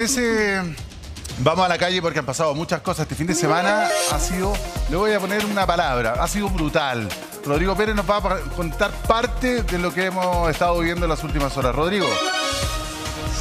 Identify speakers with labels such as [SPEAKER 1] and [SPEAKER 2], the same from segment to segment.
[SPEAKER 1] parece? Vamos a la calle porque han pasado muchas cosas. Este fin de semana ha sido, le voy a poner una palabra, ha sido brutal. Rodrigo Pérez nos va a contar parte de lo que hemos estado viviendo en las últimas horas. Rodrigo.
[SPEAKER 2] Sí.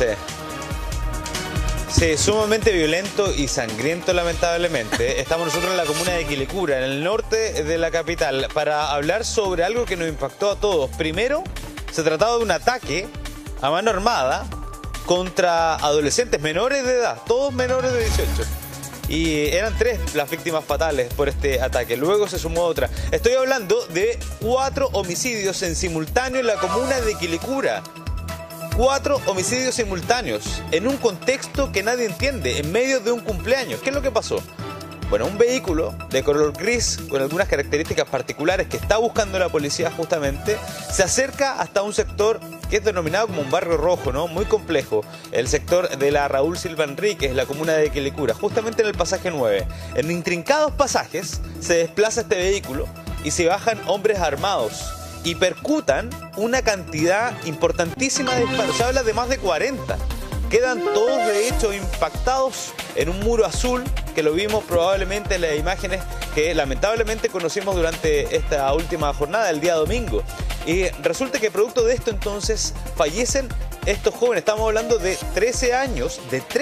[SPEAKER 2] Sí, sumamente violento y sangriento, lamentablemente. Estamos nosotros en la comuna de Quilicura, en el norte de la capital, para hablar sobre algo que nos impactó a todos. Primero, se trataba de un ataque a mano armada contra adolescentes menores de edad, todos menores de 18. Y eran 3 las víctimas fatales por este ataque. Luego se sumó otra. Estoy hablando de 4 homicidios en simultáneo en la comuna de Quilicura. 4 homicidios simultáneos en un contexto que nadie entiende, en medio de un cumpleaños. ¿Qué es lo que pasó? Bueno, un vehículo de color gris con algunas características particulares que está buscando la policía justamente, se acerca hasta un sector que es denominado como un barrio rojo, ¿no? Muy complejo. El sector de la Raúl Silva Enríquez, la comuna de Quilicura, justamente en el pasaje 9. En intrincados pasajes se desplaza este vehículo y se bajan hombres armados y percutan una cantidad importantísima de disparos. Se habla de más de 40. Quedan todos, de hecho, impactados en un muro azul, que lo vimos probablemente en las imágenes que lamentablemente conocimos durante esta última jornada, el día domingo. Y resulta que producto de esto, entonces, fallecen estos jóvenes. Estamos hablando de 13 años,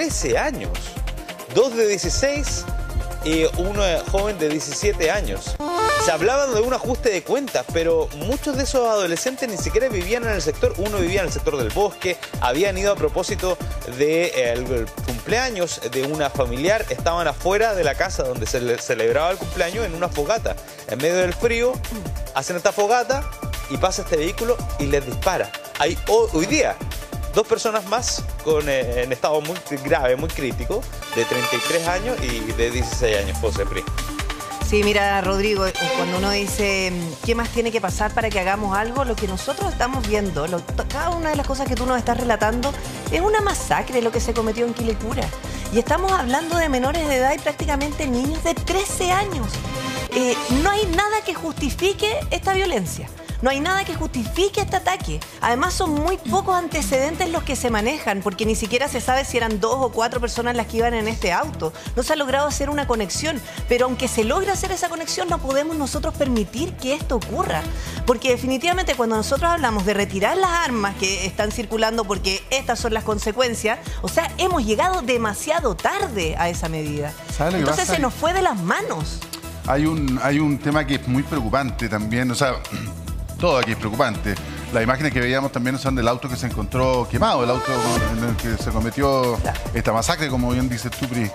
[SPEAKER 2] 2 de 16 y uno joven de 17 años. Se hablaban de un ajuste de cuentas, pero muchos de esos adolescentes ni siquiera vivían en el sector. Uno vivía en el sector del bosque, habían ido a propósito del cumpleaños de una familiar, estaban afuera de la casa donde se celebraba el cumpleaños en una fogata. En medio del frío, hacen esta fogata y pasa este vehículo y les dispara. Hay hoy día 2 personas más en estado muy grave, muy crítico, de 33 años y de 16 años, José Pri.
[SPEAKER 3] Sí, mira, Rodrigo, cuando uno dice qué más tiene que pasar para que hagamos algo, lo que nosotros estamos viendo, cada una de las cosas que tú nos estás relatando, es una masacre lo que se cometió en Quilicura. Y estamos hablando de menores de edad y prácticamente niños de 13 años. No hay nada que justifique esta violencia. No hay nada que justifique este ataque. Además, son muy pocos antecedentes los que se manejan, porque ni siquiera se sabe si eran 2 o 4 personas las que iban en este auto. No se ha logrado hacer una conexión, pero aunque se logre hacer esa conexión, no podemos nosotros permitir que esto ocurra. Porque definitivamente cuando nosotros hablamos de retirar las armas que están circulando, porque estas son las consecuencias, o sea, hemos llegado demasiado tarde a esa medida. Entonces se nos fue de las manos.
[SPEAKER 1] Hay un tema que es muy preocupante también, o sea, todo aquí es preocupante. Las imágenes que veíamos también son del auto que se encontró quemado, el auto en el que se cometió esta masacre, como bien dice tú, Pri.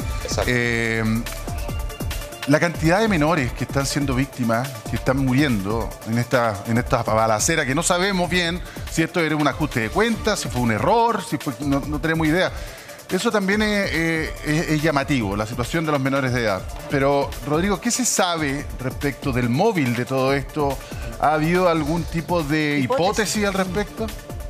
[SPEAKER 1] La cantidad de menores que están siendo víctimas, que están muriendo en esta balacera, que no sabemos bien si esto era un ajuste de cuentas, si fue un error, no tenemos idea. Eso también es llamativo, la situación de los menores de edad. Pero, Rodrigo, ¿qué se sabe respecto del móvil de todo esto? ¿Ha habido algún tipo de hipótesis al respecto?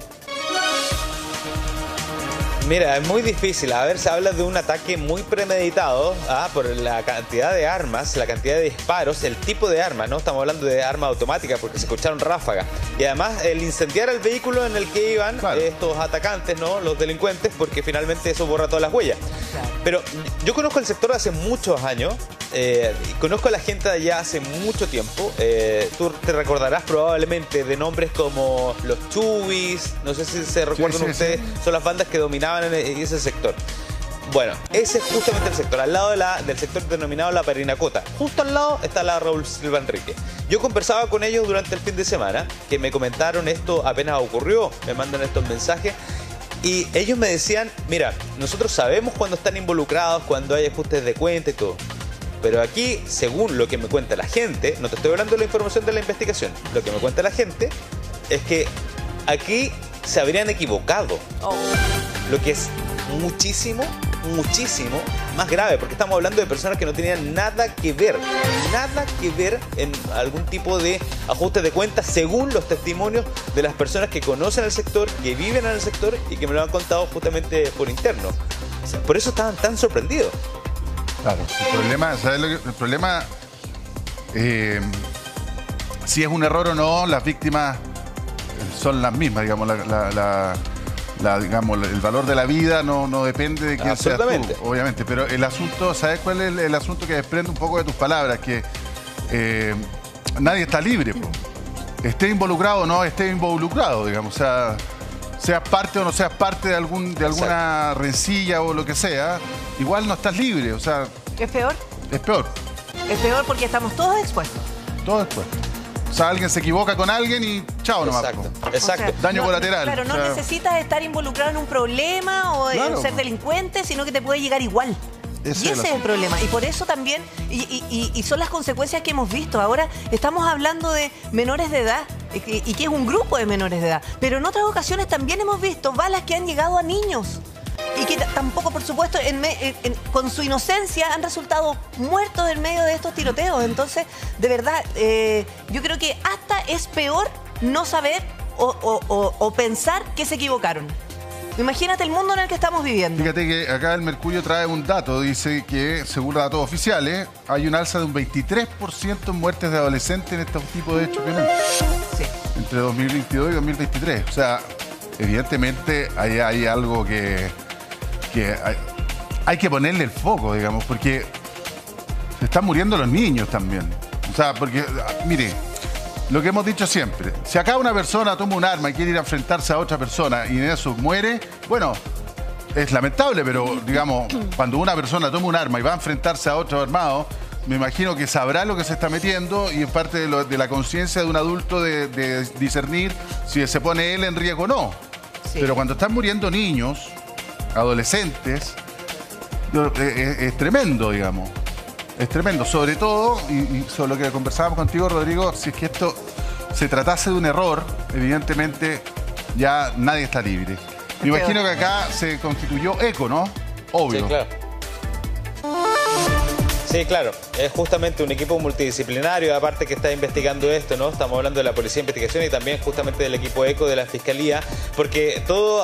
[SPEAKER 2] Mira, es muy difícil. A ver, se habla de un ataque muy premeditado por la cantidad de armas, la cantidad de disparos, el tipo de arma, ¿no? Estamos hablando de arma automática porque se escucharon ráfagas. Y además, el incendiar el vehículo en el que iban estos atacantes, ¿no? Los delincuentes, porque finalmente eso borra todas las huellas. Pero yo conozco el sector hace muchos años, conozco a la gente de allá hace mucho tiempo. Tú te recordarás probablemente de nombres como los Chubis, no sé si se recuerdan ustedes, son las bandas que dominaban en ese sector. Bueno, ese es justamente el sector, al lado del sector denominado La Perinacota. Justo al lado está la Raúl Silva Enríquez. Yo conversaba con ellos durante el fin de semana, que me comentaron esto apenas ocurrió, me mandan estos mensajes. Y ellos me decían, mira, nosotros sabemos cuando están involucrados, cuando hay ajustes de cuenta y todo. Pero aquí, según lo que me cuenta la gente, no te estoy hablando de la información de la investigación, lo que me cuenta la gente es que aquí se habrían equivocado. Lo que es muchísimo más grave, porque estamos hablando de personas que no tenían nada que ver en algún tipo de ajuste de cuentas, según los testimonios de las personas que conocen el sector, que viven en el sector y que me lo han contado justamente por interno. O sea, por eso estaban tan sorprendidos.
[SPEAKER 1] Claro, el problema, ¿sabes lo que? El problema, si es un error o no, las víctimas son las mismas, digamos, digamos, el valor de la vida no depende de quién seas tú, obviamente. Pero el asunto, ¿sabes cuál es el asunto que desprende un poco de tus palabras? Que nadie está libre, po. Esté involucrado o no esté involucrado, digamos. O sea, seas parte o no seas parte de alguna rencilla o lo que sea, igual no estás libre. O sea,
[SPEAKER 3] ¿es peor?
[SPEAKER 1] Es peor.
[SPEAKER 3] Es peor porque estamos todos expuestos.
[SPEAKER 1] Todos expuestos. O sea, alguien se equivoca con alguien y chao nomás.
[SPEAKER 2] Exacto.
[SPEAKER 3] O sea,
[SPEAKER 1] daño colateral.
[SPEAKER 3] Claro, no necesitas estar involucrado en un problema o en ser delincuente, sino que te puede llegar igual. Y ese es el problema. Y por eso también, y son las consecuencias que hemos visto. Ahora estamos hablando de menores de edad, y que es un grupo de menores de edad. Pero en otras ocasiones también hemos visto balas que han llegado a niños. Y que tampoco, por supuesto, con su inocencia han resultado muertos en medio de estos tiroteos. Entonces, de verdad, yo creo que hasta es peor no saber o pensar que se equivocaron. Imagínate el mundo en el que estamos viviendo.
[SPEAKER 1] Fíjate que acá el Mercurio trae un dato, dice que, según los datos oficiales, hay un alza de un 23% en muertes de adolescentes en estos tipos de hechos violentos.
[SPEAKER 3] Sí.
[SPEAKER 1] Entre 2022 y 2023. O sea, evidentemente hay algo que hay que ponerle el foco, digamos, porque se están muriendo los niños también. O sea, porque, mire, lo que hemos dicho siempre, si acá una persona toma un arma y quiere ir a enfrentarse a otra persona y en eso muere, bueno, es lamentable, pero, digamos, cuando una persona toma un arma y va a enfrentarse a otro armado, me imagino que sabrá lo que se está metiendo y es parte de la conciencia de un adulto de discernir si se pone él en riesgo o no. Sí. Pero cuando están muriendo niños, adolescentes, es tremendo, digamos. Es tremendo, sobre todo, y sobre lo que conversábamos contigo, Rodrigo, si es que esto se tratase de un error, evidentemente ya nadie está libre. Me imagino que acá se constituyó ECO, ¿no? Obvio.
[SPEAKER 2] Sí, claro. Sí, claro. Es justamente un equipo multidisciplinario, aparte que está investigando esto, ¿no? Estamos hablando de la Policía de Investigación y también justamente del equipo ECO de la Fiscalía, porque todo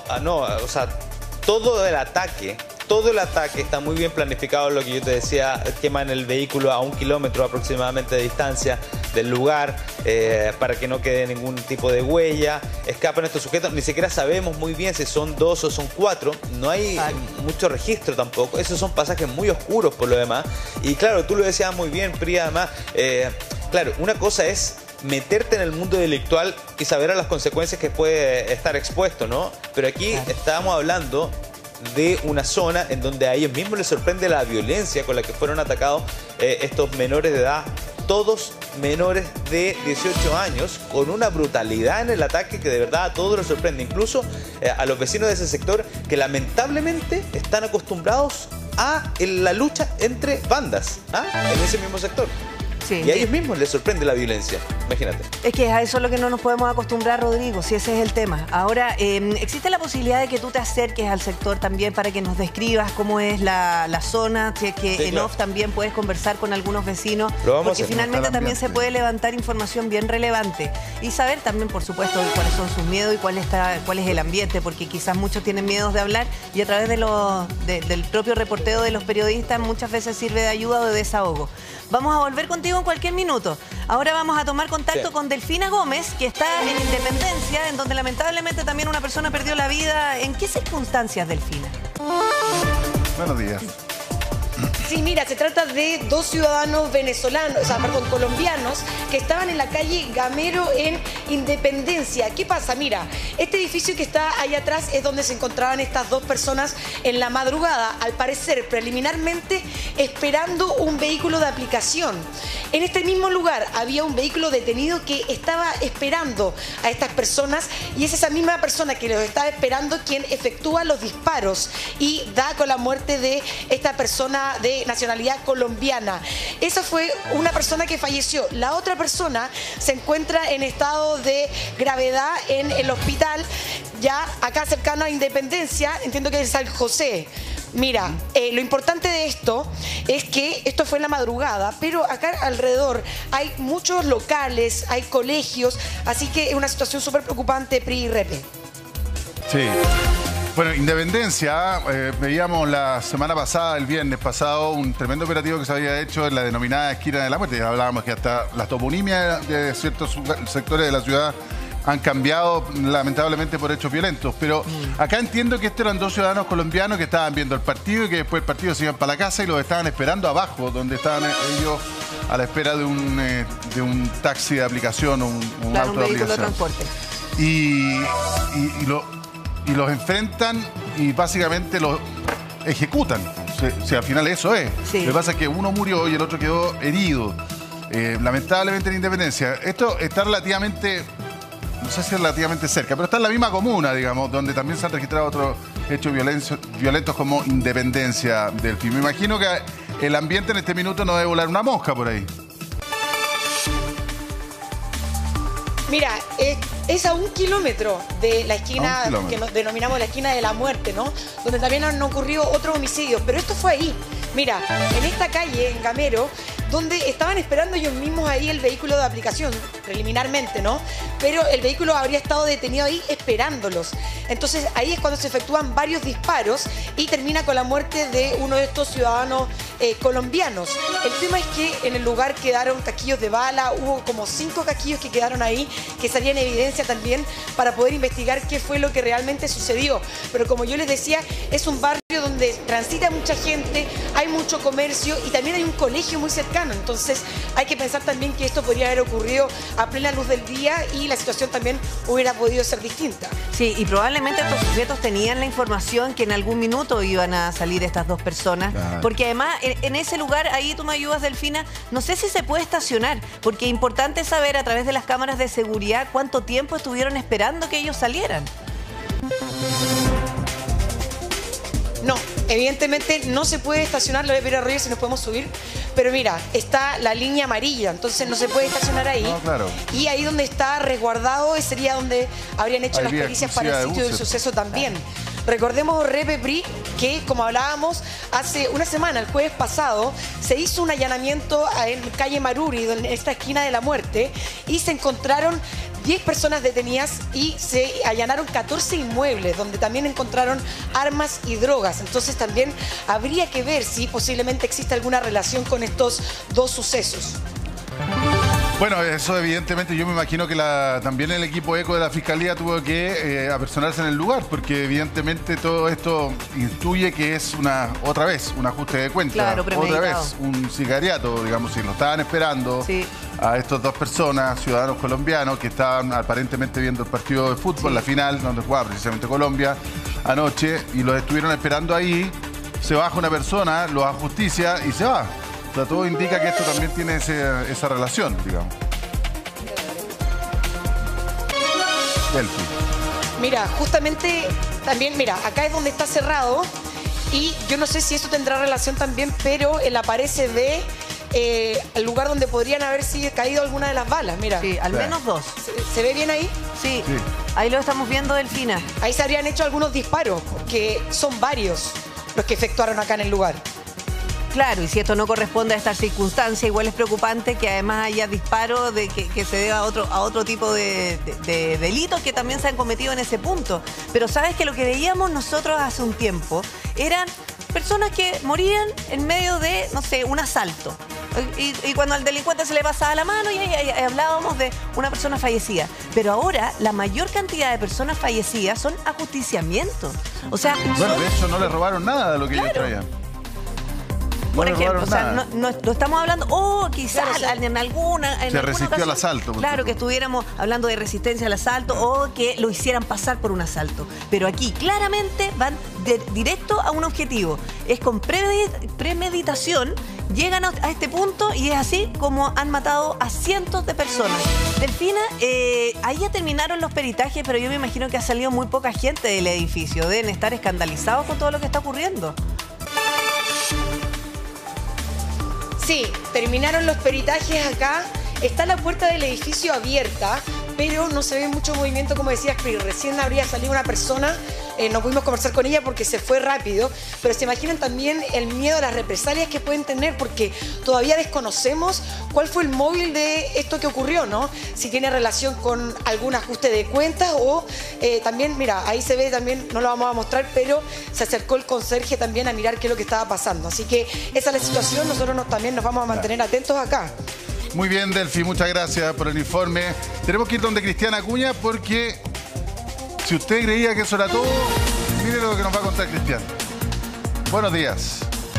[SPEAKER 2] el ataque está muy bien planificado, lo que yo te decía, queman el vehículo a 1 kilómetro aproximadamente de distancia del lugar para que no quede ningún tipo de huella, escapan estos sujetos, ni siquiera sabemos muy bien si son 2 o son 4, no hay mucho registro tampoco, esos son pasajes muy oscuros por lo demás, y claro, tú lo decías muy bien, Pri, además, claro, una cosa es meterte en el mundo delictual y saber a las consecuencias que puede estar expuesto, ¿no? Pero aquí estábamos hablando de una zona en donde a ellos mismos les sorprende la violencia con la que fueron atacados estos menores de edad, todos menores de 18 años, con una brutalidad en el ataque que de verdad a todos les sorprende, incluso a los vecinos de ese sector que lamentablemente están acostumbrados a la lucha entre bandas en ese mismo sector. Sí, y a ellos mismos les sorprende la violencia, imagínate.
[SPEAKER 3] Es que a eso es lo que no nos podemos acostumbrar, Rodrigo, si ese es el tema. Ahora, existe la posibilidad de que tú te acerques al sector también para que nos describas cómo es la zona, si es que en off también puedes conversar con algunos vecinos, porque finalmente también se puede levantar información bien relevante y saber también, por supuesto, cuáles son sus miedos y cuál es el ambiente, porque quizás muchos tienen miedos de hablar y a través del propio reporteo de los periodistas muchas veces sirve de ayuda o de desahogo. Vamos a volver contigo en cualquier minuto. Ahora vamos a tomar contacto con Delfina Gómez, que está en Independencia, en donde lamentablemente también una persona perdió la vida. ¿En qué circunstancias, Delfina?
[SPEAKER 1] Buenos días.
[SPEAKER 4] Sí, mira, se trata de 2 ciudadanos colombianos que estaban en la calle Gamero en Independencia. ¿Qué pasa? Mira, este edificio que está ahí atrás es donde se encontraban estas 2 personas en la madrugada, al parecer preliminarmente esperando un vehículo de aplicación. En este mismo lugar había un vehículo detenido que estaba esperando a estas personas y es esa misma persona que los estaba esperando quien efectúa los disparos y da con la muerte de esta persona de nacionalidad colombiana. Esa fue una persona que falleció. La otra persona se encuentra en estado de gravedad en el hospital, ya acá cercano a Independencia, entiendo que es San José. Mira, lo importante de esto es que esto fue en la madrugada, pero acá alrededor hay muchos locales, hay colegios, así que es una situación súper preocupante, Pri y Repe.
[SPEAKER 1] Sí. Bueno, Independencia, veíamos la semana pasada, el viernes pasado, un tremendo operativo que se había hecho en la denominada esquina de la muerte. Ya hablábamos que hasta las toponimias de ciertos sectores de la ciudad han cambiado lamentablemente por hechos violentos. Pero acá entiendo que estos eran dos ciudadanos colombianos que estaban viendo el partido y que después del partido se iban para la casa y los estaban esperando abajo, donde estaban ellos a la espera de un taxi de aplicación o un auto de
[SPEAKER 3] vehículo de
[SPEAKER 1] aplicación.
[SPEAKER 3] transporte.
[SPEAKER 1] Y los enfrentan y básicamente los ejecutan. O sea, al final eso es.
[SPEAKER 3] Sí.
[SPEAKER 1] Lo que pasa es que uno murió y el otro quedó herido. Lamentablemente en Independencia. Esto está relativamente, no sé si es relativamente cerca, pero está en la misma comuna, digamos, donde también se han registrado otros hechos violentos como Independencia del fin. Me imagino que el ambiente en este minuto no debe volar una mosca por ahí.
[SPEAKER 4] Mira, es a 1 kilómetro de la esquina que nos denominamos la esquina de la muerte, ¿no? Donde también han ocurrido otros homicidios, pero esto fue ahí. Mira, en esta calle, en Gamero, donde estaban esperando ellos mismos ahí el vehículo de aplicación, preliminarmente, ¿no? Pero el vehículo habría estado detenido ahí esperándolos. Entonces ahí es cuando se efectúan varios disparos y termina con la muerte de uno de estos ciudadanos colombianos. El tema es que en el lugar quedaron casquillos de bala, hubo como 5 casquillos que quedaron ahí, que salían en evidencia también para poder investigar qué fue lo que realmente sucedió. Pero como yo les decía, es un barrio donde transita mucha gente, hay mucho comercio y también hay un colegio muy cercano. Entonces hay que pensar también que esto podría haber ocurrido a plena luz del día y la situación también hubiera podido ser distinta.
[SPEAKER 3] Sí, y probablemente estos sujetos tenían la información que en algún minuto iban a salir estas dos personas. Claro. Porque además en ese lugar, ahí tú me ayudas, Delfina, no sé si se puede estacionar, porque es importante saber a través de las cámaras de seguridad cuánto tiempo estuvieron esperando que ellos salieran.
[SPEAKER 4] No, evidentemente no se puede estacionar, lo voy a pedir a Roger si nos podemos subir, pero mira, está la línea amarilla, entonces no se puede estacionar ahí. No, claro. Y ahí donde está resguardado sería donde habrían hecho las pericias para el sitio del suceso también. Recordemos, Repepri, que como hablábamos, hace una semana, el jueves pasado, se hizo un allanamiento en calle Maruri, en esta esquina de la muerte, y se encontraron 10 personas detenidas y se allanaron 14 inmuebles, donde también encontraron armas y drogas. Entonces también habría que ver si posiblemente existe alguna relación con estos dos sucesos.
[SPEAKER 1] Bueno, eso evidentemente yo me imagino que también el equipo ECO de la Fiscalía tuvo que apersonarse en el lugar, porque evidentemente todo esto intuye que es otra vez un ajuste de cuentas, claro, otra vez un sicariato, digamos, si lo estaban esperando a estas dos personas, ciudadanos colombianos, que estaban aparentemente viendo el partido de fútbol, la final, donde jugaba precisamente Colombia anoche, y los estuvieron esperando ahí, se baja una persona, los ajusticia y se va. O sea, todo indica que esto también tiene esa relación, digamos. Delphi.
[SPEAKER 4] Mira, justamente también, mira, acá es donde está cerrado y yo no sé si eso tendrá relación también, pero en la pared se ve el lugar donde podrían haber caído alguna de las balas, mira.
[SPEAKER 3] Sí, al menos 2.
[SPEAKER 4] ¿Se ve bien ahí?
[SPEAKER 3] Sí, ahí lo estamos viendo, Delfina.
[SPEAKER 4] Ahí se habrían hecho algunos disparos, porque son varios los que efectuaron acá en el lugar.
[SPEAKER 3] Claro, y si esto no corresponde a esta circunstancia, igual es preocupante que además haya disparos que se deba a otro tipo de delitos que también se han cometido en ese punto. Pero sabes que lo que veíamos nosotros hace un tiempo eran personas que morían en medio de, no sé, un asalto. Y cuando al delincuente se le pasaba la mano y hablábamos de una persona fallecida. Pero ahora la mayor cantidad de personas fallecidas son ajusticiamientos. O sea,
[SPEAKER 1] bueno, de hecho no le robaron nada de lo que ellos traían.
[SPEAKER 3] Por ejemplo, o sea, no estamos hablando, quizás en alguna...
[SPEAKER 1] Se resistió al asalto.
[SPEAKER 3] Claro, que estuviéramos hablando de resistencia al asalto o que lo hicieran pasar por un asalto. Pero aquí claramente van directo a un objetivo. Es con premeditación, llegan a este punto y es así como han matado a cientos de personas. Delfina, ahí ya terminaron los peritajes, pero yo me imagino que ha salido muy poca gente del edificio. Deben estar escandalizados con todo lo que está ocurriendo.
[SPEAKER 4] Sí, terminaron los peritajes acá. Está la puerta del edificio abierta, pero no se ve mucho movimiento, como decías, Cris. Recién habría salido una persona, no pudimos conversar con ella porque se fue rápido, pero se imaginan también el miedo a las represalias que pueden tener, porque todavía desconocemos cuál fue el móvil de esto que ocurrió, ¿no? Si tiene relación con algún ajuste de cuentas o también, mira, ahí se ve también, no lo vamos a mostrar, pero se acercó el conserje también a mirar qué es lo que estaba pasando. Así que esa es la situación, nosotros también nos vamos a mantener atentos acá.
[SPEAKER 1] Muy bien, Delfi, muchas gracias por el informe. Tenemos que ir donde Cristian Acuña porque si usted creía que eso era todo, mire lo que nos va a contar Cristian. Buenos días.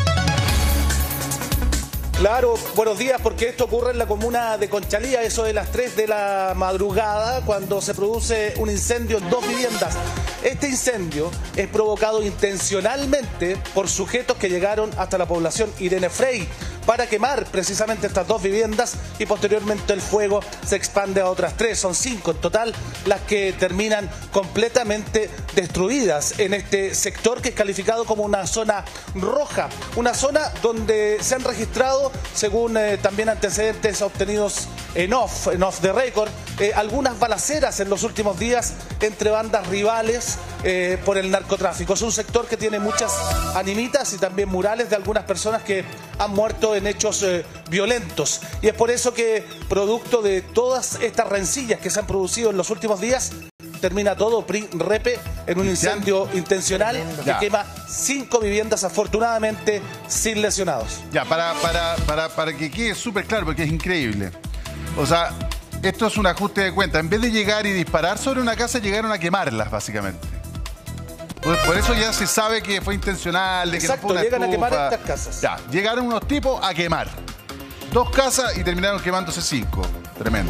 [SPEAKER 5] Claro, buenos días, porque esto ocurre en la comuna de Conchalí, a eso de las 3 de la madrugada, cuando se produce un incendio en 2 viviendas. Este incendio es provocado intencionalmente por sujetos que llegaron hasta la población Irene Frey para quemar precisamente estas 2 viviendas y posteriormente el fuego se expande a otras 3. Son 5 en total las que terminan completamente destruidas en este sector que es calificado como una zona roja, una zona donde se han registrado, según también antecedentes obtenidos en off the record, algunas balaceras en los últimos días entre bandas rivales por el narcotráfico. Es un sector que tiene muchas animitas y también murales de algunas personas que han muerto en hechos violentos. Y es por eso que, producto de todas estas rencillas que se han producido en los últimos días, termina todo PRI-REPE en un incendio intencional que quema 5 viviendas, afortunadamente sin lesionados.
[SPEAKER 1] Ya, para que quede súper claro, porque es increíble. O sea, esto es un ajuste de cuenta. En vez de llegar y disparar sobre una casa, llegaron a quemarlas, básicamente. Por eso ya se sabe que fue intencional, de que
[SPEAKER 5] exacto,
[SPEAKER 1] no fue una
[SPEAKER 5] llegan
[SPEAKER 1] estufa.
[SPEAKER 5] a quemar estas casas.
[SPEAKER 1] Ya, llegaron unos tipos a quemar 2 casas y terminaron quemándose 5. Tremendo.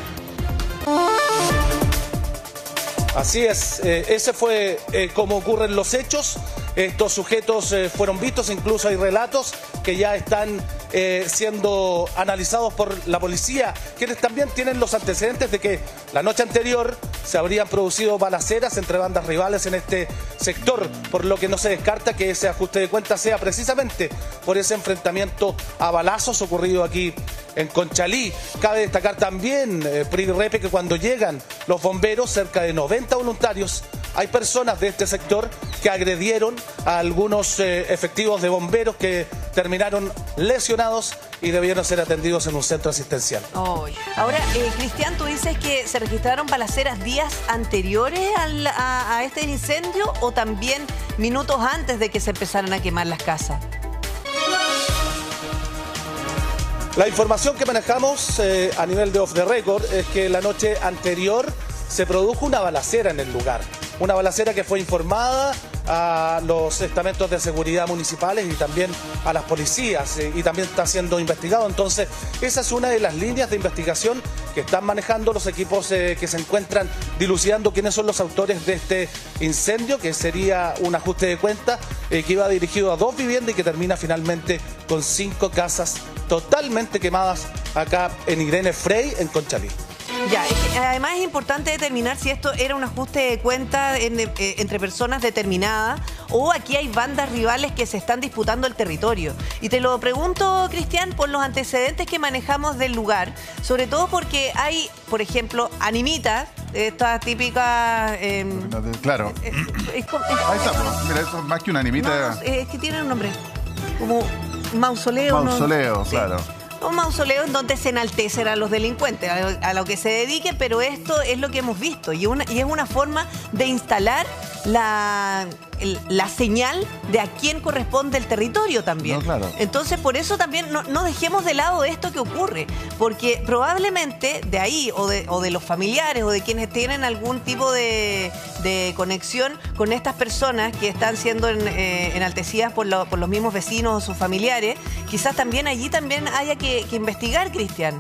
[SPEAKER 5] Así es, ese fue como ocurren los hechos. Estos sujetos fueron vistos, incluso hay relatos que ya están siendo analizados por la policía, quienes también tienen los antecedentes de que la noche anterior se habrían producido balaceras entre bandas rivales en este sector, por lo que no se descarta que ese ajuste de cuentas sea precisamente por ese enfrentamiento a balazos ocurrido aquí en Conchalí. Cabe destacar también, PRI-REPE, que cuando llegan los bomberos, cerca de 90 voluntarios, hay personas de este sector que agredieron a algunos efectivos de bomberos que terminaron lesionados y debieron ser atendidos en un centro asistencial.
[SPEAKER 3] Ahora, Cristian, tú dices que se registraron balaceras días anteriores a este incendio o también minutos antes de que se empezaran a quemar las casas.
[SPEAKER 5] La información que manejamos a nivel de off the record es que la noche anterior se produjo una balacera en el lugar. Una balacera que fue informada a los estamentos de seguridad municipales y también a las policías y también está siendo investigado. Entonces, esa es una de las líneas de investigación que están manejando los equipos que se encuentran dilucidando quiénes son los autores de este incendio, que sería un ajuste de cuenta que iba dirigido a 2 viviendas y que termina finalmente con 5 casas totalmente quemadas acá en Irene Frey, en Conchalí.
[SPEAKER 3] Ya, además es importante determinar si esto era un ajuste de cuenta entre personas determinadas o aquí hay bandas rivales que se están disputando el territorio. Y te lo pregunto, Cristian, por los antecedentes que manejamos del lugar, sobre todo porque hay, por ejemplo, animitas, estas típicas...
[SPEAKER 1] Claro. Ahí está, pues. Mira, eso es más que una animita.
[SPEAKER 3] No, es que tiene un nombre, como mausoleo.
[SPEAKER 1] Mausoleo, ¿no? Claro.
[SPEAKER 3] Sí. Un mausoleo en donde se enaltecen a los delincuentes, a lo que se dediquen, pero esto es lo que hemos visto y es una forma de instalar la señal de a quién corresponde el territorio también.
[SPEAKER 1] No, claro.
[SPEAKER 3] Entonces, por eso también no dejemos de lado esto que ocurre, porque probablemente de ahí o de los familiares o de quienes tienen algún tipo de conexión con estas personas que están siendo enaltecidas por los mismos vecinos o sus familiares, quizás también allí también haya que investigar, Cristian.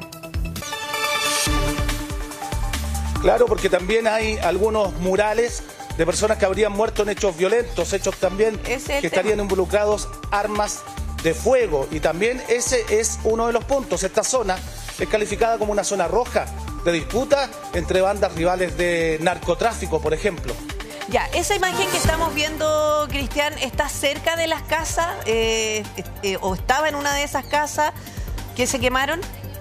[SPEAKER 5] Claro, porque también hay algunos murales de personas que habrían muerto en hechos violentos, hechos también que estarían involucrados armas de fuego. Y también ese es uno de los puntos. Esta zona es calificada como una zona roja de disputa entre bandas rivales de narcotráfico, por ejemplo.
[SPEAKER 3] Ya, esa imagen que estamos viendo, Cristian, ¿está cerca de las casas o estaba en una de esas casas que se quemaron?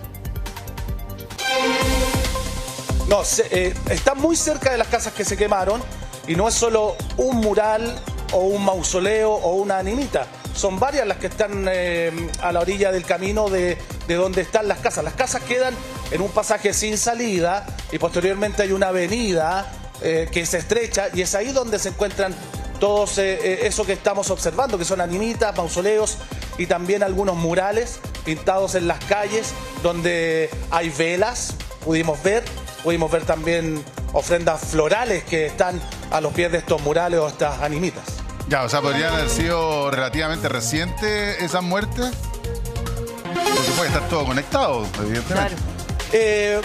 [SPEAKER 5] No, está muy cerca de las casas que se quemaron y no es solo un mural o un mausoleo o una animita. Son varias las que están a la orilla del camino de donde están las casas. Las casas quedan en un pasaje sin salida y posteriormente hay una avenida que se estrecha y es ahí donde se encuentran todos eso que estamos observando, que son animitas, mausoleos y también algunos murales pintados en las calles, donde hay velas, pudimos ver también ofrendas florales que están a los pies de estos murales o estas animitas.
[SPEAKER 1] Ya, o sea, podrían haber sido relativamente recientes esas muertes. Porque puede estar todo conectado, evidentemente.
[SPEAKER 3] Claro.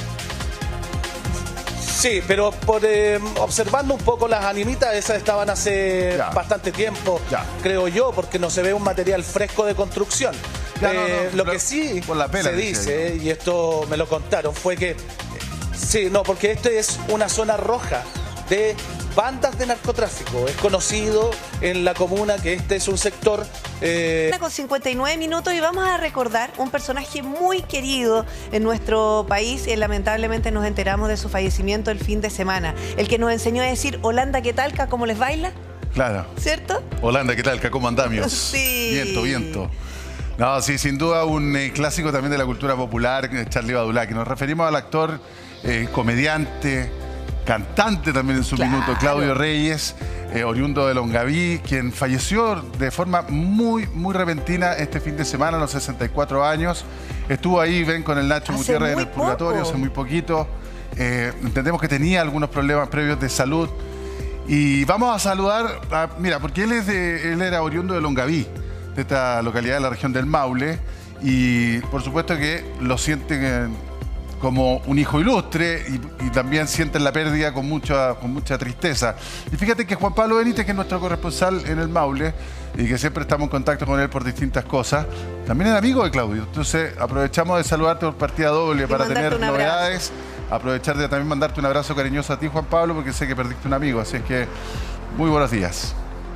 [SPEAKER 5] Sí, pero observando un poco las animitas, esas estaban hace bastante tiempo, creo yo, porque no se ve un material fresco de construcción. Lo que sí se dice, y esto me lo contaron, fue que, porque este es una zona roja de bandas de narcotráfico. Es conocido en la comuna que este es un sector...
[SPEAKER 3] Con 59 minutos y vamos a recordar un personaje muy querido en nuestro país y lamentablemente nos enteramos de su fallecimiento el fin de semana. El que nos enseñó a decir, Holanda, ¿qué tal? ¿Cómo les baila?
[SPEAKER 1] Claro.
[SPEAKER 3] ¿Cierto?
[SPEAKER 1] Holanda, ¿qué tal? ¿Cómo andamios?
[SPEAKER 3] Sí.
[SPEAKER 1] Viento, viento. No, sí, sin duda un clásico también de la cultura popular, Charly Badulaque. Nos referimos al actor, comediante, cantante también en su minuto, Claudio Reyes, oriundo de Longaví, quien falleció de forma muy repentina este fin de semana a los 64 años. Estuvo ahí, ven, con el Nacho Gutiérrez en el purgatorio hace muy poquito. Entendemos que tenía algunos problemas previos de salud. Y vamos a saludar, mira, porque él era oriundo de Longaví, de esta localidad de la región del Maule. Y por supuesto que lo sienten como un hijo ilustre y también sienten la pérdida con mucha tristeza. Y fíjate que Juan Pablo Benítez, que es nuestro corresponsal en el Maule y que siempre estamos en contacto con él por distintas cosas, también es amigo de Claudio. Entonces aprovechamos de saludarte por partida doble para tener novedades. Aprovechar de también mandarte un abrazo cariñoso a ti, Juan Pablo, porque sé que perdiste un amigo. Así es que muy buenos días.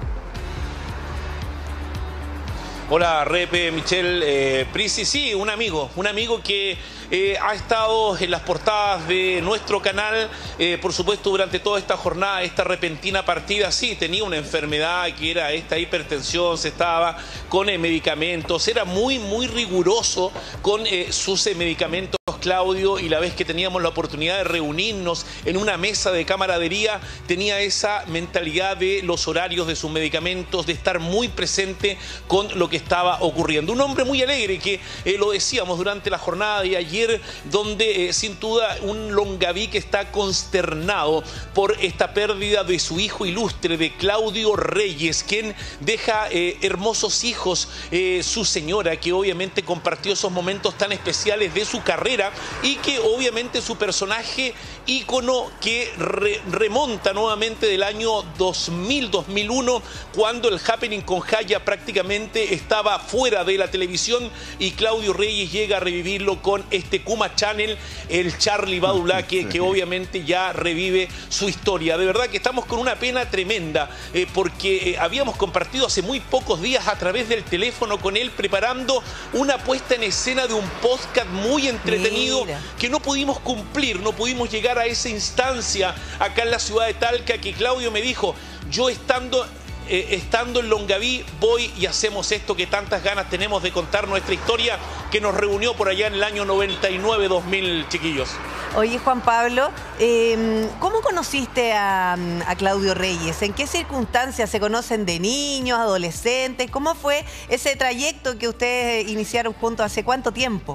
[SPEAKER 6] Hola, Repe, Michelle, Prisi. Sí, un amigo que ha estado en las portadas de nuestro canal, por supuesto, durante toda esta jornada, esta repentina partida. Sí, tenía una enfermedad que era esta hipertensión, se estaba con medicamentos, era muy riguroso con sus medicamentos, Claudio, y la vez que teníamos la oportunidad de reunirnos en una mesa de camaradería, tenía esa mentalidad de los horarios de sus medicamentos, de estar muy presente con lo que estaba ocurriendo. Un hombre muy alegre que lo decíamos durante la jornada de ayer, donde sin duda un Longaví que está consternado por esta pérdida de su hijo ilustre, de Claudio Reyes, quien deja hermosos hijos, su señora, que obviamente compartió esos momentos tan especiales de su carrera, y que obviamente su personaje ícono que remonta nuevamente del año 2000-2001, cuando el Happening con Jaya prácticamente estaba fuera de la televisión y Claudio Reyes llega a revivirlo con este Kuma Channel, el Charly Badulaque, que obviamente ya revive su historia. De verdad que estamos con una pena tremenda, porque habíamos compartido hace muy pocos días a través del teléfono con él, preparando una puesta en escena de un podcast muy entretenido. Que no pudimos cumplir, no pudimos llegar a esa instancia acá en la ciudad de Talca, que Claudio me dijo, yo estando en Longaví voy y hacemos esto que tantas ganas tenemos de contar nuestra historia, que nos reunió por allá en el año 99-2000, chiquillos.
[SPEAKER 3] Oye, Juan Pablo, ¿cómo conociste a Claudio Reyes? ¿En qué circunstancias se conocen de niños, adolescentes? ¿Cómo fue ese trayecto que ustedes iniciaron juntos hace cuánto tiempo?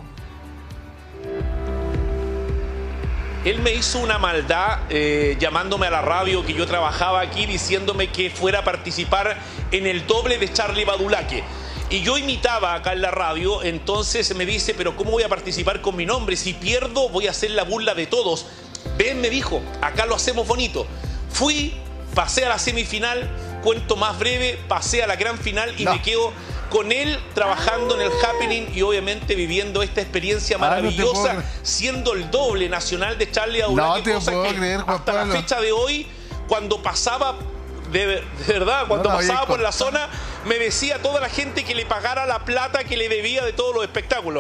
[SPEAKER 6] Él me hizo una maldad llamándome a la radio que yo trabajaba aquí, diciéndome que fuera a participar en el doble de Charly Badulaque. Y yo imitaba acá en la radio, entonces me dice, pero ¿cómo voy a participar con mi nombre? Si pierdo voy a hacer la burla de todos. Ven, me dijo, acá lo hacemos bonito. Fui, pasé a la semifinal, cuento más breve, pasé a la gran final y me quedo con él trabajando en el Happening y obviamente viviendo esta experiencia maravillosa, siendo el doble nacional de Charly Badulaque, cosa que hasta la fecha de hoy, cuando pasaba, de verdad, cuando pasaba por la zona, me decía toda la gente que le pagara la plata que le debía de todos los espectáculos.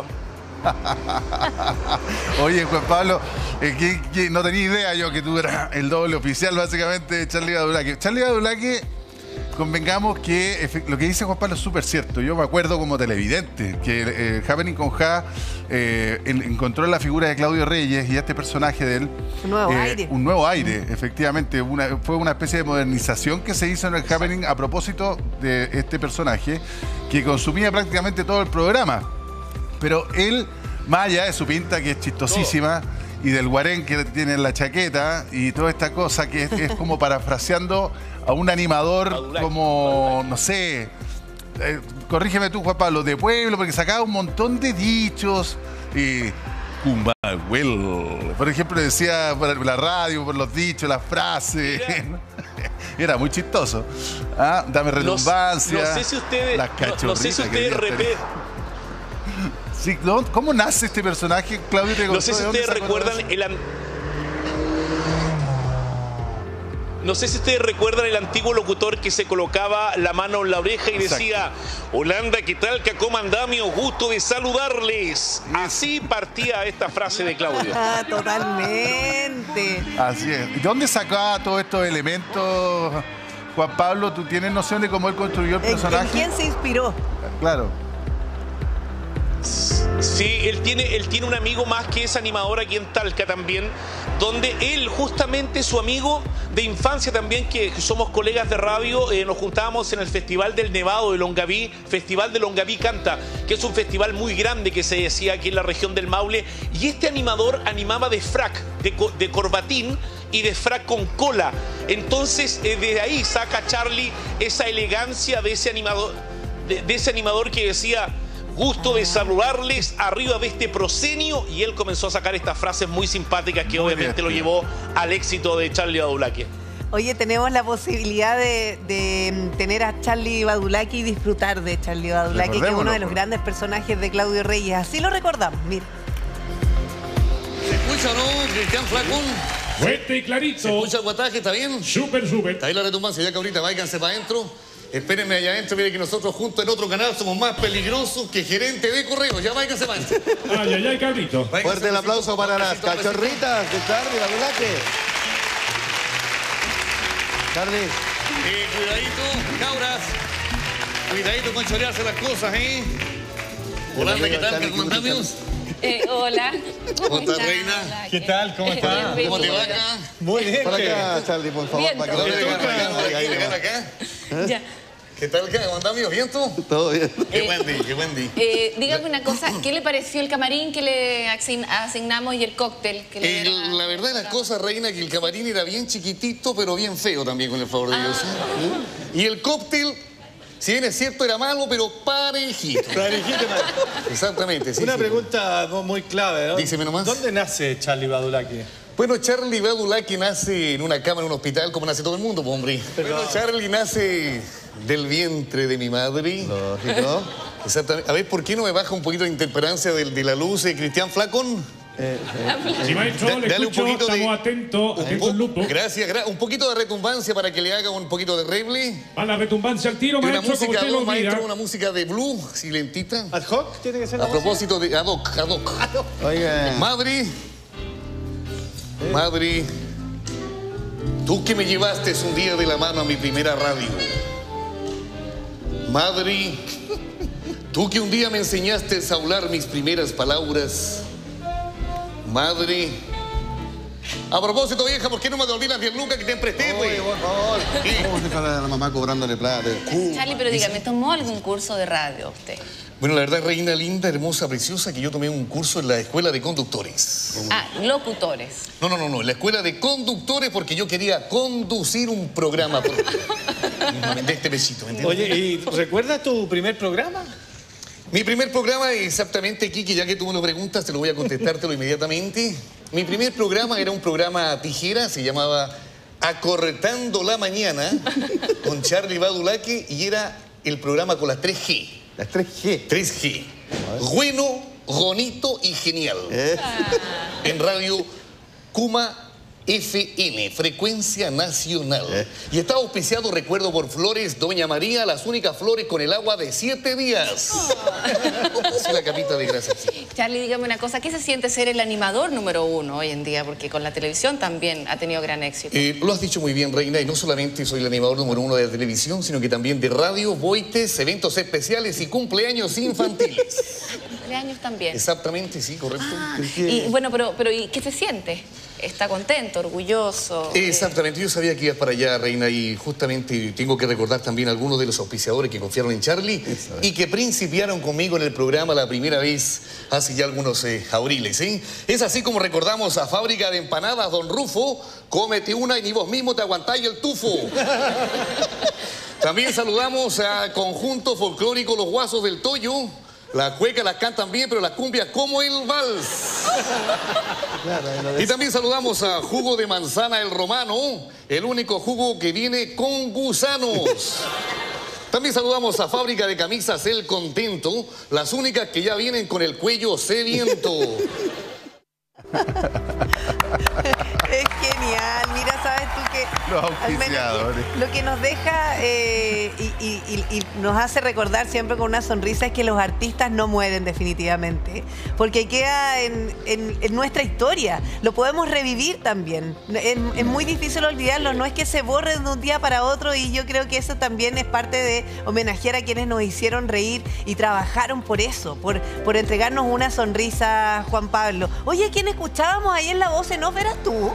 [SPEAKER 1] Oye, Juan Pablo, no tenía idea yo que tú eras el doble oficial básicamente de Charly Badulaque. Charly Badulaque, convengamos que lo que dice Juan Pablo es súper cierto. Yo me acuerdo como televidente que Happening con Ja encontró la figura de Claudio Reyes y este personaje de él.
[SPEAKER 3] Un nuevo aire.
[SPEAKER 1] Un nuevo aire, efectivamente. Fue una especie de modernización que se hizo en el Happening a propósito de este personaje que consumía prácticamente todo el programa. Pero él, más allá de su pinta, que es chistosísima, y del guarén que tiene en la chaqueta, y toda esta cosa que es como parafraseando a un animador como, no sé, corrígeme tú, Juan Pablo, de pueblo, porque sacaba un montón de dichos y... Por ejemplo, decía por la radio, por los dichos, las frases. Era muy chistoso. Dame redundancia.
[SPEAKER 6] No sé si ustedes...
[SPEAKER 1] Las
[SPEAKER 6] no sé si ustedes
[SPEAKER 1] Sí, ¿cómo nace este personaje, Claudio?
[SPEAKER 6] No sé si ustedes recuerdan No sé si ustedes recuerdan el antiguo locutor que se colocaba la mano en la oreja y decía: Holanda, ¿qué tal, Cacoma Andamio? Gusto de saludarles. Así partía esta frase de Claudio.
[SPEAKER 3] Totalmente.
[SPEAKER 1] Así es. ¿De dónde sacaba todos estos elementos, Juan Pablo? ¿Tú tienes noción de cómo él construyó el personaje?
[SPEAKER 3] ¿En quién se inspiró?
[SPEAKER 1] Claro.
[SPEAKER 6] Sí, él tiene un amigo más que es animador aquí en Talca también, donde él, justamente su amigo de infancia también, que somos colegas de radio, nos juntábamos en el Festival del Nevado de Longaví, Festival de Longaví Canta, que es un festival muy grande que se decía aquí en la región del Maule, y este animador animaba de frac, de corbatín y de frac con cola. Entonces, de ahí saca Charlie esa elegancia de ese animador, de ese animador que decía: gusto de saludarles arriba de este proscenio, y él comenzó a sacar estas frases muy simpáticas que obviamente lo llevó al éxito de Charlie Badulaki.
[SPEAKER 3] Oye, tenemos la posibilidad de tener a Charlie Badulaki y disfrutar de Charlie Badulaki, que es uno de los grandes personajes de Claudio Reyes. Así lo recordamos, mira.
[SPEAKER 7] ¿Se escucha o no, Cristian Flacón?
[SPEAKER 8] Fuerte y clarito.
[SPEAKER 7] ¿Se escucha el guataje? ¿Está bien?
[SPEAKER 8] Súper.
[SPEAKER 7] Está ahí la retumbancia, ya que ahorita váyanse para adentro. Espérenme allá adentro, miren que nosotros juntos en otro canal somos más peligrosos que gerente de correos. Ya váyanse para adentro.
[SPEAKER 8] Ay, cabrito.
[SPEAKER 9] Fuerte el aplauso para las cachorritas de Charlie Badulaki. Charlie.
[SPEAKER 7] Cuidadito, cabras. Cuidadito con chorearse las cosas, ¿eh? Holanda, ¿qué tal? ¿Cómo andamos?
[SPEAKER 10] Hola.
[SPEAKER 7] ¿Cómo estás, reina?
[SPEAKER 8] ¿Qué tal? ¿Cómo está?
[SPEAKER 7] ¿Cómo te va acá?
[SPEAKER 8] Muy bien.
[SPEAKER 9] Para acá, Charlie, por favor.
[SPEAKER 10] Viento.
[SPEAKER 9] Para que
[SPEAKER 7] ¿Dónde acá?
[SPEAKER 10] Ya.
[SPEAKER 7] ¿Qué tal acá? ¿Cómo andamos? ¿Viento?
[SPEAKER 9] Todo bien.
[SPEAKER 7] Qué buen día.
[SPEAKER 10] Dígame una cosa, ¿qué le pareció el camarín que le asignamos y el cóctel? Que le
[SPEAKER 7] La verdad de las cosas, reina, que el camarín era bien chiquitito, pero bien feo también, con el favor de Dios. Y el cóctel, si bien es cierto, era malo, pero parejito.
[SPEAKER 11] Parejito.
[SPEAKER 7] Exactamente, sí.
[SPEAKER 11] Una pregunta muy clave, ¿no?
[SPEAKER 7] Díseme nomás.
[SPEAKER 11] ¿Dónde nace Charlie Badulaki?
[SPEAKER 7] Bueno, Charlie Badulaki nace en una cama en un hospital, como nace todo el mundo, hombre. Bueno, Charlie nace del vientre de mi madre.
[SPEAKER 9] Lógico.
[SPEAKER 7] Exactamente. A ver, ¿por qué no me baja un poquito de intemperancia de la luz, Cristian Flacón?
[SPEAKER 8] Sí, maestro, le
[SPEAKER 7] dale un
[SPEAKER 8] escucho,
[SPEAKER 7] poquito
[SPEAKER 8] estamos atentos al lupo.
[SPEAKER 7] Gracias, un poquito de retumbancia para que le haga un poquito de reble.
[SPEAKER 8] A la retumbancia al tiro,
[SPEAKER 7] Y una
[SPEAKER 8] maestro, como
[SPEAKER 7] música
[SPEAKER 8] usted
[SPEAKER 7] ad
[SPEAKER 8] lo
[SPEAKER 7] hoc, maestro,
[SPEAKER 8] diga.
[SPEAKER 7] una música de blue, si lentita.
[SPEAKER 11] ¿Ad hoc tiene que ser la
[SPEAKER 7] A propósito de ad hoc.
[SPEAKER 9] Oiga.
[SPEAKER 7] Madre, tú que me llevaste un día de la mano a mi primera radio. Madre, tú que un día me enseñaste a hablar mis primeras palabras. Madre, a propósito, vieja, ¿por qué no me devolví las 10 lucas que te empresté, güey?
[SPEAKER 9] Oye, por favor. ¿Cómo se para la mamá cobrándole plata?
[SPEAKER 10] Charlie, pero dígame, ¿tomó algún curso de radio usted?
[SPEAKER 7] Bueno, la verdad, reina linda, hermosa, preciosa, que yo tomé un curso en la escuela de conductores.
[SPEAKER 10] Locutores.
[SPEAKER 7] No, en la escuela de conductores, porque yo quería conducir un programa de este besito, ¿me entiendes?
[SPEAKER 11] Oye, ¿y recuerdas tu primer programa?
[SPEAKER 7] Mi primer programa, exactamente, Kiki, ya que tú me lo preguntas, te lo voy a contestártelo inmediatamente. Mi primer programa era un programa tijera, se llamaba Acorretando la Mañana, con Charlie Badulaki, y era el programa con las 3G.
[SPEAKER 9] Las 3G.
[SPEAKER 7] 3G. Bueno, bonito y genial. En radio Kuma FM, frecuencia nacional. Y estaba auspiciado, recuerdo, por Flores Doña María, las únicas flores con el agua de 7 días. Así la capita de grasa.
[SPEAKER 10] Charlie, dígame una cosa, ¿qué se siente ser el animador número 1 hoy en día? Porque con la televisión también ha tenido gran éxito.
[SPEAKER 7] Lo has dicho muy bien, reina, y no solamente soy el animador número 1 de la televisión, sino que también de radio, boites, eventos especiales y cumpleaños infantiles.
[SPEAKER 10] Cumpleaños también.
[SPEAKER 7] Exactamente, sí, correcto.
[SPEAKER 10] Y bueno, pero ¿y qué se siente está contento, orgulloso.
[SPEAKER 7] Exactamente, yo sabía que ibas para allá, Reina, y justamente tengo que recordar también a algunos de los auspiciadores que confiaron en Charlie y que principiaron conmigo en el programa la primera vez hace ya algunos abriles, ¿sí? Es así como recordamos a Fábrica de Empanadas Don Rufo, cómete una y ni vos mismo te aguantáis el tufo. También saludamos a Conjunto Folclórico Los Guasos del Toyo. Las cuecas las cantan bien, pero las cumbias como el vals. Y también saludamos a Jugo de Manzana El Romano, el único jugo que viene con gusanos. También saludamos a Fábrica de Camisas El Contento, las únicas que ya vienen con el cuello sediento.
[SPEAKER 3] Es genial, mira, sabes tú que
[SPEAKER 1] Los
[SPEAKER 3] al menos
[SPEAKER 1] auspiciadores.
[SPEAKER 3] lo que nos deja y nos hace recordar siempre con una sonrisa es que los artistas no mueren definitivamente, porque queda en nuestra historia, lo podemos revivir también, es muy difícil olvidarlo, no es que se borre de un día para otro, y yo creo que eso también es parte de homenajear a quienes nos hicieron reír y trabajaron por eso, por entregarnos una sonrisa, Juan Pablo. Oye, ¿quién escuchábamos ahí en la voz en off? ¿Eras tú?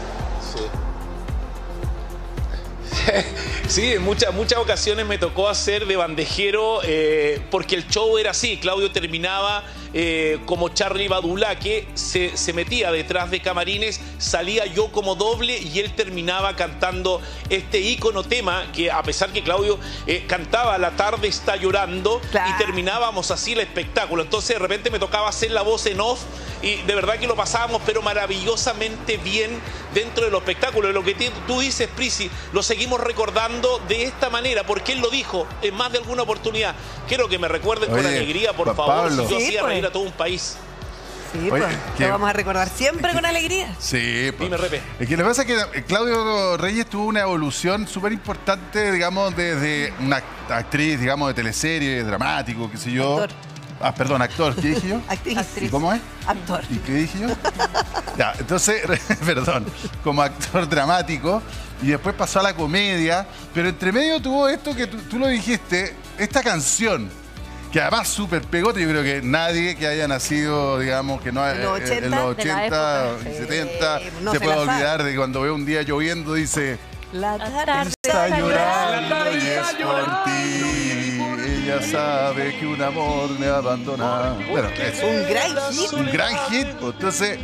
[SPEAKER 6] Sí, en muchas ocasiones me tocó hacer de bandejero porque el show era así. Claudio terminaba como Charly Badulaque, se metía detrás de camarines, salía yo como doble y él terminaba cantando este ícono tema que, a pesar que Claudio cantaba La tarde está llorando,
[SPEAKER 3] claro,
[SPEAKER 6] y terminábamos así el espectáculo. Entonces de repente me tocaba hacer la voz en off y de verdad que lo pasábamos pero maravillosamente bien dentro del espectáculo. Lo que tú dices, Prisi, lo seguimos recordando de esta manera porque él lo dijo en más de alguna oportunidad. Quiero que me recuerden con alegría, por favor,
[SPEAKER 1] Pablo.
[SPEAKER 6] si yo
[SPEAKER 3] Sí,
[SPEAKER 6] hacía
[SPEAKER 3] pues.
[SPEAKER 6] reír a todo un país.
[SPEAKER 3] Sí,
[SPEAKER 1] Oye,
[SPEAKER 3] pues,
[SPEAKER 1] que-
[SPEAKER 3] lo vamos a recordar siempre con alegría.
[SPEAKER 1] Sí, pues.
[SPEAKER 6] Dime, Repe.
[SPEAKER 1] Es que lo que pasa es que Claudio Reyes tuvo una evolución súper importante, digamos, desde una actriz, digamos, de teleserie, dramático, qué sé yo.
[SPEAKER 3] Actor.
[SPEAKER 1] Ah, perdón, actor, ¿qué dije yo?
[SPEAKER 3] Actriz.
[SPEAKER 1] ¿Y cómo es?
[SPEAKER 3] Actor.
[SPEAKER 1] ¿Y qué dije yo? Ya, entonces, perdón, como actor dramático, y después pasó a la comedia, pero entre medio tuvo esto que tú lo dijiste, esta canción, que además súper pegote. Yo creo que nadie que haya nacido, digamos, que no
[SPEAKER 3] En los 80,
[SPEAKER 1] en los
[SPEAKER 3] de la
[SPEAKER 1] 80
[SPEAKER 3] época,
[SPEAKER 1] y
[SPEAKER 3] sí,
[SPEAKER 1] 70
[SPEAKER 3] no
[SPEAKER 1] se
[SPEAKER 3] se
[SPEAKER 1] puede
[SPEAKER 3] la sabe.
[SPEAKER 1] olvidar de que cuando ve un día lloviendo dice:
[SPEAKER 3] La tarde
[SPEAKER 1] está
[SPEAKER 3] está
[SPEAKER 1] llorando y es por ti. Ella sabe que un amor me abandona. Bueno, es
[SPEAKER 3] Un gran hit.
[SPEAKER 1] un gran hit. Entonces,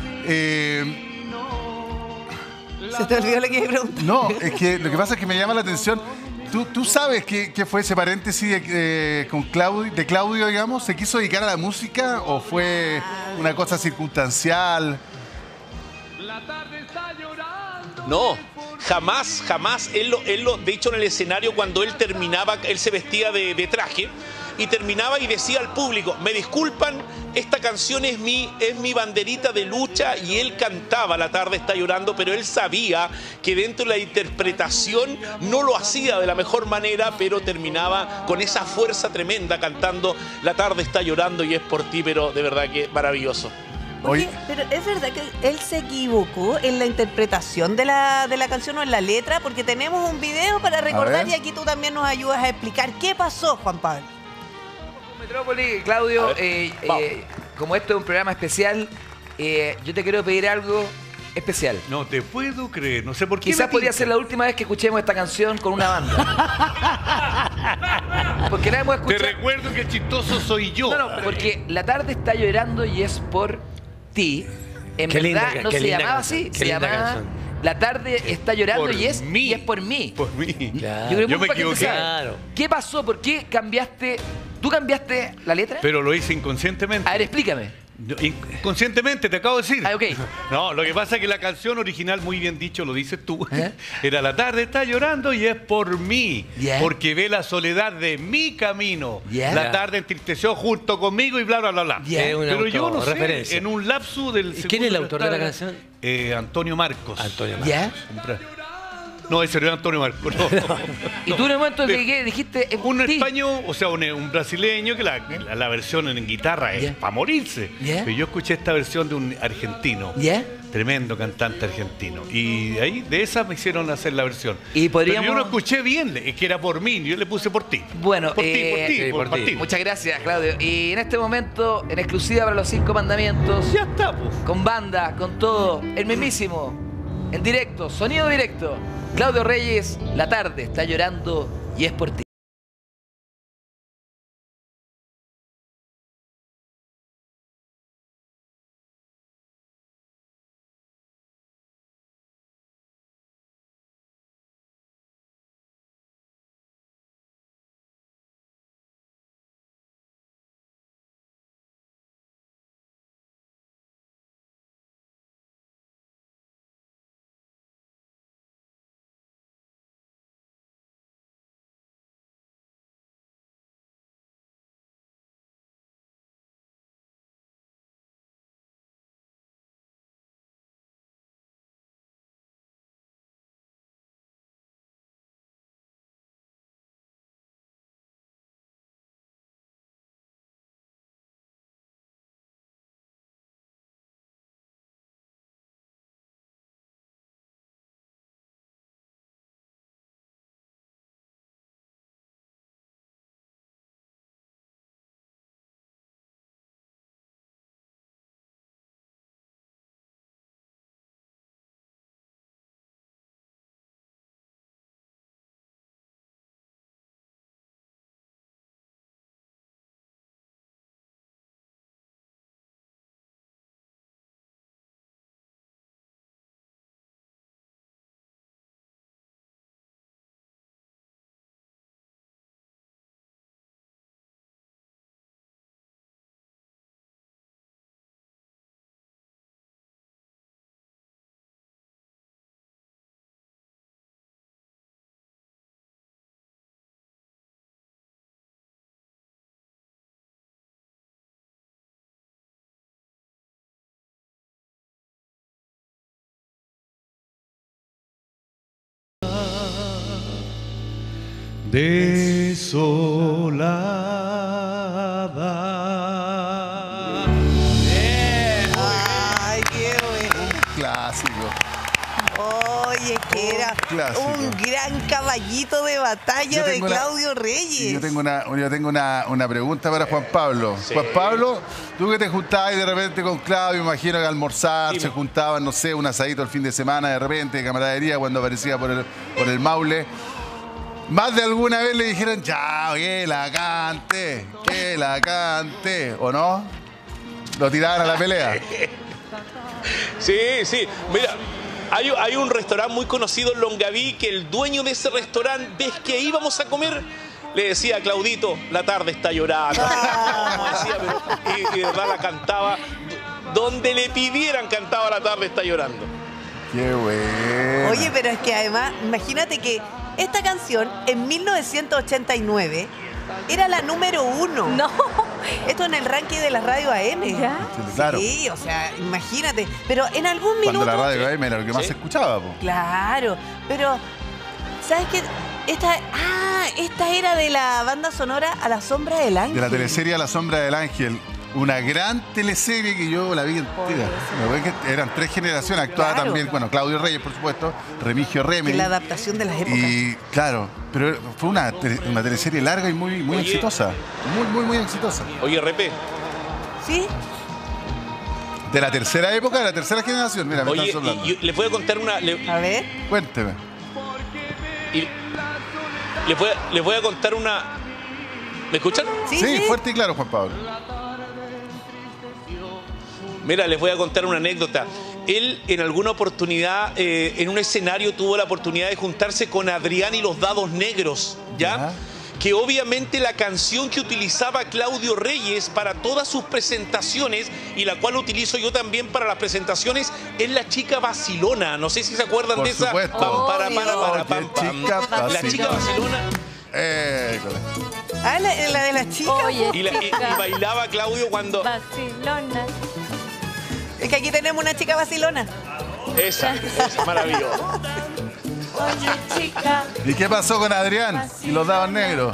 [SPEAKER 3] Se te olvidó lo que iba a preguntar.
[SPEAKER 1] no, es que lo que pasa es que me llama la atención. ¿Tú sabes qué fue ese paréntesis con Claudio, digamos? ¿Se quiso dedicar a la música o fue una cosa circunstancial?
[SPEAKER 6] No, jamás. De hecho, en el escenario, cuando él terminaba, él se vestía de traje y terminaba y decía al público: me disculpan, esta canción es mi banderita de lucha, y él cantaba La tarde está llorando, pero él sabía que dentro de la interpretación no lo hacía de la mejor manera, pero terminaba con esa fuerza tremenda cantando La tarde está llorando y es por ti, pero de verdad que maravilloso.
[SPEAKER 3] Oye, pero es verdad que él se equivocó en la interpretación de la canción o en la letra, porque tenemos un video para recordar y aquí tú también nos ayudas a explicar qué pasó, Juan Pablo.
[SPEAKER 12] Metrópoli, Claudio, como esto es un programa especial, yo te quiero pedir algo especial.
[SPEAKER 13] No te puedo creer, no sé por qué.
[SPEAKER 12] Quizás podría ser la última vez que escuchemos esta canción con una banda. Porque la hemos escuchado.
[SPEAKER 13] Te recuerdo que el chistoso soy yo.
[SPEAKER 12] No, porque La tarde está llorando y es por ti. En
[SPEAKER 11] Qué
[SPEAKER 12] verdad
[SPEAKER 11] linda-
[SPEAKER 12] no
[SPEAKER 11] qué
[SPEAKER 12] se
[SPEAKER 11] linda
[SPEAKER 12] llamaba
[SPEAKER 11] canción,
[SPEAKER 12] así,
[SPEAKER 11] qué
[SPEAKER 12] se
[SPEAKER 11] linda
[SPEAKER 12] llamaba
[SPEAKER 11] canción.
[SPEAKER 12] La tarde está llorando
[SPEAKER 13] Por
[SPEAKER 12] y es
[SPEAKER 13] mí.
[SPEAKER 12] por mí.
[SPEAKER 13] Por mí.
[SPEAKER 11] Claro.
[SPEAKER 12] Yo creo que
[SPEAKER 13] Yo
[SPEAKER 12] muy
[SPEAKER 13] me
[SPEAKER 12] para que tú
[SPEAKER 13] equivoqué.
[SPEAKER 12] sabes. ¿Qué pasó? ¿Por qué cambiaste? ¿Tú cambiaste la letra?
[SPEAKER 13] Pero lo hice inconscientemente.
[SPEAKER 12] A ver, explícame.
[SPEAKER 13] Inconscientemente, te acabo de decir.
[SPEAKER 12] Ah, ok.
[SPEAKER 13] No, lo que pasa es que la canción original, muy bien dicho, lo dices tú, era La tarde está llorando y es por mí, porque ve la soledad de mi camino. La tarde entristeció junto conmigo y bla, bla, bla, bla.
[SPEAKER 11] Es una
[SPEAKER 13] Pero yo no sé,
[SPEAKER 11] autorreferencia.
[SPEAKER 13] en un lapso del
[SPEAKER 11] ¿Y quién es el autor de la
[SPEAKER 13] canción? Antonio Marcos.
[SPEAKER 11] Antonio Marcos.
[SPEAKER 12] ¿Ya?
[SPEAKER 13] No, ese era Antonio Marco. No.
[SPEAKER 12] Y tú en el momento que dijiste...
[SPEAKER 13] Un español, o sea, un brasileño, que la versión en guitarra es para morirse. Pero yo escuché esta versión de un argentino. Tremendo cantante argentino. Y ahí, de esa me hicieron hacer la versión.
[SPEAKER 12] Y podríamos...
[SPEAKER 13] Pero yo lo escuché bien, es que era por mí, yo le puse por ti.
[SPEAKER 12] Bueno,
[SPEAKER 13] por ti.
[SPEAKER 12] Muchas gracias, Claudio. Y en este momento, en exclusiva para los 5 mandamientos.
[SPEAKER 13] Ya está, pues.
[SPEAKER 12] Con banda, con todo, el mismísimo, en directo, sonido directo. Claudio Reyes, La tarde está llorando y es por ti.
[SPEAKER 13] Desolada.
[SPEAKER 3] Ay, qué bueno.
[SPEAKER 1] Clásico.
[SPEAKER 3] Oye, que era un gran caballito de batalla de Claudio Reyes.
[SPEAKER 1] Yo tengo una pregunta para Juan Pablo. Juan Pablo, tú que te juntabas de repente con Claudio, imagino que almorzar, se juntaban, no sé, un asadito el fin de semana de repente, de camaradería, cuando aparecía por el Maule. Más de alguna vez le dijeron, ya, que la cante, ¿o no? Lo tiraban a la pelea.
[SPEAKER 6] Sí. Mira, hay un restaurante muy conocido en Longaví que el dueño de ese restaurante, ves que íbamos a comer, le decía a Claudito, la tarde está llorando. Como decía, y de verdad la cantaba. Donde le pidieran cantaba la tarde está llorando.
[SPEAKER 1] Qué bueno.
[SPEAKER 3] Oye, pero es que además, imagínate que esta canción en 1989 era la número 1.
[SPEAKER 14] No.
[SPEAKER 3] Esto en el ranking de la radio AM.
[SPEAKER 14] ¿Ya?
[SPEAKER 1] Claro.
[SPEAKER 3] Sí, o sea, imagínate. Pero en algún minuto...
[SPEAKER 1] Cuando la radio AM era lo que más se escuchaba, po.
[SPEAKER 3] Claro, pero ¿sabes qué? Esta era de la banda sonora A la sombra del ángel.
[SPEAKER 1] De la teleserie A la sombra del ángel. Una gran teleserie que yo la vi entera. Eran 3 generaciones. Actuaba también, bueno, Claudio Reyes, por supuesto, Remigio Remedy.
[SPEAKER 3] Que la adaptación de las épocas.
[SPEAKER 1] Y claro, pero fue una teleserie larga y muy exitosa. Muy exitosa.
[SPEAKER 6] Oye, RP.
[SPEAKER 3] ¿Sí?
[SPEAKER 1] De la tercera época, de la tercera generación. Mira, me están soplando.
[SPEAKER 6] Y les voy a contar una...
[SPEAKER 3] A ver.
[SPEAKER 1] Cuénteme.
[SPEAKER 6] Les voy a contar una... ¿Me escuchan?
[SPEAKER 1] Sí, fuerte y claro, Juan Pablo.
[SPEAKER 6] Mira, les voy a contar una anécdota. Él en alguna oportunidad, en un escenario, tuvo la oportunidad de juntarse con Adrián y los Dados Negros, ¿ya? Que obviamente la canción que utilizaba Claudio Reyes para todas sus presentaciones, y la cual utilizo yo también para las presentaciones, es La Chica Vacilona. No sé si se acuerdan de esa.
[SPEAKER 1] Supuesto.
[SPEAKER 6] La Chica Vacilona.
[SPEAKER 3] La de las chicas.
[SPEAKER 14] Oye,
[SPEAKER 6] y bailaba Claudio cuando...
[SPEAKER 14] Vacilona.
[SPEAKER 3] Es que aquí tenemos una chica vacilona.
[SPEAKER 6] Esa, maravillosa.
[SPEAKER 3] Oye, chica.
[SPEAKER 1] ¿Y qué pasó con Adrián y los dados negros?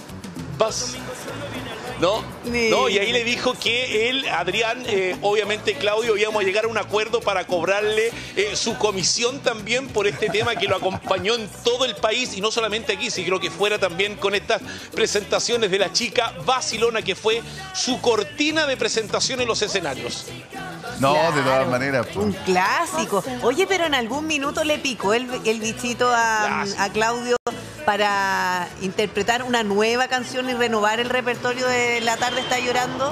[SPEAKER 6] No, y ahí le dijo que él, Adrián, obviamente Claudio, íbamos a llegar a un acuerdo para cobrarle su comisión también por este tema que lo acompañó en todo el país y no solamente aquí, sino que fuera también con estas presentaciones de la chica vacilona que fue su cortina de presentación en los escenarios.
[SPEAKER 1] No,
[SPEAKER 3] Claro,
[SPEAKER 1] de todas maneras.
[SPEAKER 3] Un clásico. Oye, pero en algún minuto le picó el bichito a Claudio para interpretar una nueva canción y renovar el repertorio de La tarde está llorando.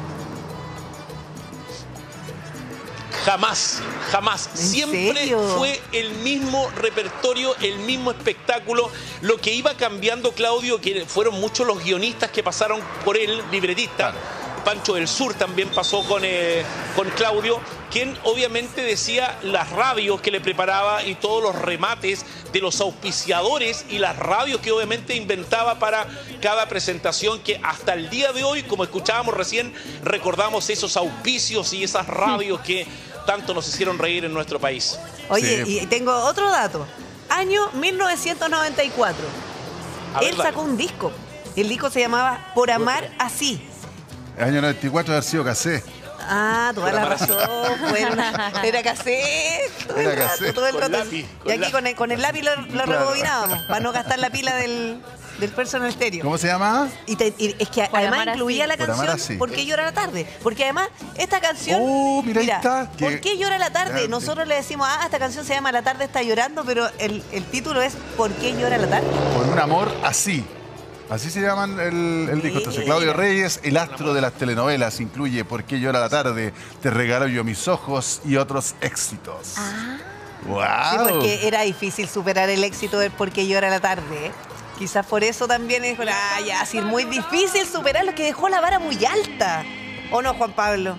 [SPEAKER 6] Jamás. Siempre
[SPEAKER 3] serio?
[SPEAKER 6] fue el mismo repertorio, el mismo espectáculo. Lo que iba cambiando, Claudio, que fueron muchos los guionistas que pasaron por él, libretista. Pancho del Sur también pasó con Claudio, quien obviamente decía las radios que le preparaba y todos los remates de los auspiciadores y las radios que obviamente inventaba para cada presentación, que hasta el día de hoy, como escuchábamos recién, recordamos esos auspicios y esas radios que tanto nos hicieron reír en nuestro país.
[SPEAKER 3] Oye, y tengo otro dato. Año 1994. Él sacó un disco. El disco se llamaba Por amar así.
[SPEAKER 1] El año 94 haber sido cassette.
[SPEAKER 3] Ah, toda la razón. Era cassette. Todo el rato. Y aquí con el lápiz lo rebobinábamos para no gastar la pila del personal estéreo.
[SPEAKER 1] ¿Cómo se llama?
[SPEAKER 3] Y es que además incluía la canción ¿Por qué llora la tarde? Porque además esta canción...
[SPEAKER 1] mira, ahí está.
[SPEAKER 3] ¿Por qué llora la tarde? Nosotros le decimos, esta canción se llama La tarde está llorando, pero el título es ¿Por qué llora la tarde?
[SPEAKER 1] Por un amor así. Así se llaman el disco. Entonces, Claudio Reyes, el astro de las telenovelas, incluye ¿Por qué llora la tarde? Te regalo yo mis ojos y otros éxitos. ¡Wow!
[SPEAKER 3] Sí, porque era difícil superar el éxito de ¿Por qué llora la tarde? Quizás por eso también dijo, es muy difícil superarlo, que dejó la vara muy alta. ¿O no, Juan Pablo?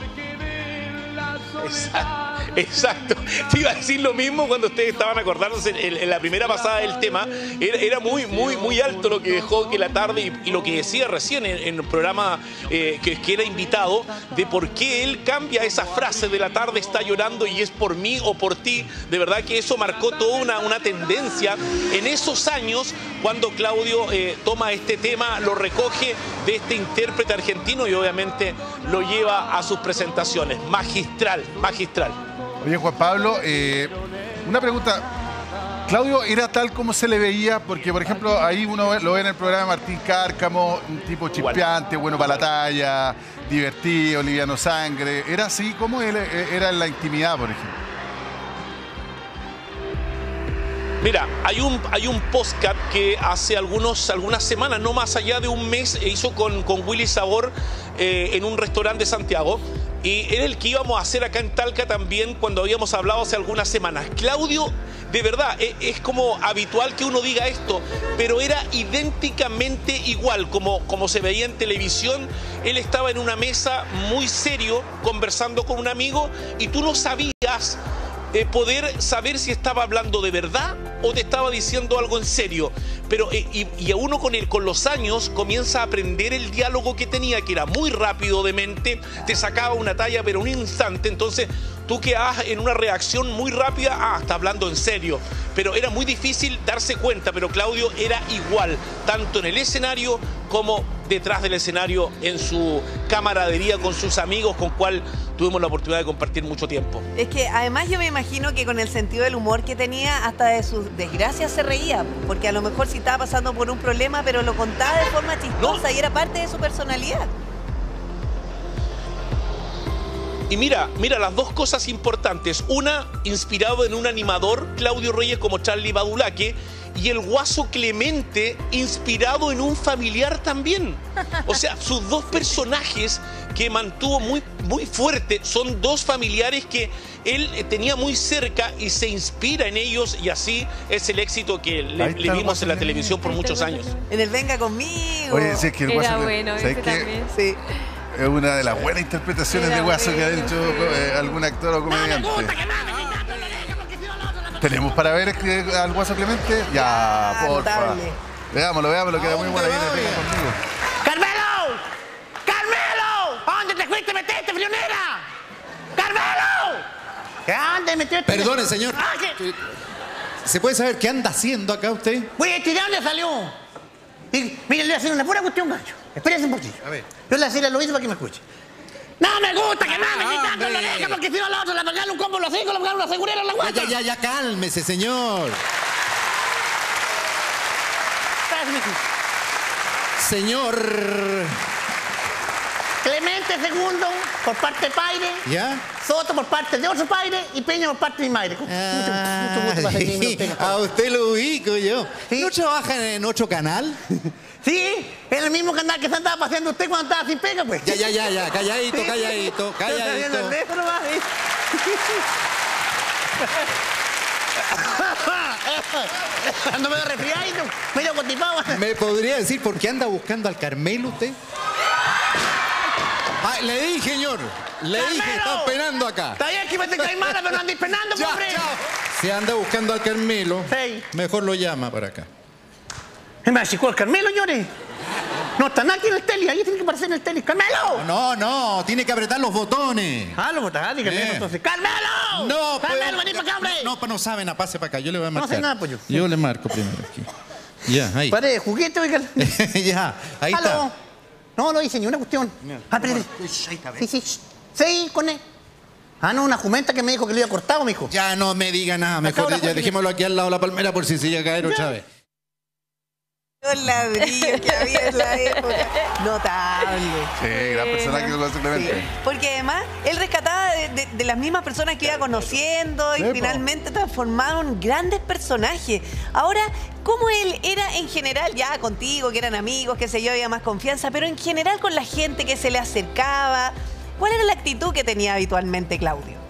[SPEAKER 6] Exacto. Te iba a decir lo mismo cuando ustedes estaban acordándose en la primera pasada del tema. Era muy alto lo que dejó que la tarde y lo que decía recién en el programa que era invitado, de por qué él cambia esa frase de la tarde está llorando y es por mí o por ti. De verdad que eso marcó toda una tendencia en esos años cuando Claudio toma este tema, lo recoge de este intérprete argentino y obviamente lo lleva a sus presentaciones. Magistral.
[SPEAKER 1] Oye, Juan Pablo, una pregunta. ¿Claudio era tal como se le veía? Porque, por ejemplo, ahí uno lo ve en el programa de Martín Cárcamo, un tipo chispeante, bueno para la talla, divertido, liviano sangre. ¿Era así como él era en la intimidad, por ejemplo?
[SPEAKER 6] Mira, hay un podcast que hace algunas semanas, no más allá de un mes, hizo con Willy Sabor en un restaurante de Santiago. Y era el que íbamos a hacer acá en Talca también cuando habíamos hablado hace algunas semanas. Claudio, de verdad, es como habitual que uno diga esto, pero era idénticamente igual como se veía en televisión. Él estaba en una mesa muy serio conversando con un amigo y tú no sabías poder saber si estaba hablando de verdad o te estaba diciendo algo en serio. Pero y a uno con los años comienza a aprender el diálogo que tenía, que era muy rápido de mente, te sacaba una talla pero un instante. Entonces tú quedabas en una reacción muy rápida, está hablando en serio. Pero era muy difícil darse cuenta, pero Claudio era igual, tanto en el escenario como detrás del escenario, en su camaradería con sus amigos, con cual tuvimos la oportunidad de compartir mucho tiempo.
[SPEAKER 3] Es que además yo me imagino que con el sentido del humor que tenía, hasta de sus desgracias se reía, porque a lo mejor sí estaba pasando por un problema, pero lo contaba de forma chistosa y era parte de su personalidad.
[SPEAKER 6] Y mira las dos cosas importantes. Una, inspirado en un animador, Claudio Reyes, como Charlie Badulaque, y el Guaso Clemente, inspirado en un familiar también. O sea, sus dos personajes que mantuvo muy fuerte son dos familiares que él tenía muy cerca y se inspira en ellos, y así es el éxito que le vimos en la televisión por muchos años.
[SPEAKER 3] En el Venga Conmigo.
[SPEAKER 1] Oye, si es que el Guaso
[SPEAKER 10] bueno, ese también.
[SPEAKER 3] Sí.
[SPEAKER 1] Es una de las buenas interpretaciones de Guaso que ha hecho algún actor o comediante. ¿Tenemos para ver al Guaso Clemente? Ya, porfa. Veámoslo, queda muy bueno ahí en el Venga Conmigo.
[SPEAKER 14] ¡Carmelo! ¡Carmelo! ¿A dónde te fuiste a meterte, frionera? ¡Carmelo! ¿A dónde metiste?
[SPEAKER 15] Perdone, señor. ¿Se puede saber qué anda haciendo acá usted?
[SPEAKER 14] Oye, ¿de dónde salió? Y, mire, le voy a hacer una pura cuestión, macho. Espérese un poquito.
[SPEAKER 15] A ver.
[SPEAKER 14] Yo le voy a decir a Luis para que me escuche. No me gusta que me quitando la oreja, porque si no la otra le pegan un combo, lo cinco, le pegan una segurera en la guata.
[SPEAKER 15] Ya, cálmese, señor. Señor...
[SPEAKER 14] Clemente II, por parte de Paire.
[SPEAKER 15] ¿Ya?
[SPEAKER 14] Soto por parte de otro Paire y Peña por parte de mi madre. Mucho gusto para seguir.
[SPEAKER 15] A usted lo ubico yo. ¿Sí? ¿No trabaja en otro canal?
[SPEAKER 14] Sí, en el mismo canal que se andaba paseando usted cuando estaba sin pega, pues.
[SPEAKER 15] Ya, calladito.
[SPEAKER 14] Ando medio resfriadito, medio constipado.
[SPEAKER 15] ¿Me podría decir por qué anda buscando al Carmelo usted? Le dije, señor. Están penando acá.
[SPEAKER 14] Está bien que me tengáis mala, pero no andéis penando, pobre.
[SPEAKER 15] Se anda buscando al Carmelo.
[SPEAKER 14] Sí.
[SPEAKER 15] Mejor lo llama para acá.
[SPEAKER 14] ¿Me achicó el Carmelo, señores? No está nada aquí en el tele, ahí tiene que aparecer en el tele. ¡Carmelo!
[SPEAKER 15] No, tiene que apretar los botones.
[SPEAKER 14] Los botones, Carmelo, entonces. ¡Carmelo!
[SPEAKER 15] No,
[SPEAKER 14] ¡Carmelo, vení para acá, hombre!
[SPEAKER 15] No saben, pase para acá, yo le voy a marcar.
[SPEAKER 14] No sé nada, pues yo.
[SPEAKER 15] Yo le marco primero aquí. Ya, ahí.
[SPEAKER 14] Pare de juguete, oiga.
[SPEAKER 15] Ya, ahí está.
[SPEAKER 14] No hice ni una cuestión. Espérate. Sí, con él. No, una jumenta que me dijo que le iba cortado, mijo.
[SPEAKER 15] Ya no me diga nada, mejor ya dejémoslo aquí al lado de la palmera por si se llega a caer otra vez.
[SPEAKER 3] Los ladrillos que había en la época. Notable.
[SPEAKER 1] Sí, gran personaje que lo hace Clemente.
[SPEAKER 3] Sí. Porque además él rescataba de las mismas personas que iba conociendo y finalmente transformaron grandes personajes. Ahora, ¿cómo él era en general, ya contigo, que eran amigos, qué sé yo, había más confianza, pero en general con la gente que se le acercaba? ¿Cuál era la actitud que tenía habitualmente Claudio?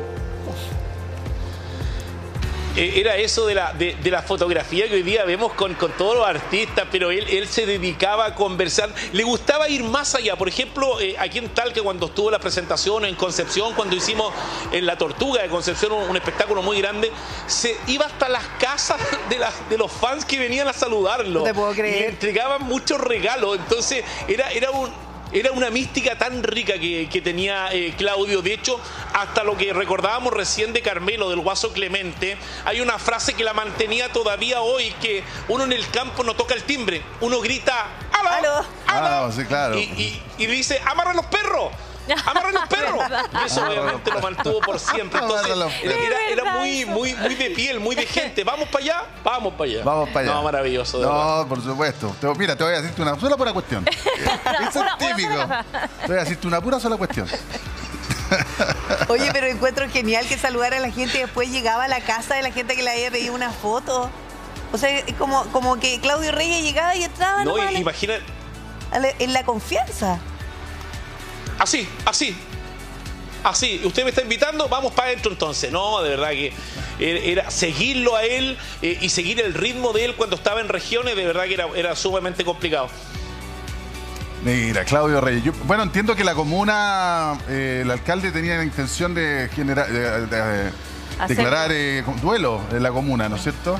[SPEAKER 6] Era eso de la fotografía que hoy día vemos con todos los artistas, pero él se dedicaba a conversar. Le gustaba ir más allá. Por ejemplo, aquí en Talca, cuando estuvo la presentación en Concepción, cuando hicimos en La Tortuga de Concepción un espectáculo muy grande, se iba hasta las casas de los fans que venían a saludarlo.
[SPEAKER 3] No te puedo creer.
[SPEAKER 6] Le entregaban muchos regalos. Entonces, era una mística tan rica que tenía Claudio. De hecho, hasta lo que recordábamos recién de Carmelo, del Guaso Clemente, hay una frase que la mantenía todavía hoy, que uno en el campo no toca el timbre, uno grita ¡aló!
[SPEAKER 1] Sí, claro.
[SPEAKER 6] Y dice ¡amarran los perros! ¡amarran los perros! Y eso obviamente lo mantuvo por siempre. Entonces era muy de piel, muy de gente. ¿Vamos para allá? Vamos para allá.
[SPEAKER 1] Vamos para allá.
[SPEAKER 6] No, maravilloso.
[SPEAKER 1] No, por supuesto. Mira, te voy a decirte una sola pura cuestión. Eso es típico. Te voy a decirte una pura sola cuestión.
[SPEAKER 3] Oye, pero encuentro genial que saludara a la gente y después llegaba a la casa de la gente que le había pedido una foto. O sea, como que Claudio Reyes llegaba y entraba.
[SPEAKER 6] No, imagina.
[SPEAKER 3] En la confianza.
[SPEAKER 6] Así. Usted me está invitando, vamos para adentro entonces. No, de verdad que era seguirlo a él y seguir el ritmo de él cuando estaba en regiones, de verdad que era sumamente complicado.
[SPEAKER 1] Mira, Claudio Reyes. Bueno, entiendo que la comuna, el alcalde tenía la intención de declarar duelo en la comuna, ¿no es cierto?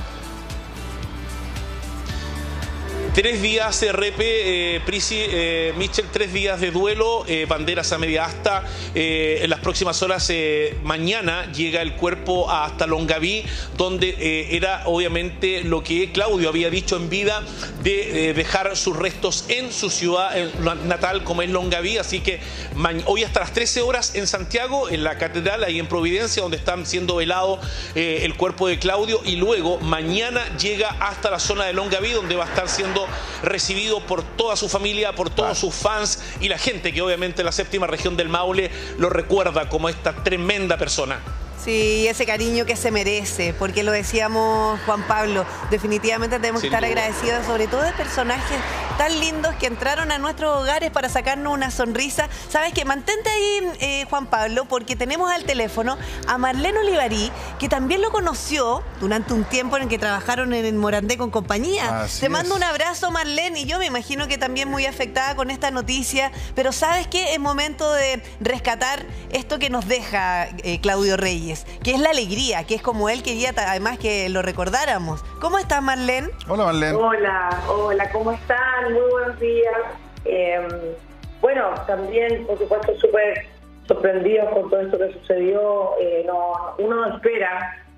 [SPEAKER 6] 3 días Prisi, Michel, 3 días de duelo, banderas a media asta. En las próximas horas, mañana llega el cuerpo hasta Longaví, donde era obviamente lo que Claudio había dicho en vida, de dejar sus restos en su ciudad natal, como es Longaví. Así que hoy hasta las 13 horas en Santiago, en la catedral, ahí en Providencia, donde están siendo velados el cuerpo de Claudio, y luego mañana llega hasta la zona de Longaví, donde va a estar siendo recibido por toda su familia, por todos sus fans y la gente que obviamente en la 7ª región del Maule lo recuerda como esta tremenda persona.
[SPEAKER 3] Sí, ese cariño que se merece, porque lo decíamos, Juan Pablo, definitivamente tenemos que estar agradecidos, sobre todo de personajes tan lindos que entraron a nuestros hogares para sacarnos una sonrisa. ¿Sabes qué? Mantente ahí, Juan Pablo, porque tenemos al teléfono a Marlene Olivarí, que también lo conoció durante un tiempo en el que trabajaron en el Morandé con compañía. Te mando un abrazo, Marlene, y yo me imagino que también muy afectada con esta noticia, pero ¿sabes qué? Es momento de rescatar esto que nos deja Claudio Reyes, que es la alegría, que es como él quería además que lo recordáramos. ¿Cómo estás, Marlene?
[SPEAKER 1] Hola, Marlene.
[SPEAKER 16] Hola, ¿cómo están? Muy buenos días. Bueno, también, por supuesto, súper sorprendidos con todo esto que sucedió. Uno no espera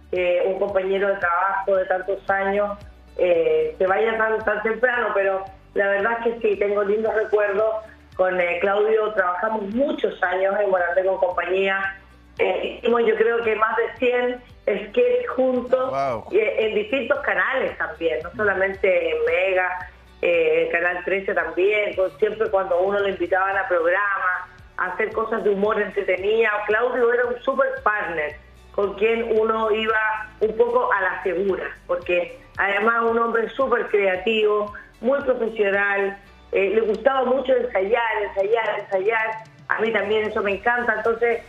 [SPEAKER 16] que un compañero de trabajo de tantos años se vaya tan temprano, pero la verdad es que sí, tengo lindos recuerdos. Con Claudio trabajamos muchos años en Morandé con compañía. Hicimos yo creo que más de 100 sketches juntos, en distintos canales también, no solamente en Mega, Canal 13 también, siempre cuando uno lo invitaban a programas, a hacer cosas de humor entretenida. Claudio era un super partner con quien uno iba un poco a la segura, porque además un hombre súper creativo, muy profesional, le gustaba mucho ensayar. A mí también eso me encanta. Entonces,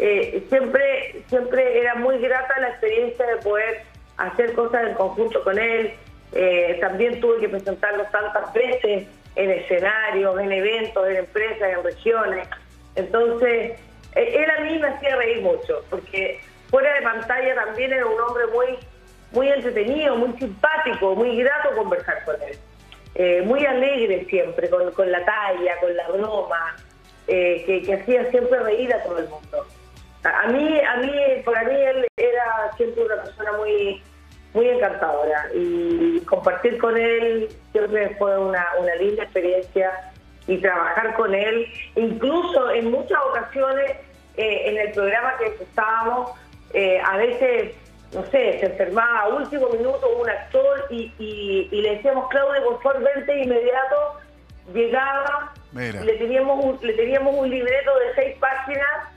[SPEAKER 16] siempre era muy grata la experiencia de poder hacer cosas en conjunto con él. También tuve que presentarlo tantas veces en escenarios, en eventos, en empresas, en regiones. Entonces, él a mí me hacía reír mucho, porque fuera de pantalla también era un hombre muy entretenido, muy simpático, muy grato conversar con él. Muy alegre siempre, con la talla, con la broma, que hacía siempre reír a todo el mundo. Para mí él era siempre una persona muy encantadora, y compartir con él siempre fue una linda experiencia, y trabajar con él, incluso en muchas ocasiones en el programa que estábamos, a veces, no sé, se enfermaba a último minuto un actor y le decíamos, Claudio, por favor, vente de inmediato. Llegaba, le teníamos un libreto de 6 páginas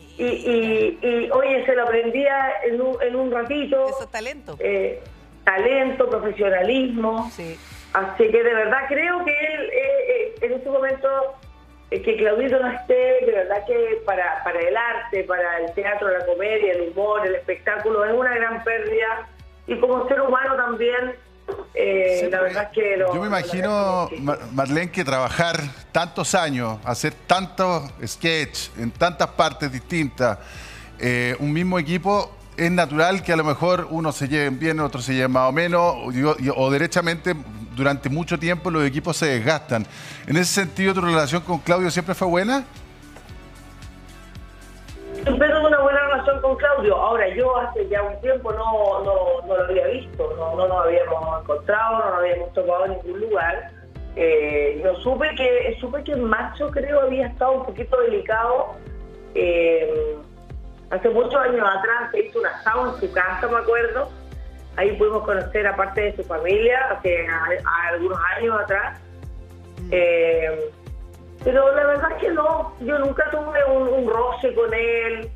[SPEAKER 16] y oye, se lo aprendía en un ratito.
[SPEAKER 3] Eso es talento.
[SPEAKER 16] Talento, profesionalismo.
[SPEAKER 3] Sí.
[SPEAKER 16] Así que de verdad creo que él, en este momento, que Claudito no esté, de verdad que para el arte, para el teatro, la comedia, el humor, el espectáculo, es una gran pérdida. Y como ser humano también, la verdad es que...
[SPEAKER 1] Yo me imagino, Marlene, que trabajar tantos años, hacer tantos sketches en tantas partes distintas, un mismo equipo, es natural que a lo mejor unos se lleven bien, otros se lleven más o menos, o derechamente durante mucho tiempo los equipos se desgastan. En ese sentido, ¿tu relación con Claudio siempre fue buena?
[SPEAKER 16] Siempre tuve una buena relación con Claudio. Ahora, yo hace ya un tiempo no lo había visto, no nos habíamos encontrado, no nos habíamos topado en ningún lugar. Yo supe que en marzo, creo, había estado un poquito delicado. Hace muchos años atrás se hizo un asado en su casa, me acuerdo. Ahí pudimos conocer a parte de su familia, hace algunos años atrás. Pero la verdad es que no, yo nunca tuve un roce con él.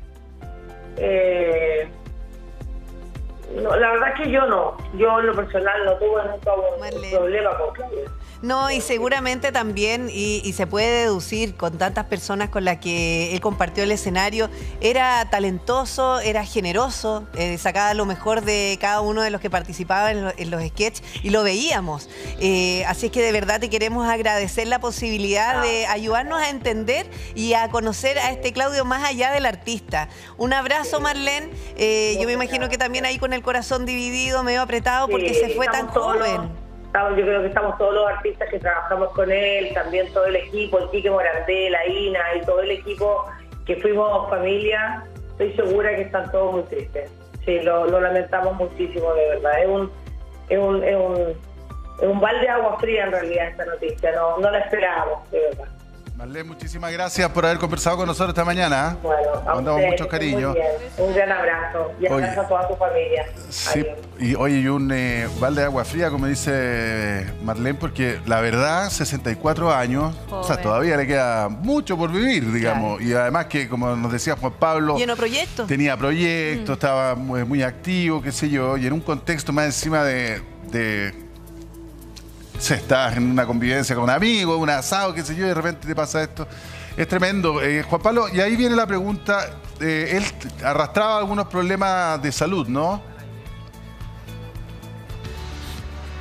[SPEAKER 16] No, la verdad es que yo no. Yo en lo personal no tuve nunca un problema con Claudio.
[SPEAKER 3] No, y seguramente también, y se puede deducir con tantas personas con las que él compartió el escenario, era talentoso, era generoso, sacaba lo mejor de cada uno de los que participaban en los sketches, y lo veíamos. Así es que de verdad te queremos agradecer la posibilidad de ayudarnos a entender y a conocer a este Claudio más allá del artista. Un abrazo, Marlene. Yo me imagino que también ahí con el corazón dividido, medio apretado, porque se fue tan joven.
[SPEAKER 16] Yo creo que estamos todos los artistas que trabajamos con él, también todo el equipo, el Quique Morandé, la Ina y todo el equipo que fuimos familia. Estoy segura que están todos muy tristes. Sí, lo lamentamos muchísimo, de verdad. Es un balde de agua fría en realidad esta noticia. No la esperábamos, de verdad.
[SPEAKER 1] Marlene, muchísimas gracias por haber conversado con nosotros esta mañana.
[SPEAKER 16] Bueno,
[SPEAKER 1] mandamos mucho cariño.
[SPEAKER 16] Un gran abrazo y abrazo a toda tu familia.
[SPEAKER 1] Sí, y un balde de agua fría, como dice Marlene, porque la verdad, 64 años, o sea, todavía le queda mucho por vivir, digamos. Claro. Y además que, como nos decía Juan Pablo,
[SPEAKER 3] lleno proyectos.
[SPEAKER 1] Tenía proyectos, estaba muy activo, qué sé yo, y en un contexto más encima de estás en una convivencia con amigos, un asado, qué sé yo, y de repente te pasa esto. Es tremendo. Juan Pablo, y ahí viene la pregunta. Él arrastraba algunos problemas de salud, ¿no?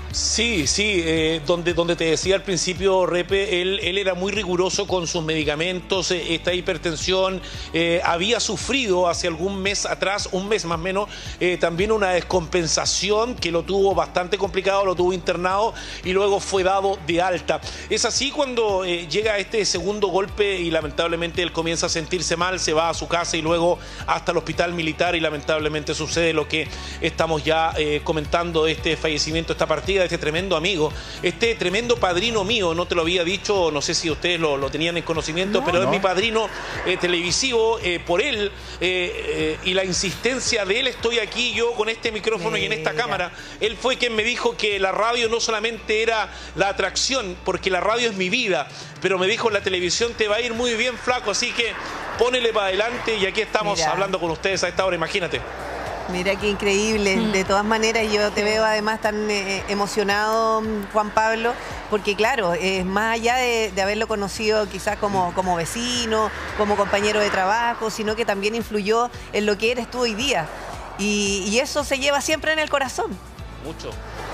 [SPEAKER 6] Sí, donde te decía al principio, Repe, él era muy riguroso con sus medicamentos, esta hipertensión, había sufrido hace algún mes atrás, un mes más o menos, también una descompensación que lo tuvo bastante complicado, lo tuvo internado y luego fue dado de alta. Es así cuando llega este segundo golpe y lamentablemente él comienza a sentirse mal, se va a su casa y luego hasta el hospital militar y lamentablemente sucede lo que estamos ya comentando, este fallecimiento, esta partida de este tremendo amigo, este tremendo padrino mío. No te lo había dicho, no sé si ustedes lo tenían en conocimiento, pero es mi padrino televisivo. Por él y la insistencia de él estoy aquí yo con este micrófono y en esta cámara. Él fue quien me dijo que la radio no solamente era la atracción, porque la radio es mi vida, pero me dijo, la televisión te va a ir muy bien, flaco, así que ponele para adelante. Y aquí estamos hablando con ustedes a esta hora, imagínate.
[SPEAKER 3] Mira qué increíble. De todas maneras, yo te veo además tan emocionado, Juan Pablo, porque claro, más allá de haberlo conocido quizás como vecino, como compañero de trabajo, sino que también influyó en lo que eres tú hoy día. Y eso se lleva siempre en el corazón.
[SPEAKER 6] Mucho.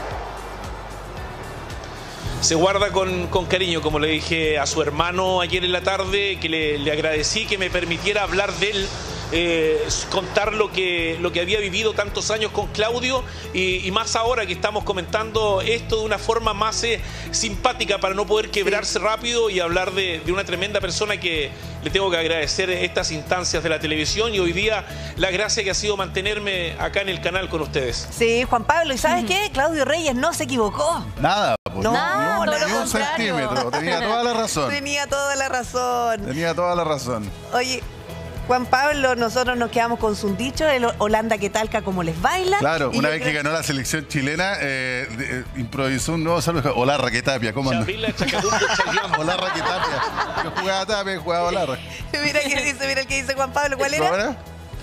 [SPEAKER 6] Se guarda con cariño, como le dije a su hermano ayer en la tarde, que le agradecí que me permitiera hablar de él, contar lo que había vivido tantos años con Claudio y más ahora que estamos comentando esto de una forma más simpática para no poder quebrarse rápido y hablar de una tremenda persona que le tengo que agradecer estas instancias de la televisión y hoy día la gracia que ha sido mantenerme acá en el canal con ustedes.
[SPEAKER 3] Sí, Juan Pablo, ¿y sabes qué? Claudio Reyes no se equivocó.
[SPEAKER 1] Nada.
[SPEAKER 3] No,
[SPEAKER 1] ni un centímetro. Tenía toda la razón.
[SPEAKER 3] Tenía toda la razón.
[SPEAKER 1] Tenía toda la razón.
[SPEAKER 3] Oye, Juan Pablo, nosotros nos quedamos con su dicho, el Holanda que talca como les baila.
[SPEAKER 1] Claro, una vez que ganó la selección chilena, improvisó un nuevo saludo. Hola, Raquetapia, ¿cómo andas? Hola, Raquetapia. Yo jugaba Tapia, jugaba Hola.
[SPEAKER 3] Mira el que dice Juan Pablo, ¿cuál era?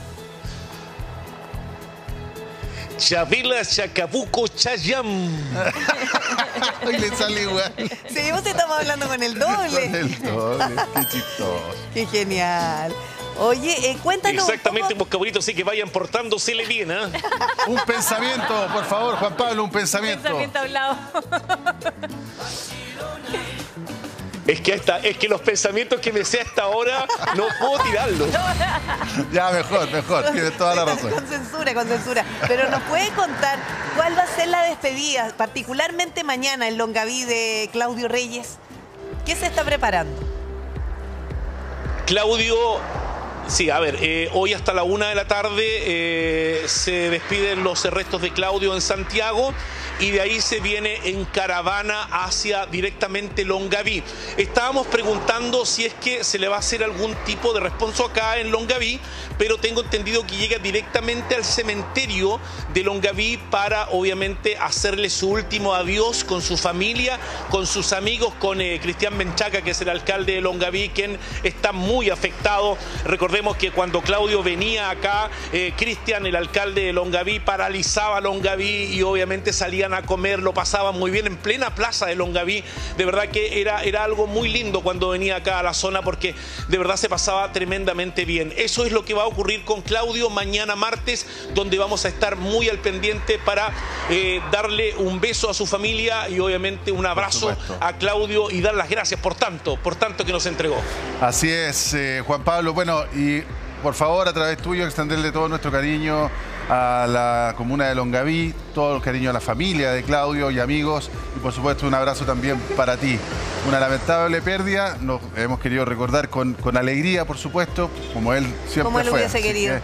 [SPEAKER 6] Chavila Chacabuco Chayam.
[SPEAKER 1] Hoy le sale igual.
[SPEAKER 3] Sí, vos estamos hablando con el doble.
[SPEAKER 1] Con el doble, qué chistoso.
[SPEAKER 3] Qué genial. Oye, cuéntanos.
[SPEAKER 6] Exactamente, pues cabrito, sí que vayan portándosele bien, ¿eh?
[SPEAKER 1] Un pensamiento, por favor, Juan Pablo, un pensamiento.
[SPEAKER 10] Un pensamiento hablado.
[SPEAKER 6] Es que los pensamientos que me sé hasta ahora no puedo tirarlos.
[SPEAKER 1] Ya, mejor, tienes toda la razón.
[SPEAKER 3] Con censura. Pero ¿nos puede contar cuál va a ser la despedida, particularmente mañana en Longaví, de Claudio Reyes? ¿Qué se está preparando?
[SPEAKER 6] Claudio, sí, a ver, hoy hasta la 1 de la tarde se despiden los restos de Claudio en Santiago y de ahí se viene en caravana hacia directamente Longaví. Estábamos preguntando si es que se le va a hacer algún tipo de responso acá en Longaví, pero tengo entendido que llega directamente al cementerio de Longaví para obviamente hacerle su último adiós con su familia, con sus amigos, con Cristian Menchaca, que es el alcalde de Longaví, quien está muy afectado. Recordemos que cuando Claudio venía acá, Cristian, el alcalde de Longaví, paralizaba Longaví y obviamente salían a comer, lo pasaban muy bien en plena plaza de Longaví. De verdad que era algo muy lindo cuando venía acá a la zona, porque de verdad se pasaba tremendamente bien. Eso es lo que va a ocurrir con Claudio mañana martes, donde vamos a estar muy al pendiente para darle un beso a su familia y obviamente un abrazo a Claudio y dar las gracias por tanto que nos entregó.
[SPEAKER 1] Así es, Juan Pablo. Bueno, y por favor, a través tuyo, extenderle todo nuestro cariño a la comuna de Longaví, todo el cariño a la familia de Claudio y amigos, y por supuesto un abrazo también para ti. Una lamentable pérdida, nos hemos querido recordar con alegría, por supuesto, como él siempre
[SPEAKER 3] como él
[SPEAKER 1] fue.
[SPEAKER 3] Hubiese querido.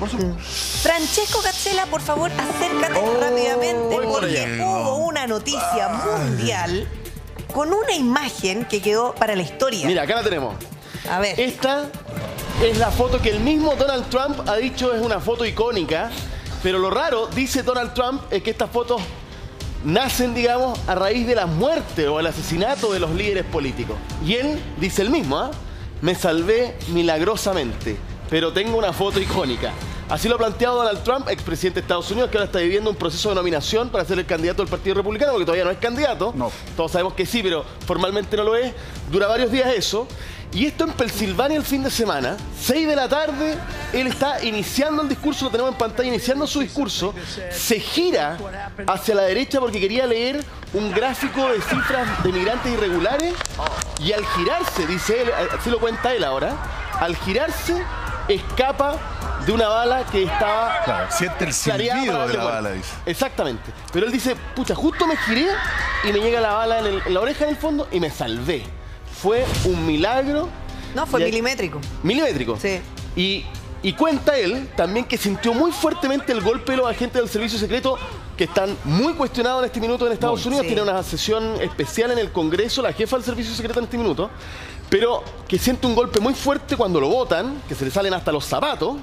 [SPEAKER 3] Francesco Gazzela, por favor, acércate rápidamente, porque hubo una noticia mundial con una imagen que quedó para la historia.
[SPEAKER 17] Mira, acá la tenemos.
[SPEAKER 3] A ver.
[SPEAKER 17] Esta es la foto que el mismo Donald Trump ha dicho es una foto icónica, pero lo raro, dice Donald Trump, es que estas fotos nacen, digamos, a raíz de la muerte o el asesinato de los líderes políticos. Y él dice el mismo, me salvé milagrosamente, pero tengo una foto icónica. Así lo ha planteado Donald Trump, expresidente de Estados Unidos, que ahora está viviendo un proceso de nominación para ser el candidato del Partido Republicano, porque todavía no es candidato. No. Todos sabemos que sí, pero formalmente no lo es. Dura varios días eso. Y esto en Pensilvania el fin de semana, 6 de la tarde, él está iniciando el discurso, lo tenemos en pantalla, iniciando su discurso, se gira hacia la derecha porque quería leer un gráfico de cifras de migrantes irregulares y al girarse, dice él, así lo cuenta él ahora, al girarse escapa de una bala que estaba...
[SPEAKER 1] Claro, siente el silbido de la bala, dice.
[SPEAKER 17] Exactamente. Pero él dice, pucha, justo me giré y me llega la bala en la oreja en el fondo y me salvé. Fue un milagro.
[SPEAKER 3] No, fue milimétrico.
[SPEAKER 17] Milimétrico.
[SPEAKER 3] Sí.
[SPEAKER 17] Y cuenta él también que sintió muy fuertemente el golpe de los agentes del servicio secreto que están muy cuestionados en este minuto en Estados Unidos.
[SPEAKER 3] Sí.
[SPEAKER 17] Tiene una sesión especial en el Congreso, la jefa del servicio secreto en este minuto, pero que siente un golpe muy fuerte cuando lo botan, que se le salen hasta los zapatos,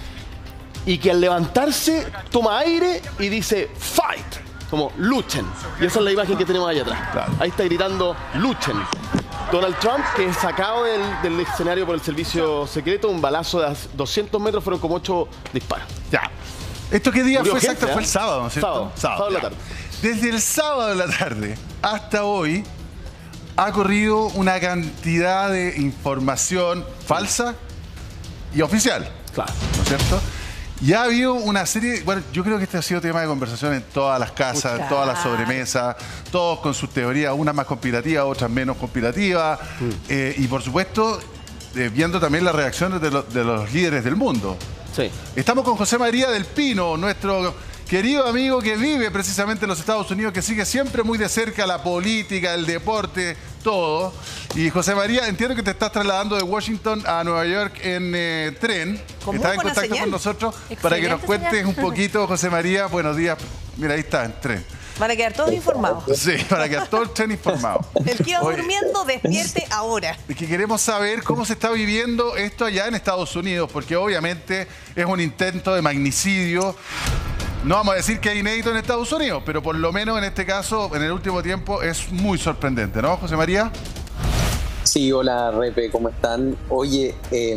[SPEAKER 17] y que al levantarse toma aire y dice fight, como luchen. Y esa es la imagen que tenemos ahí atrás. Claro. Ahí está gritando luchen. Donald Trump, que es sacado del escenario por el servicio secreto, un balazo de 200 metros, fueron como 8 disparos.
[SPEAKER 1] Ya. ¿Esto qué día
[SPEAKER 17] Murió
[SPEAKER 1] fue
[SPEAKER 17] gente,
[SPEAKER 1] exacto? Fue el sábado, ¿no es cierto?
[SPEAKER 17] Sábado de la tarde.
[SPEAKER 1] Desde el sábado de la tarde hasta hoy ha corrido una cantidad de información falsa y oficial.
[SPEAKER 17] Claro.
[SPEAKER 1] ¿No es cierto? Y ha habido una serie, bueno, yo creo que este ha sido tema de conversación en todas las casas, en todas las sobremesas, todos con sus teorías, unas más conspirativas, otras menos conspirativas, y por supuesto, viendo también las reacciones de los líderes del mundo.
[SPEAKER 17] Sí.
[SPEAKER 1] Estamos con José María del Pino, nuestro querido amigo que vive precisamente en los Estados Unidos, que sigue siempre muy de cerca la política, el deporte, todo. Y José María, entiendo que te estás trasladando de Washington a Nueva York en tren. Estás en contacto con nosotros para que nos cuentes un poquito, José María. Buenos días. Mira, ahí está, en tren.
[SPEAKER 3] Van a quedar todos informados.
[SPEAKER 1] Sí, para quedar todo el tren informado.
[SPEAKER 3] El que iba durmiendo, despierte ahora.
[SPEAKER 1] Es que queremos saber cómo se está viviendo esto allá en Estados Unidos, porque obviamente es un intento de magnicidio. No vamos a decir que es inédito en Estados Unidos, pero por lo menos en este caso, en el último tiempo, es muy sorprendente, ¿no, José María?
[SPEAKER 18] Sí, hola, Repe, ¿cómo están? Oye,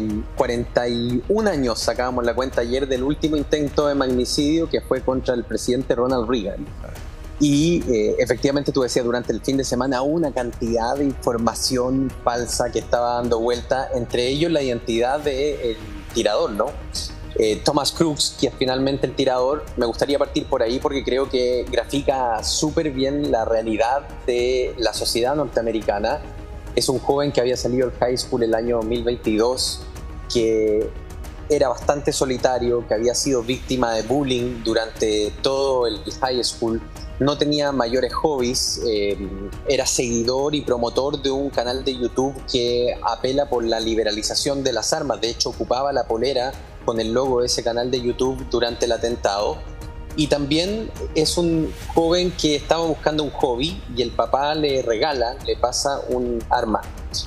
[SPEAKER 18] 41 años sacábamos la cuenta ayer del último intento de magnicidio que fue contra el presidente Ronald Reagan. Y efectivamente, tú decías, durante el fin de semana una cantidad de información falsa que estaba dando vuelta, entre ellos la identidad del tirador, ¿no? Thomas Crooks, que es finalmente el tirador. Me gustaría partir por ahí porque creo que grafica súper bien la realidad de la sociedad norteamericana. Es un joven que había salido del high school el año 2022, que era bastante solitario, que había sido víctima de bullying durante todo el high school, no tenía mayores hobbies, era seguidor y promotor de un canal de YouTube que apela por la liberalización de las armas. De hecho, ocupaba la polera con el logo de ese canal de YouTube durante el atentado. Y también es un joven que estaba buscando un hobby y el papá le regala, le pasa un arma,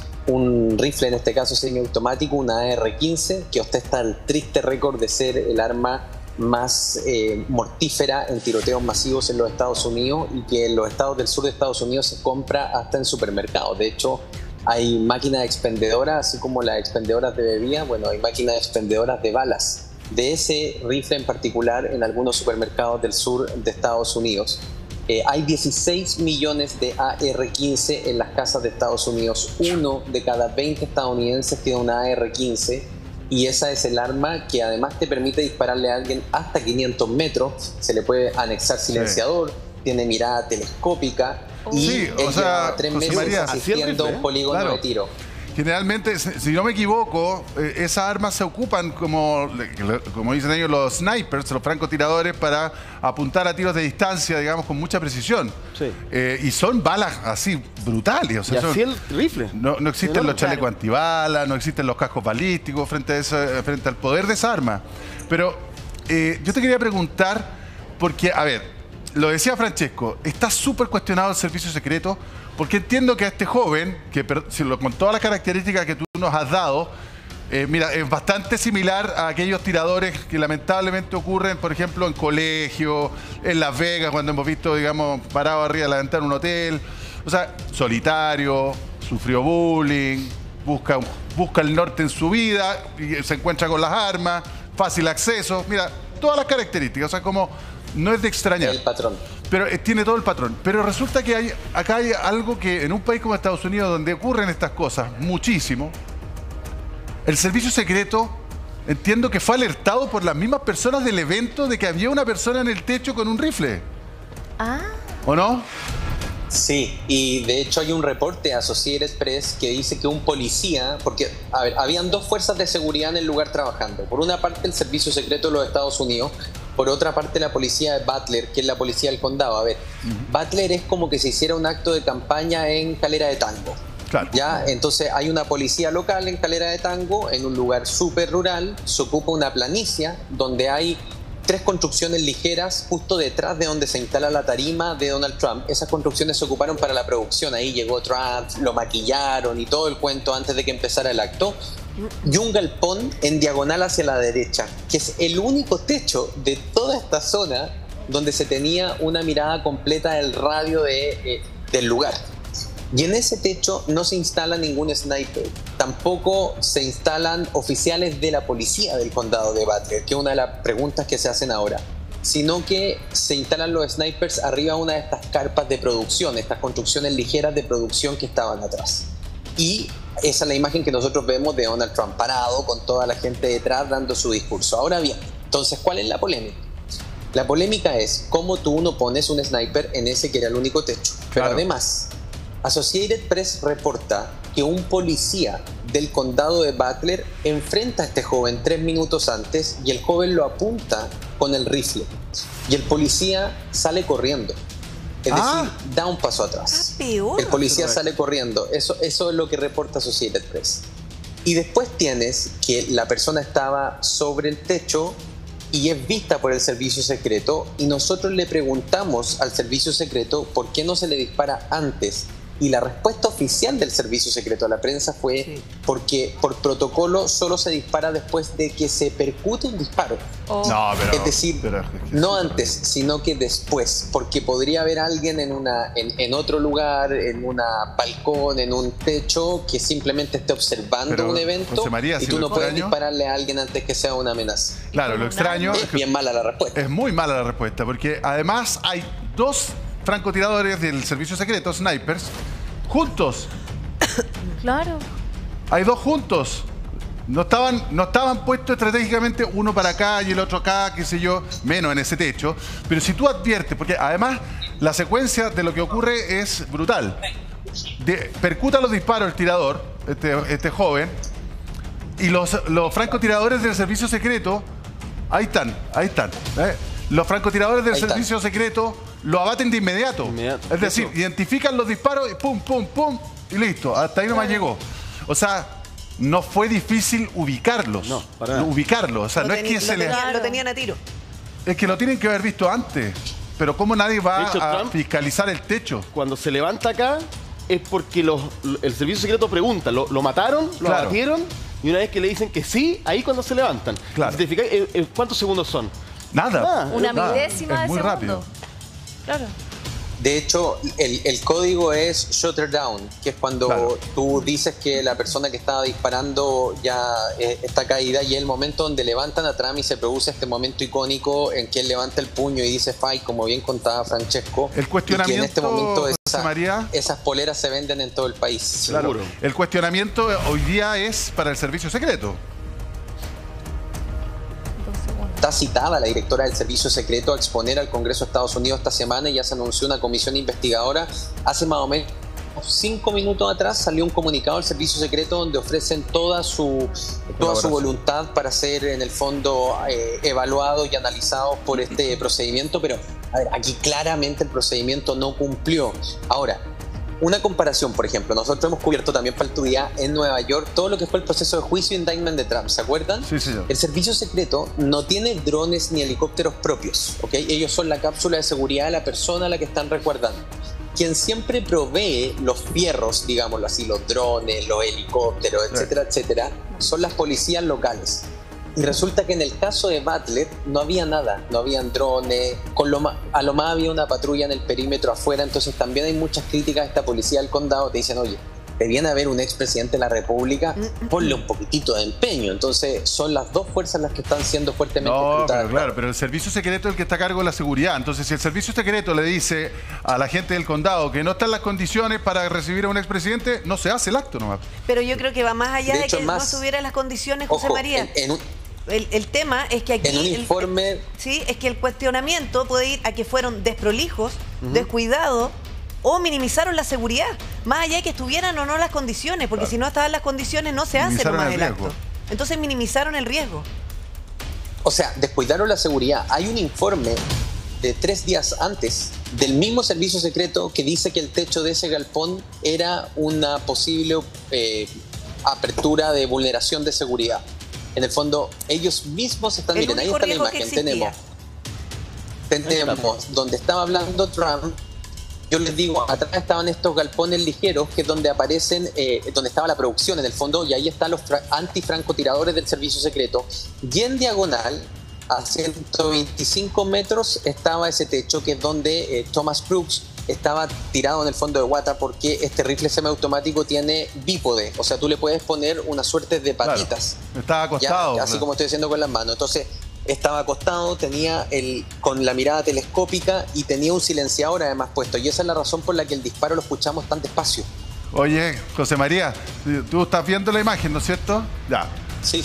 [SPEAKER 18] un rifle, en este caso semiautomático, una AR-15, que ostenta el triste récord de ser el arma más mortífera en tiroteos masivos en los Estados Unidos, y que en los estados del sur de Estados Unidos se compra hasta en supermercados. De hecho, hay máquinas expendedoras, así como las expendedoras de bebidas, bueno, hay máquinas expendedoras de balas de ese rifle en particular en algunos supermercados del sur de Estados Unidos. Hay 16 millones de AR-15 en las casas de Estados Unidos. 1 de cada 20 estadounidenses tiene una AR-15, y esa es el arma que además te permite dispararle a alguien hasta 500 metros. Se le puede anexar silenciador, tiene mirada telescópica y lleva a 3 meses asistiendo a un polígono de tiro.
[SPEAKER 1] Generalmente, si no me equivoco, esas armas se ocupan como dicen ellos, los snipers, los francotiradores, para apuntar a tiros de distancia, digamos, con mucha precisión. Sí. Y son balas así brutales. O sea,
[SPEAKER 17] y así el rifle.
[SPEAKER 1] No existen los chalecos antibalas, no existen los cascos balísticos frente al poder de esa arma. Pero yo te quería preguntar, porque, a ver, lo decía Francesco, está súper cuestionado el servicio secreto, porque entiendo que a este joven, que con todas las características que tú nos has dado, mira, es bastante similar a aquellos tiradores que lamentablemente ocurren, por ejemplo, en colegios, en Las Vegas, cuando hemos visto, digamos, parado arriba de la ventana de un hotel. O sea, solitario, sufrió bullying, busca el norte en su vida, y se encuentra con las armas, fácil acceso. Mira, todas las características, o sea, como no es de extrañar.
[SPEAKER 18] El patrón.
[SPEAKER 1] Pero tiene todo el patrón. Pero resulta que acá hay algo que en un país como Estados Unidos, donde ocurren estas cosas muchísimo, el servicio secreto, entiendo que fue alertado por las mismas personas del evento de que había una persona en el techo con un rifle. ¿O no?
[SPEAKER 18] Sí, y de hecho hay un reporte a Associated Press que dice que un policía, porque, a ver, habían dos fuerzas de seguridad en el lugar trabajando. Por una parte el Servicio Secreto de los Estados Unidos, por otra parte la policía de Butler, que es la policía del condado. A ver, Butler es como que se hiciera un acto de campaña en Calera de Tango.
[SPEAKER 1] Claro.
[SPEAKER 18] ¿Ya? Entonces hay una policía local en Calera de Tango, en un lugar súper rural, se ocupa una planicie donde hay 3 construcciones ligeras justo detrás de donde se instala la tarima de Donald Trump. Esas construcciones se ocuparon para la producción. Ahí llegó Trump, lo maquillaron y todo el cuento antes de que empezara el acto. Y un galpón en diagonal hacia la derecha, que es el único techo de toda esta zona donde se tenía una mirada completa del radio del lugar. Y en ese techo no se instala ningún sniper, tampoco se instalan oficiales de la policía del condado de Butler, que es una de las preguntas que se hacen ahora, sino que se instalan los snipers arriba de una de estas carpas de producción, estas construcciones ligeras de producción que estaban atrás. Y esa es la imagen que nosotros vemos de Donald Trump parado con toda la gente detrás dando su discurso. Ahora bien, entonces, ¿cuál es la polémica? La polémica es cómo tú no pones un sniper en ese que era el único techo. Pero además, Associated Press reporta que un policía del condado de Butler enfrenta a este joven 3 minutos antes y el joven lo apunta con el rifle. Y el policía sale corriendo. Es decir, da un paso atrás. El policía sale corriendo. Eso es lo que reporta Associated Press. Y después tienes que la persona estaba sobre el techo y es vista por el servicio secreto, y nosotros le preguntamos al servicio secreto por qué no se le dispara antes. Y la respuesta oficial del servicio secreto a la prensa fue porque por protocolo solo se dispara después de que se percute un disparo.
[SPEAKER 1] No, pero,
[SPEAKER 18] es decir, no antes, sino que después, porque podría haber alguien en otro lugar, en un balcón, en un techo, que simplemente esté observando un evento,
[SPEAKER 1] José María,
[SPEAKER 18] y tú no puedes dispararle a alguien antes que sea una amenaza.
[SPEAKER 1] Claro, lo extraño
[SPEAKER 18] es bien mala la respuesta.
[SPEAKER 1] Es muy mala la respuesta, porque además hay 2 francotiradores del servicio secreto, snipers, juntos.
[SPEAKER 10] Claro.
[SPEAKER 1] Hay 2 juntos. No estaban puestos estratégicamente uno para acá y el otro acá, qué sé yo, menos en ese techo. Pero si tú adviertes, porque además la secuencia de lo que ocurre es brutal. Percuta los disparos el tirador, este joven, y los francotiradores del servicio secreto, ahí están. Los francotiradores del servicio secreto lo abaten de inmediato. Es decir, identifican los disparos y pum, pum, pum, y listo. Hasta ahí nomás llegó. O sea, no fue difícil ubicarlos. No, para nada. Ubicarlos. O sea, no es que se les...
[SPEAKER 3] Lo tenían a tiro.
[SPEAKER 1] Es que lo tienen que haber visto antes. Pero ¿cómo nadie va a fiscalizar el techo?
[SPEAKER 17] Cuando se levanta acá es porque el servicio secreto pregunta, ¿lo mataron? ¿Lo abatieron? Y una vez que le dicen que sí, ahí cuando se levantan.
[SPEAKER 1] Claro.
[SPEAKER 17] Si te fijas, ¿cuántos segundos son?
[SPEAKER 1] Nada.
[SPEAKER 10] Una milésima de
[SPEAKER 1] muy
[SPEAKER 10] segundo.
[SPEAKER 1] Rápido.
[SPEAKER 10] Claro.
[SPEAKER 18] De hecho, el código es shooter down, que es cuando tú dices que la persona que estaba disparando ya está caída, y es el momento donde levantan a Trump y se produce este momento icónico en que él levanta el puño y dice fight, como bien contaba Francesco.
[SPEAKER 1] El cuestionamiento,
[SPEAKER 18] y que en este momento
[SPEAKER 1] María,
[SPEAKER 18] esas poleras se venden en todo el país.
[SPEAKER 1] Claro. El cuestionamiento hoy día es para el servicio secreto.
[SPEAKER 18] Está citada la directora del Servicio Secreto a exponer al Congreso de Estados Unidos esta semana, y ya se anunció una comisión investigadora. Hace más o menos 5 minutos atrás salió un comunicado del Servicio Secreto donde ofrecen toda su voluntad para ser en el fondo evaluados y analizados por este procedimiento, pero a ver, aquí claramente el procedimiento no cumplió. Ahora, una comparación, por ejemplo, nosotros hemos cubierto también para el Tu Día en Nueva York todo lo que fue el proceso de juicio e indictment de Trump, ¿se acuerdan?
[SPEAKER 1] Sí, señor.
[SPEAKER 18] El servicio secreto no tiene drones ni helicópteros propios, ¿ok? Ellos son la cápsula de seguridad de la persona a la que están resguardando. Quien siempre provee los fierros, digámoslo así, los drones, los helicópteros, etcétera, etcétera, son las policías locales. Y resulta que en el caso de Butler no había nada, no habían drones, a lo más había una patrulla en el perímetro afuera. Entonces también hay muchas críticas a esta policía del condado. Te dicen, oye, te viene a ver un expresidente de la República, ponle un poquitito de empeño. Entonces son las dos fuerzas las que están siendo fuertemente
[SPEAKER 1] pero claro, pero el servicio secreto es el que está a cargo de la seguridad. Entonces, si el servicio secreto le dice a la gente del condado que no están las condiciones para recibir a un expresidente, no se hace el acto nomás.
[SPEAKER 3] Pero yo creo que va más allá de que no estuviera en las condiciones, José María. El tema es que aquí...
[SPEAKER 18] En un informe...
[SPEAKER 3] Sí, es que el cuestionamiento puede ir a que fueron desprolijos, descuidados, o minimizaron la seguridad, más allá de que estuvieran o no las condiciones, porque si no estaban las condiciones no se hace nomás el acto. Entonces minimizaron el riesgo.
[SPEAKER 18] O sea, descuidaron la seguridad. Hay un informe de 3 días antes del mismo servicio secreto que dice que el techo de ese galpón era una posible apertura de vulneración de seguridad. En el fondo, ellos mismos están... Miren, ahí está la imagen, tenemos donde estaba hablando Trump. Yo les digo, atrás estaban estos galpones ligeros, que es donde aparecen, donde estaba la producción en el fondo, y ahí están los antifrancotiradores del servicio secreto. Y en diagonal, a 125 metros, estaba ese techo, que es donde Thomas Crooks estaba tirado en el fondo de guata, porque este rifle semiautomático tiene bípode. O sea, tú le puedes poner una suerte de patitas.
[SPEAKER 1] Claro, estaba acostado.
[SPEAKER 18] ¿Ya? Así como estoy haciendo con las manos. Entonces... estaba acostado, tenía con la mirada telescópica y tenía un silenciador además puesto. Y esa es la razón por la que el disparo lo escuchamos tan despacio.
[SPEAKER 1] Oye, José María, tú estás viendo la imagen, ¿no es cierto? Ya.
[SPEAKER 18] Sí.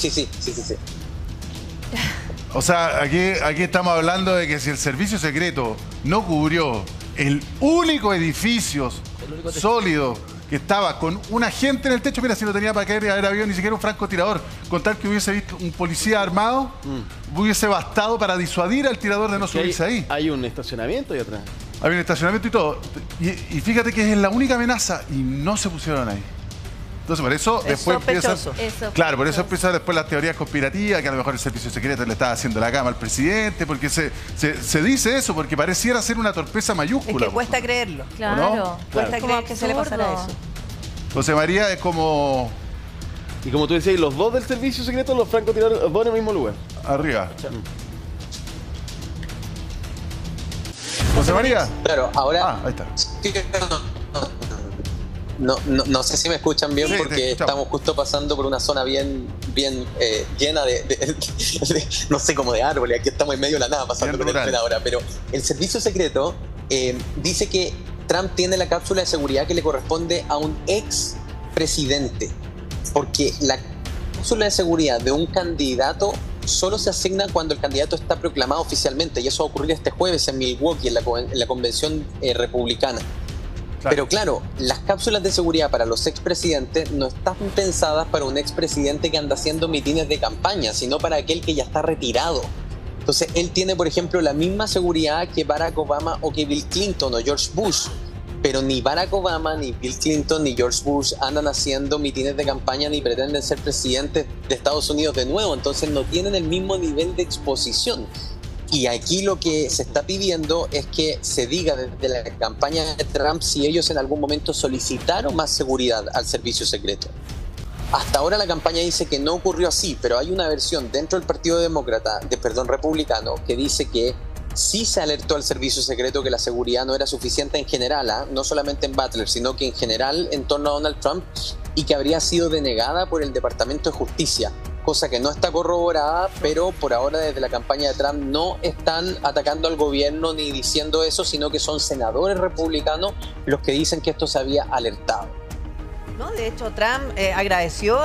[SPEAKER 1] O sea, aquí estamos hablando de que si el servicio secreto no cubrió el único edificio sólido que estaba con un agente en el techo, mira, si no tenía para caer, haber habido ni siquiera un francotirador, con tal que hubiese visto un policía armado, hubiese bastado para disuadir al tirador de no subirse ahí.
[SPEAKER 17] Hay un estacionamiento ahí atrás.
[SPEAKER 1] Hay un estacionamiento y todo. Y fíjate que es la única amenaza y no se pusieron ahí. Entonces, por eso después empiezan... Claro, por eso empiezan después las teorías conspirativas, que a lo mejor el servicio secreto le estaba haciendo la cama al presidente, porque se dice eso, porque pareciera ser una torpeza mayúscula.
[SPEAKER 3] Es que cuesta creerlo.
[SPEAKER 1] Claro. ¿No?
[SPEAKER 3] Cuesta creer que se le pasara eso.
[SPEAKER 1] José María, es como...
[SPEAKER 17] Y como tú decías, los dos del servicio secreto, los francotiradores, los dos en el mismo lugar.
[SPEAKER 1] Arriba. José María.
[SPEAKER 18] Claro, ahora...
[SPEAKER 1] ahí está.
[SPEAKER 18] No sé si me escuchan bien, porque estamos justo pasando por una zona bien llena de no sé, como de árboles. Aquí estamos en medio de la nada pasando con el tren ahora. Pero el servicio secreto dice que Trump tiene la cápsula de seguridad que le corresponde a un ex presidente, porque la cápsula de seguridad de un candidato solo se asigna cuando el candidato está proclamado oficialmente, y eso va a ocurrir este jueves en Milwaukee, en la convención republicana. Pero claro, las cápsulas de seguridad para los expresidentes no están pensadas para un expresidente que anda haciendo mitines de campaña, sino para aquel que ya está retirado. Entonces, él tiene, por ejemplo, la misma seguridad que Barack Obama o que Bill Clinton o George Bush. Pero ni Barack Obama, ni Bill Clinton, ni George Bush andan haciendo mitines de campaña ni pretenden ser presidentes de Estados Unidos de nuevo. Entonces, no tienen el mismo nivel de exposición. Y aquí lo que se está pidiendo es que se diga desde la campaña de Trump si ellos en algún momento solicitaron más seguridad al servicio secreto. Hasta ahora la campaña dice que no ocurrió así, pero hay una versión dentro del Partido Republicano que dice que sí se alertó al servicio secreto que la seguridad no era suficiente en general, no solamente en Butler, sino que en general en torno a Donald Trump, y que habría sido denegada por el Departamento de Justicia, cosa que no está corroborada, pero por ahora desde la campaña de Trump no están atacando al gobierno ni diciendo eso, sino que son senadores republicanos los que dicen que esto se había alertado.
[SPEAKER 3] No, de hecho, Trump agradeció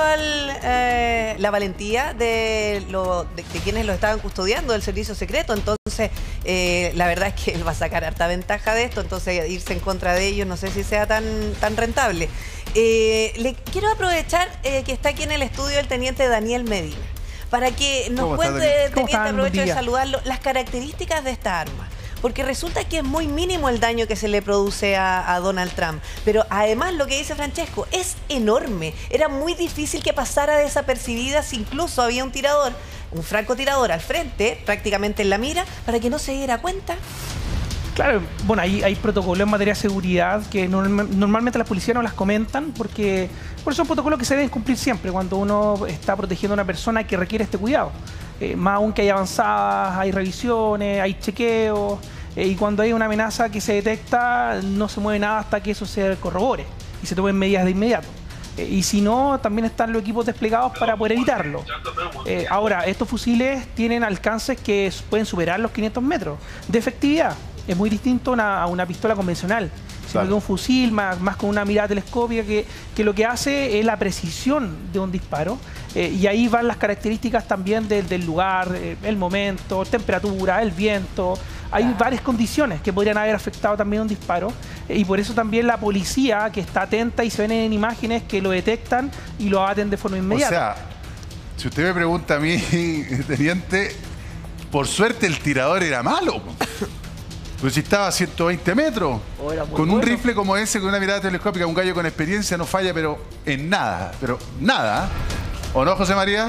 [SPEAKER 3] la valentía de quienes lo estaban custodiando del servicio secreto. Entonces, la verdad es que él va a sacar harta ventaja de esto. Entonces, irse en contra de ellos no sé si sea tan rentable. Le quiero aprovechar que está aquí en el estudio el teniente Daniel Medina, para que nos cuente, teniente, aprovecho de saludarlo, las características de esta arma. Porque resulta que es muy mínimo el daño que se le produce a Donald Trump. Pero además lo que dice Francesco es enorme. Era muy difícil que pasara desapercibida si incluso había un francotirador al frente, prácticamente en la mira, para que no se diera cuenta.
[SPEAKER 19] Claro, bueno, hay protocolos en materia de seguridad que normalmente las policías no las comentan porque son protocolos que se deben cumplir siempre cuando uno está protegiendo a una persona que requiere este cuidado. Más aún que hay avanzadas, hay revisiones, hay chequeos, y cuando hay una amenaza que se detecta no se mueve nada hasta que eso se corrobore y se tomen medidas de inmediato. Y si no, también están los equipos desplegados para poder evitarlo. Ahora, estos fusiles tienen alcances que pueden superar los 500 metros de efectividad. Es muy distinto a una pistola convencional. Sino que un fusil más con una mirada telescópica que lo que hace es la precisión de un disparo. Y ahí van las características también del lugar, el momento, temperatura, el viento. Hay varias condiciones que podrían haber afectado también un disparo. Y por eso también la policía, que está atenta y se ven en imágenes que lo detectan y lo abaten de forma inmediata.
[SPEAKER 1] O sea, si usted me pregunta a mí, teniente, por suerte el tirador era malo. Pero si estaba a 120 metros, con un rifle como ese, con una mirada telescópica, un gallo con experiencia no falla, pero en nada. Pero nada. ¿O no, José María?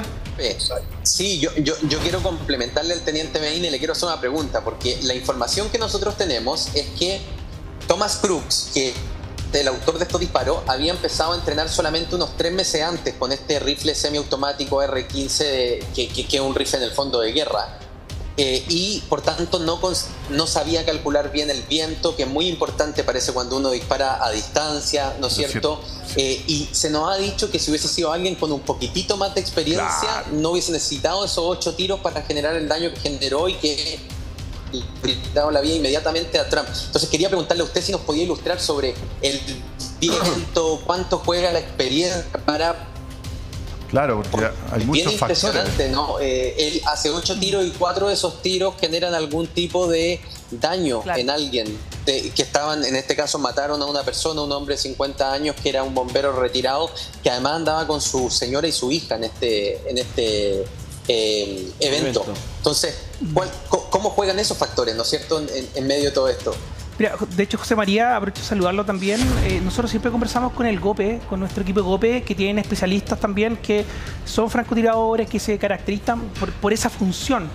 [SPEAKER 18] Sí, yo quiero complementarle al teniente Medina y le quiero hacer una pregunta, porque la información que nosotros tenemos es que Thomas Crooks, que el autor de estos disparos, había empezado a entrenar solamente unos 3 meses antes con este rifle semiautomático R15, que es un rifle en el fondo de guerra. Y por tanto no sabía calcular bien el viento, que es muy importante parece cuando uno dispara a distancia, ¿no es cierto? Y se nos ha dicho que si hubiese sido alguien con un poquitito más de experiencia, no hubiese necesitado esos 8 tiros para generar el daño que generó y que le daba la vida inmediatamente a Trump. Entonces quería preguntarle a usted si nos podía ilustrar sobre el viento, cuánto juega la experiencia para...
[SPEAKER 1] Claro, porque hay muchos
[SPEAKER 18] bien impresionante, ¿no? Él hace 8 tiros y 4 de esos tiros generan algún tipo de daño en alguien. Que estaban, en este caso, mataron a una persona, un hombre de 50 años que era un bombero retirado, que además andaba con su señora y su hija en este evento. Entonces, ¿cómo juegan esos factores, ¿no es cierto?, en medio de todo esto.
[SPEAKER 19] Mira, de hecho, José María, aprovecho de saludarlo también. Nosotros siempre conversamos con el GOPE, con nuestro equipo de GOPE, que tienen especialistas también que son francotiradores, que se caracterizan por esa función.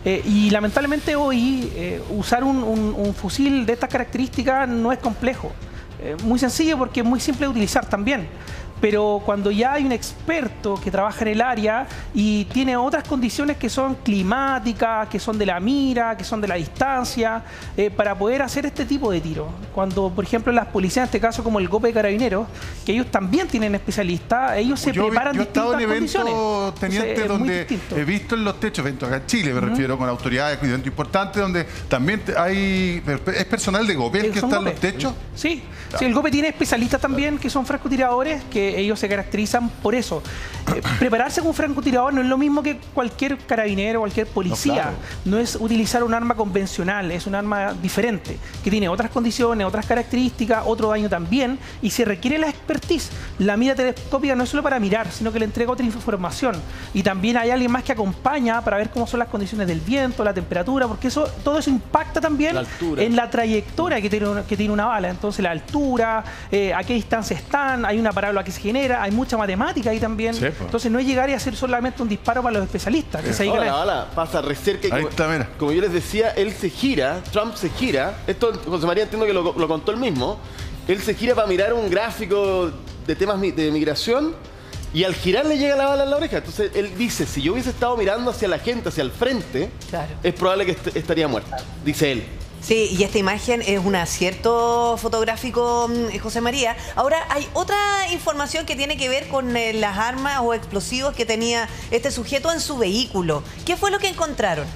[SPEAKER 19] Y lamentablemente hoy usar un fusil de estas características no es complejo. Muy sencillo porque es muy simple de utilizar también. Pero cuando ya hay un experto que trabaja en el área y tiene otras condiciones que son climáticas, que son de la mira, que son de la distancia, para poder hacer este tipo de tiro. Cuando, por ejemplo, las policías, en este caso como el GOPE de Carabineros, que ellos también tienen especialistas, ellos se preparan distintas condiciones.
[SPEAKER 1] Yo he estado en eventos, teniente, donde he visto en los techos, eventos acá en Chile, me refiero, con autoridades, eventos importantes, donde también hay... ¿Es personal de GOPE el que está en los techos?
[SPEAKER 19] Sí, sí, el GOPE tiene especialistas también que son francotiradores, que ellos se caracterizan por eso. Prepararse como francotirador no es lo mismo que cualquier carabinero, cualquier policía. No, claro. No es utilizar un arma convencional, es un arma diferente, que tiene otras condiciones, otras características, otro daño también, y se requiere la expertise. La mira telescópica no es solo para mirar, sino que le entrega otra información. Y también hay alguien más que acompaña para ver cómo son las condiciones del viento, la temperatura, porque todo eso impacta también en la trayectoria que tiene una bala. Entonces, la altura, a qué distancia están, hay una parábola que se genera, hay mucha matemática ahí también. Sí, entonces no es llegar y hacer solamente un disparo para los especialistas. Que se
[SPEAKER 17] la bala pasa re cerca y como yo les decía, él se gira, Trump se gira, esto José María entiendo que lo contó él mismo, él se gira para mirar un gráfico de temas de migración y al girar le llega la bala en la oreja. Entonces él dice, si yo hubiese estado mirando hacia la gente, hacia el frente, es probable que estaría muerto, dice él.
[SPEAKER 3] Sí, y esta imagen es un acierto fotográfico, José María. Ahora, hay otra información que tiene que ver con las armas o explosivos que tenía este sujeto en su vehículo. ¿Qué fue lo que encontraron?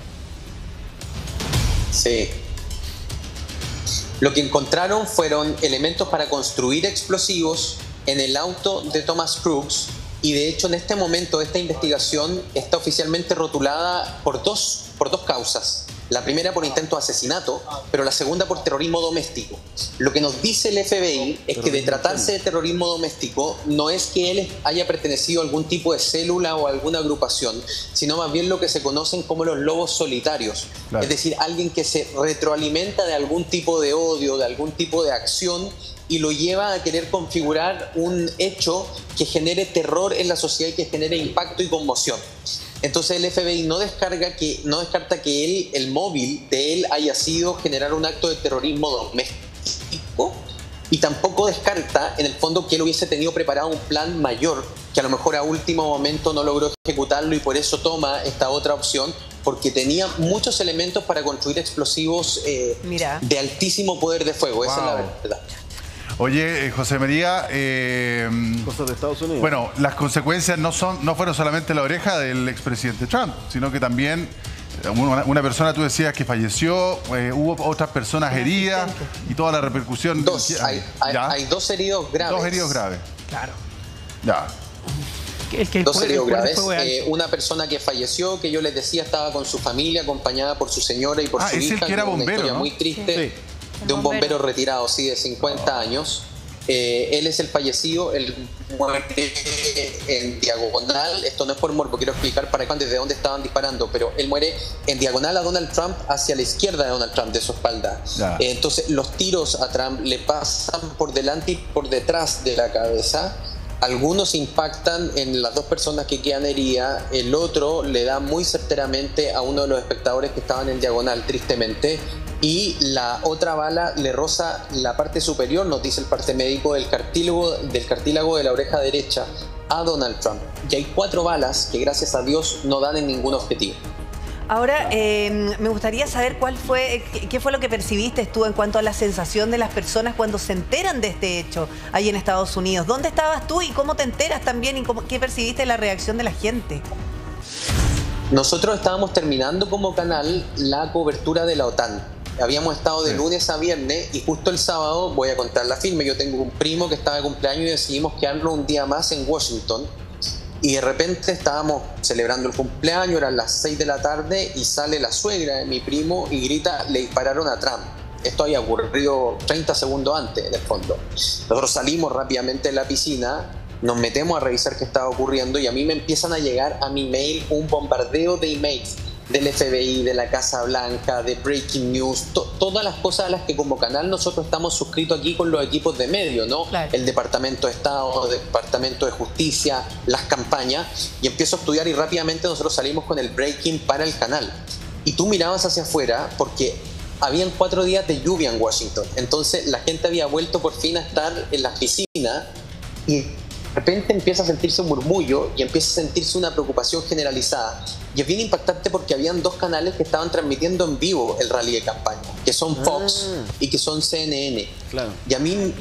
[SPEAKER 18] Sí. Lo que encontraron fueron elementos para construir explosivos en el auto de Thomas Crooks. Y de hecho, en este momento, esta investigación está oficialmente rotulada por dos causas. La primera por intento de asesinato, pero la segunda por terrorismo doméstico. Lo que nos dice el FBI es que de tratarse de terrorismo doméstico, no es que él haya pertenecido a algún tipo de célula o a alguna agrupación, sino más bien lo que se conocen como los lobos solitarios. Claro. Es decir, alguien que se retroalimenta de algún tipo de odio, de algún tipo de acción, y lo lleva a querer configurar un hecho que genere terror en la sociedad y que genere impacto y conmoción. Entonces el FBI no descarta que el móvil de él haya sido generar un acto de terrorismo doméstico, y tampoco descarta en el fondo que él hubiese tenido preparado un plan mayor que a lo mejor a último momento no logró ejecutarlo y por eso toma esta otra opción, porque tenía muchos elementos para construir explosivos de altísimo poder de fuego. Esa es la verdad.
[SPEAKER 1] Oye, José María,
[SPEAKER 17] cosas de Estados Unidos.
[SPEAKER 1] Bueno, las consecuencias no fueron solamente la oreja del expresidente Trump, sino que también una persona, tú decías, que falleció, hubo otras personas heridas y toda la repercusión.
[SPEAKER 18] Hay dos heridos graves.
[SPEAKER 1] Dos heridos graves.
[SPEAKER 19] Claro.
[SPEAKER 1] Ya.
[SPEAKER 18] Dos heridos graves. Una persona que falleció, que yo les decía estaba con su familia, acompañada por su señora y por su hija.
[SPEAKER 1] El que era bombero,
[SPEAKER 18] una historia muy triste de un bombero retirado, sí, de 50 años. Él es el fallecido, él muere en diagonal. Esto no es por morbo, quiero explicar para acá desde dónde estaban disparando, pero él muere en diagonal a Donald Trump, hacia la izquierda de Donald Trump, de su espalda. Entonces los tiros a Trump le pasan por delante y por detrás de la cabeza. Algunos impactan en las dos personas que quedan heridas, el otro le da muy certeramente a uno de los espectadores que estaban en diagonal, tristemente, y la otra bala le roza la parte superior, nos dice el parte médico, del cartílago de la oreja derecha a Donald Trump. Y hay 4 balas que, gracias a Dios, no dan en ningún objetivo.
[SPEAKER 3] Ahora, me gustaría saber qué fue lo que percibiste tú en cuanto a la sensación de las personas cuando se enteran de este hecho ahí en Estados Unidos. ¿Dónde estabas tú y cómo te enteras también y qué percibiste de la reacción de la gente?
[SPEAKER 18] Nosotros estábamos terminando como canal la cobertura de la OTAN. Habíamos estado de lunes a viernes y justo el sábado, voy a contar la firme, yo tengo un primo que estaba de cumpleaños y decidimos quedarnos un día más en Washington. Y de repente estábamos celebrando el cumpleaños, eran las 6 de la tarde y sale la suegra de mi primo y grita: le dispararon a Trump. Esto había ocurrido 30 segundos antes, del fondo. Nosotros salimos rápidamente de la piscina, nos metemos a revisar qué estaba ocurriendo y a mí me empiezan a llegar a mi mail un bombardeo de emails del FBI, de la Casa Blanca, de Breaking News, todas las cosas a las que como canal nosotros estamos suscritos aquí con los equipos de medio, ¿no? Claro. El Departamento de Estado, el Departamento de Justicia, las campañas, y empiezo a estudiar y rápidamente nosotros salimos con el breaking para el canal. Y tú mirabas hacia afuera porque habían 4 días de lluvia en Washington, entonces la gente había vuelto por fin a estar en las piscinas y de repente empieza a sentirse un murmullo y empieza a sentirse una preocupación generalizada. Y es bien impactante porque habían 2 canales que estaban transmitiendo en vivo el rally de campaña, que son Fox y que son CNN. Claro. Y a mí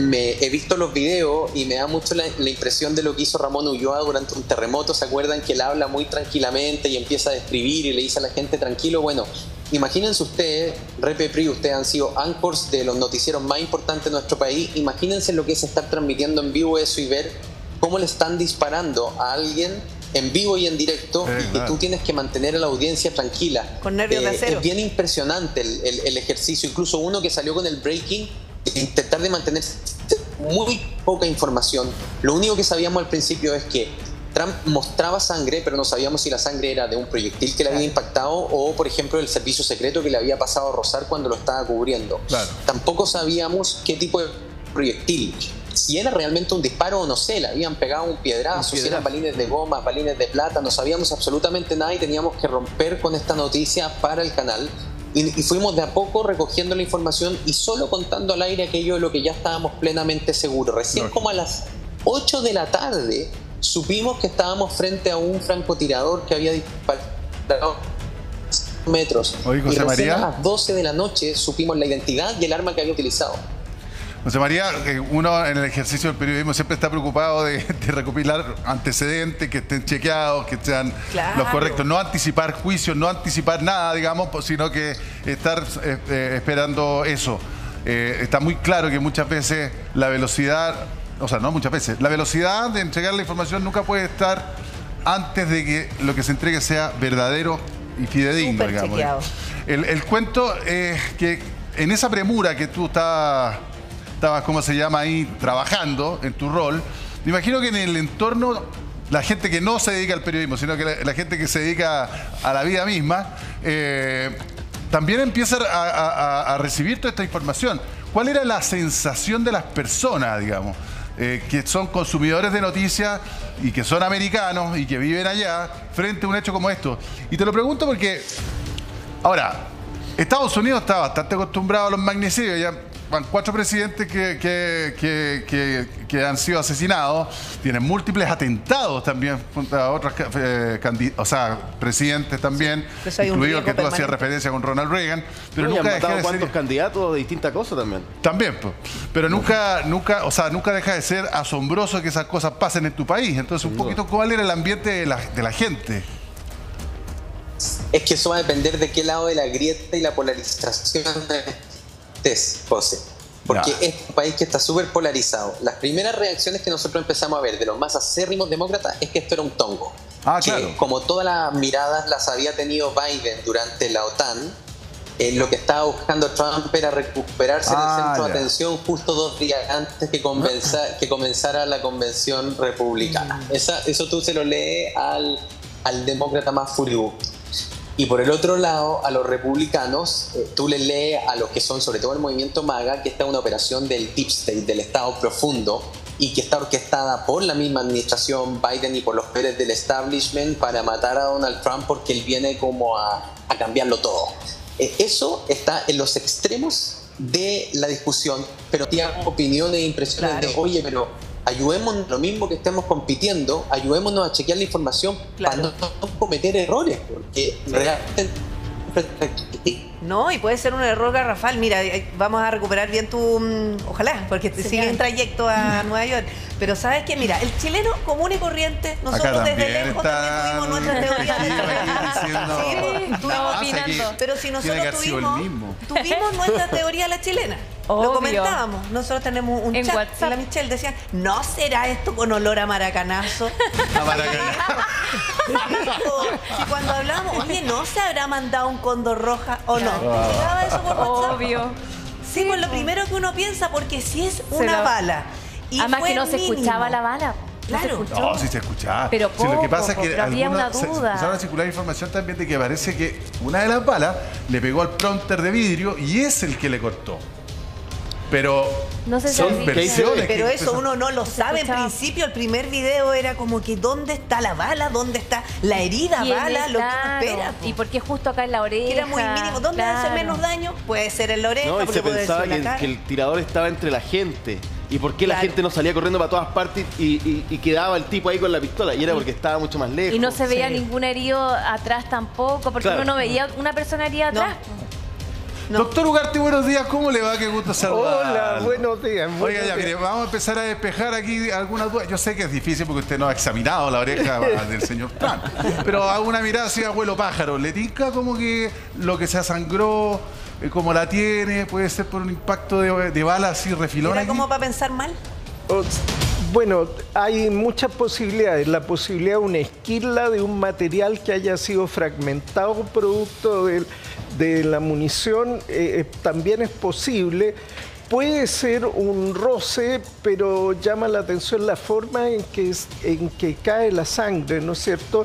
[SPEAKER 18] he visto los videos y me da mucho la impresión de lo que hizo Ramón Ulloa durante un terremoto. ¿Se acuerdan que él habla muy tranquilamente y empieza a describir y le dice a la gente tranquilo? Bueno, imagínense ustedes, Repepri, ustedes han sido anchors de los noticieros más importantes de nuestro país. Imagínense lo que es estar transmitiendo en vivo eso y ver cómo le están disparando a alguien en vivo y en directo y que tú tienes que mantener a la audiencia tranquila.
[SPEAKER 3] Con nervios de acero.
[SPEAKER 18] Es bien impresionante el ejercicio. Incluso uno que salió con el breaking, intentar de mantener muy poca información. Lo único que sabíamos al principio es que Trump mostraba sangre, pero no sabíamos si la sangre era de un proyectil que le había impactado o, por ejemplo, del servicio secreto que le había pasado a rozar cuando lo estaba cubriendo. Claro. Tampoco sabíamos qué tipo de proyectil. Si era realmente un disparo o no sé, le habían pegado un piedrazo, si eran balines de goma, balines de plata, no sabíamos absolutamente nada y teníamos que romper con esta noticia para el canal. Y fuimos de a poco recogiendo la información y solo contando al aire aquello de lo que ya estábamos plenamente seguros. Recién como a las 8 de la tarde supimos que estábamos frente a un francotirador que había disparado metros.
[SPEAKER 1] Oye, José
[SPEAKER 18] y recién
[SPEAKER 1] María,
[SPEAKER 18] a las 12 de la noche supimos la identidad y el arma que había utilizado.
[SPEAKER 1] José María, uno en el ejercicio del periodismo siempre está preocupado de recopilar antecedentes que estén chequeados, que sean los correctos. No anticipar juicios, no anticipar nada, digamos, sino que estar esperando eso. Está muy claro que muchas veces la velocidad, o sea, no muchas veces, la velocidad de entregar la información nunca puede estar antes de que lo que se entregue sea verdadero y fidedigno, digamos. El cuento es que en esa premura que tú estabas, ¿cómo se llama ahí?, trabajando en tu rol, me imagino que en el entorno, la gente que no se dedica al periodismo, sino que la gente que se dedica a la vida misma, también empieza a recibir toda esta información. ¿Cuál era la sensación de las personas, digamos, que son consumidores de noticias y que son americanos y que viven allá frente a un hecho como esto? Y te lo pregunto porque, ahora, Estados Unidos está bastante acostumbrado a los magnicidios. Ya van 4 presidentes que han sido asesinados, tienen múltiples atentados también contra otros presidentes también, incluido el que tú hacías referencia con Ronald Reagan, pero nunca
[SPEAKER 17] han matado cuantos candidatos de distintas cosas también.
[SPEAKER 1] También, pues. Pero nunca deja de ser asombroso que esas cosas pasen en tu país. Entonces, un poquito, ¿cuál era el ambiente de la gente?
[SPEAKER 18] Es que eso va a depender de qué lado de la grieta y la polarización estés, José. Porque es un país que está súper polarizado. Las primeras reacciones que nosotros empezamos a ver de los más acérrimos demócratas es que esto era un tongo. Que, como todas las miradas las había tenido Biden durante la OTAN, lo que estaba buscando Trump era recuperarse del centro de atención justo 2 días antes que comenzara la convención republicana. Eso tú se lo lees al demócrata más furibundo. Y por el otro lado, a los republicanos, tú les lees a los que son, sobre todo el movimiento MAGA, que esta es una operación del Deep State, del Estado profundo, y que está orquestada por la misma administración Biden y por los poderes del establishment para matar a Donald Trump porque él viene como a cambiarlo todo. Eso está en los extremos de la discusión, pero tiene opiniones e impresiones de, oye, pero ayudémonos, lo mismo que estemos compitiendo, ayudémonos a chequear la información para no cometer errores, porque realmente...
[SPEAKER 3] No, y puede ser un error garrafal. Mira, vamos a recuperar bien tu... ojalá, porque te sigue en trayecto a Nueva York. Pero ¿sabes qué? Mira, el chileno común y corriente, nosotros desde lejos también tuvimos nuestra teoría de estuvimos opinando. Pero si nosotros tuvimos nuestra teoría la chilena. Lo comentábamos. Nosotros tenemos un chat WhatsApp. Y la Michelle decía, ¿no será esto con olor a maracanazo? A maracanazo. Y cuando hablábamos, oye, ¿no se habrá mandado un cóndor roja o no? ¿Llegaba eso por WhatsApp?
[SPEAKER 20] Obvio.
[SPEAKER 3] Sí, pues lo primero que uno piensa, porque si es una bala. Y
[SPEAKER 20] además que no se escuchaba la bala.
[SPEAKER 3] Claro.
[SPEAKER 1] No, sí se escuchaba.
[SPEAKER 20] Pero poco,
[SPEAKER 1] lo que pasa es que
[SPEAKER 20] había una duda.
[SPEAKER 1] Se empezaron a circular información también de que parece que una de las balas le pegó al prompter de vidrio y es el que le cortó. Pero
[SPEAKER 20] no sé
[SPEAKER 1] son versiones.
[SPEAKER 3] Pero eso uno no lo sabe. En principio, el primer video era como que ¿dónde está la bala? ¿Dónde está la herida bala? Lo que uno espera.
[SPEAKER 20] ¿Y por qué justo acá en la oreja?
[SPEAKER 3] Era muy mínimo. ¿Dónde hace menos daño? Puede ser en la oreja.
[SPEAKER 17] No, y se pensaba que el tirador estaba entre la gente. ¿Y por qué la gente no salía corriendo para todas partes y quedaba el tipo ahí con la pistola? Y era porque estaba mucho más lejos.
[SPEAKER 20] Y no se veía ningún herido atrás tampoco, porque uno no veía una persona herida atrás.
[SPEAKER 1] No. Doctor Ugarte, buenos días, ¿cómo le va? Qué gusto saludar.
[SPEAKER 21] Hola, buenos días.
[SPEAKER 1] Oiga, ya, mire, vamos a empezar a despejar aquí algunas dudas. Yo sé que es difícil porque usted no ha examinado la oreja del señor Trump, pero hago una mirada así, abuelo pájaro. ¿Le tinca como que lo que se asangró, como la tiene, puede ser por un impacto de bala así refilón?
[SPEAKER 3] ¿Era como para pensar mal?
[SPEAKER 21] Bueno, hay muchas posibilidades. La posibilidad de una esquirla de un material que haya sido fragmentado producto de la munición también es posible. Puede ser un roce, pero llama la atención la forma en que cae la sangre, ¿no es cierto?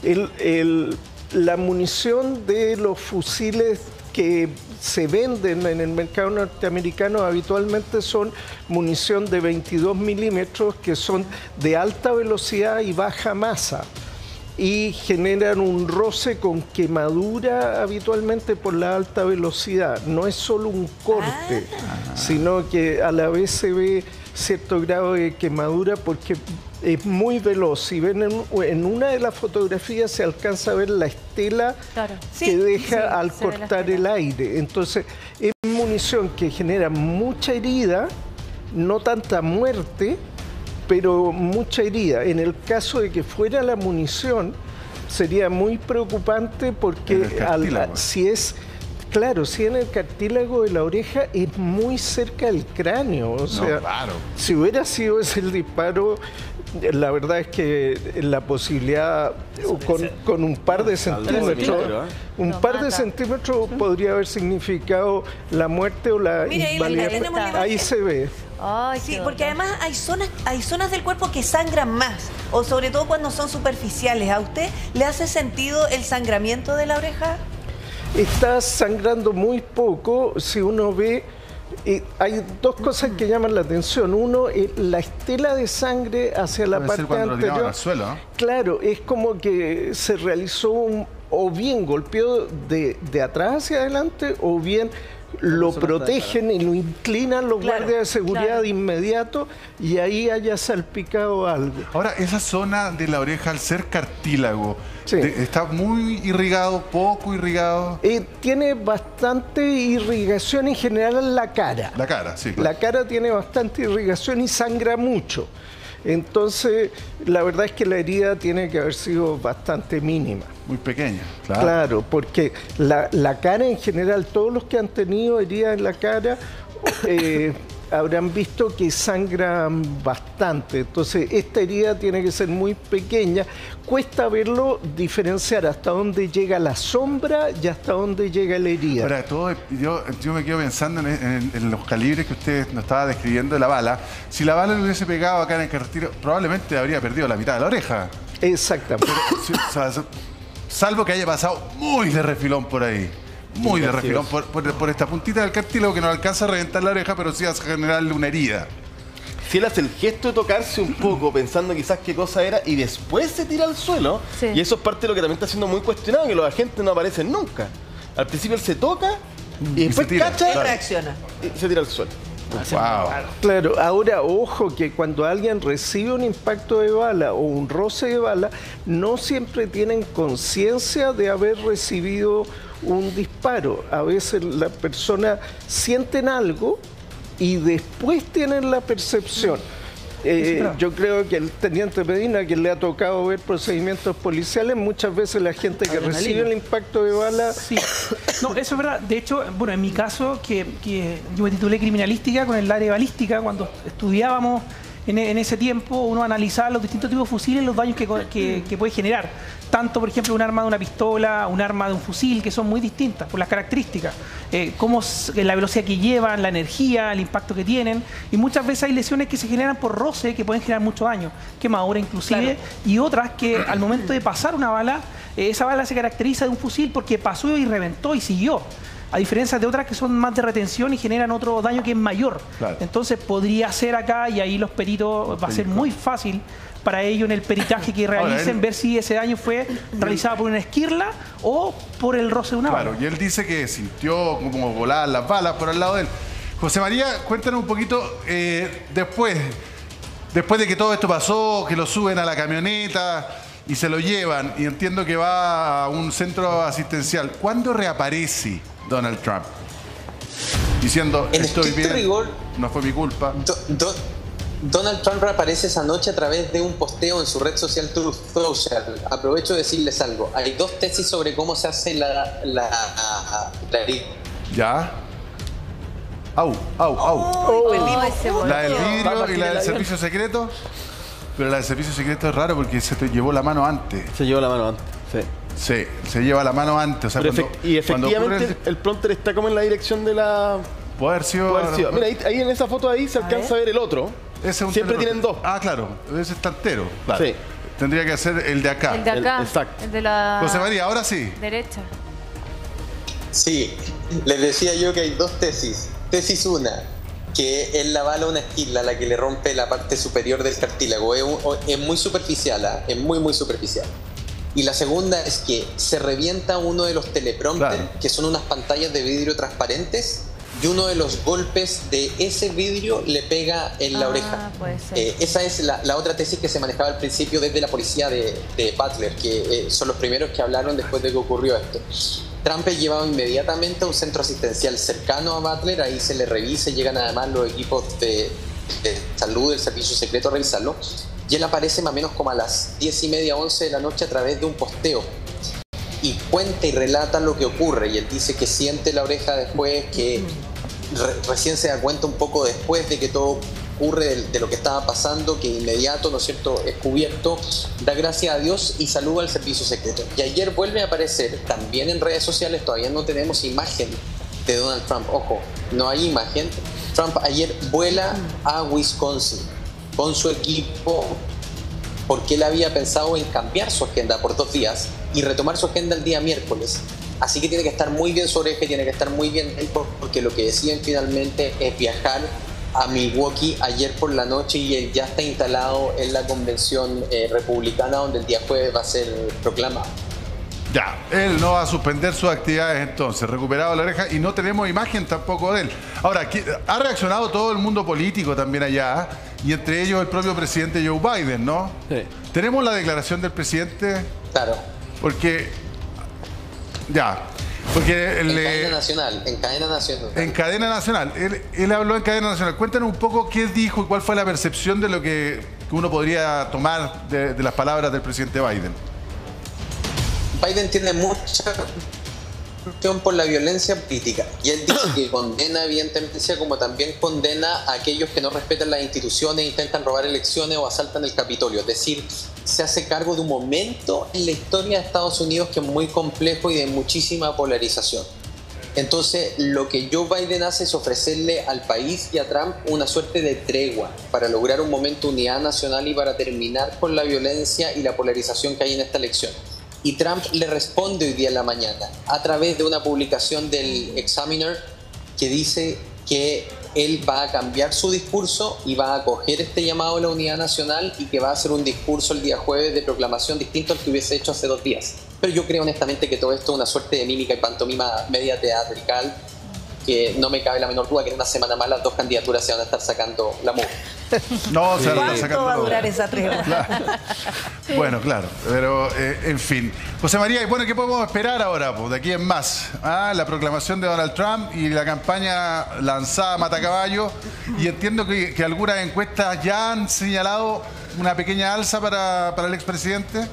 [SPEAKER 21] La munición de los fusiles que se venden en el mercado norteamericano habitualmente son munición de 22 milímetros que son de alta velocidad y baja masa y generan un roce con quemadura habitualmente por la alta velocidad. No es solo un corte, sino que a la vez se ve cierto grado de quemadura porque es muy veloz. Si ven en una de las fotografías se alcanza a ver la estela que deja al cortar el aire. Entonces es munición que genera mucha herida, no tanta muerte, pero mucha herida. En el caso de que fuera la munición sería muy preocupante porque si es... Claro, si en el cartílago de la oreja es muy cerca del cráneo. O sea, si hubiera sido ese el disparo, la verdad es que la posibilidad con un par de centímetros, centímetros podría haber significado la muerte o la invalidez. Ahí se ve.
[SPEAKER 3] Ay, sí, porque además hay zonas del cuerpo que sangran más, o sobre todo cuando son superficiales. ¿A usted le hace sentido el sangramiento de la oreja?
[SPEAKER 21] Está sangrando muy poco. Si uno ve, hay dos cosas que llaman la atención. Uno, la estela de sangre hacia la parte anterior.
[SPEAKER 1] Al suelo, ¿no?
[SPEAKER 21] Claro, es como que se realizó o bien golpeó de atrás hacia adelante o bien lo protegen y lo inclinan los guardias de seguridad de inmediato y ahí haya salpicado algo.
[SPEAKER 1] Ahora, esa zona de la oreja, al ser cartílago, ¿está muy irrigado, poco irrigado?
[SPEAKER 21] Tiene bastante irrigación en general en la cara.
[SPEAKER 1] La cara, sí. Claro.
[SPEAKER 21] La cara tiene bastante irrigación y sangra mucho. Entonces, la verdad es que la herida tiene que haber sido bastante mínima.
[SPEAKER 1] Muy pequeña, claro.
[SPEAKER 21] Claro, porque la cara en general, todos los que han tenido heridas en la cara habrán visto que sangran bastante. Entonces, esta herida tiene que ser muy pequeña. Cuesta verlo diferenciar hasta dónde llega la sombra y hasta dónde llega la herida.
[SPEAKER 1] Ahora, yo me quedo pensando en los calibres que usted nos estaba describiendo de la bala. Si la bala le hubiese pegado acá en el carretero, probablemente habría perdido la mitad de la oreja.
[SPEAKER 21] Exactamente.
[SPEAKER 1] Salvo que haya pasado muy de refilón por ahí. Muy de refilón por esta puntita del cartílago que no alcanza a reventar la oreja, pero sí a generarle una herida.
[SPEAKER 17] Si él hace el gesto de tocarse un poco, pensando quizás qué cosa era, y después se tira al suelo, y eso es parte de lo que también está siendo muy cuestionado, que los agentes no aparecen nunca. Al principio él se toca y después cacha
[SPEAKER 3] y reacciona.
[SPEAKER 17] Y se tira al suelo.
[SPEAKER 1] Wow.
[SPEAKER 21] Claro, ahora ojo que cuando alguien recibe un impacto de bala o un roce de bala, no siempre tienen conciencia de haber recibido un disparo. A veces la persona sienten algo y después tienen la percepción. Yo creo que el teniente Medina, que le ha tocado ver procedimientos policiales, muchas veces la gente que recibe el impacto de bala...
[SPEAKER 19] Sí. No, eso es verdad. De hecho, bueno, en mi caso, que yo me titulé criminalística con el área de balística, cuando estudiábamos en ese tiempo, uno analizaba los distintos tipos de fusiles, los daños que puede generar. Tanto, por ejemplo, un arma de una pistola, un arma de un fusil, que son muy distintas por las características. La velocidad que llevan, la energía, el impacto que tienen. Y muchas veces hay lesiones que se generan por roce, que pueden generar mucho daño. Quemadura inclusive. Claro. Y otras que al momento de pasar una bala, esa bala se caracteriza de un fusil porque pasó y reventó y siguió. A diferencia de otras que son más de retención y generan otro daño que es mayor. Claro. Entonces podría ser acá, y ahí los peritos va a ser muy fácil para ellos en el peritaje que realicen, ver si ese daño fue realizado por una esquirla o por el roce de una bala.
[SPEAKER 1] Claro, y él dice que sintió como volaban las balas por al lado de él. José María, cuéntanos un poquito, después de que todo esto pasó, que lo suben a la camioneta y se lo llevan, y entiendo que va a un centro asistencial, ¿cuándo reaparece Donald Trump? Diciendo, estoy bien, rigor, no fue mi culpa.
[SPEAKER 18] Donald Trump reaparece esa noche a través de un posteo en su red social Truth Social. Aprovecho de decirles algo. Hay dos tesis sobre cómo se hace la
[SPEAKER 1] ¿Ya? Au. La del vidrio y la del servicio secreto. Pero la del servicio secreto es raro porque se te llevó la mano antes.
[SPEAKER 17] Se llevó la mano antes, sí.
[SPEAKER 1] Sí, se lleva la mano antes. O sea,
[SPEAKER 17] y efectivamente el prompter está como en la dirección de la...
[SPEAKER 1] Puede haber sido...
[SPEAKER 17] Mira, ahí en esa foto ahí se alcanza a ver el otro. Siempre tienen dos.
[SPEAKER 1] Ah, claro, ese está entero. Claro. Sí. Tendría que ser el de acá.
[SPEAKER 20] El de acá.
[SPEAKER 17] Exacto.
[SPEAKER 20] El de la...
[SPEAKER 1] José María, ahora sí.
[SPEAKER 20] Derecha.
[SPEAKER 18] Sí, les decía yo que hay dos tesis. Tesis 1, que es la bala una esquila la que le rompe la parte superior del cartílago. Es muy superficial, es muy superficial. Y la segunda es que se revienta uno de los teleprompters, claro, que son unas pantallas de vidrio transparentes, y uno de los golpes de ese vidrio le pega en la oreja.
[SPEAKER 20] Puede ser.
[SPEAKER 18] Esa es la otra tesis que se manejaba al principio desde la policía de Butler, que son los primeros que hablaron después de que ocurrió esto. Trump es llevado inmediatamente a un centro asistencial cercano a Butler, ahí se le revisa, llegan además los equipos de salud del servicio secreto a revisarlo, y él aparece más o menos como a las 10:30, 11 de la noche a través de un posteo y cuenta y relata lo que ocurre, y él dice que siente la oreja después, que recién se da cuenta un poco después de que todo ocurre, de lo que estaba pasando, que inmediato, ¿no es cierto?, es cubierto, da gracias a Dios y saluda al servicio secreto. Y ayer vuelve a aparecer también en redes sociales, todavía no tenemos imagen de Donald Trump, ojo, no hay imagen. Trump ayer vuela a Wisconsin con su equipo porque él había pensado en cambiar su agenda por 2 días y retomar su agenda el día miércoles. Así que tiene que estar muy bien su oreja, tiene que estar muy bien porque lo que deciden finalmente es viajar a Milwaukee ayer por la noche, y él ya está instalado en la convención republicana, donde el día jueves va a ser proclamado.
[SPEAKER 1] Ya, él no va a suspender sus actividades entonces, recuperado la oreja, y no tenemos imagen tampoco de él. Ahora, ha reaccionado todo el mundo político también allá, y entre ellos el propio presidente Joe Biden, ¿no? Sí. ¿Tenemos la declaración del presidente?
[SPEAKER 18] Claro.
[SPEAKER 1] Porque, ya, porque...
[SPEAKER 18] En cadena nacional.
[SPEAKER 1] En cadena nacional. Él habló en cadena nacional. Cuéntanos un poco qué dijo y cuál fue la percepción de lo que uno podría tomar de las palabras del presidente Biden.
[SPEAKER 18] Biden tiene mucha preocupación por la violencia política y él dice que condena evidentemente, como también condena a aquellos que no respetan las instituciones, intentan robar elecciones o asaltan el Capitolio. Es decir, se hace cargo de un momento en la historia de Estados Unidos que es muy complejo y de muchísima polarización. Entonces, lo que Joe Biden hace es ofrecerle al país y a Trump una suerte de tregua para lograr un momento de unidad nacional y para terminar con la violencia y la polarización que hay en esta elección. Y Trump le responde hoy día en la mañana a través de una publicación del Examiner que dice que él va a cambiar su discurso y va a acoger este llamado a la unidad nacional y que va a hacer un discurso el día jueves de proclamación distinto al que hubiese hecho hace 2 días. Pero yo creo honestamente que todo esto es una suerte de mímica y pantomima media teatrical, que no me cabe la menor duda que en una semana más las 2 candidaturas se van a estar sacando la mugre.
[SPEAKER 1] No, se van a estar
[SPEAKER 3] ¿Cuánto
[SPEAKER 1] sacando
[SPEAKER 3] va a durar esa tregua?
[SPEAKER 1] Claro. Bueno, claro, pero en fin. José María, y bueno, ¿qué podemos esperar ahora, pues, de aquí en más? La proclamación de Donald Trump y la campaña lanzada a matacaballo. Y entiendo que algunas encuestas ya han señalado una pequeña alza para el expresidente.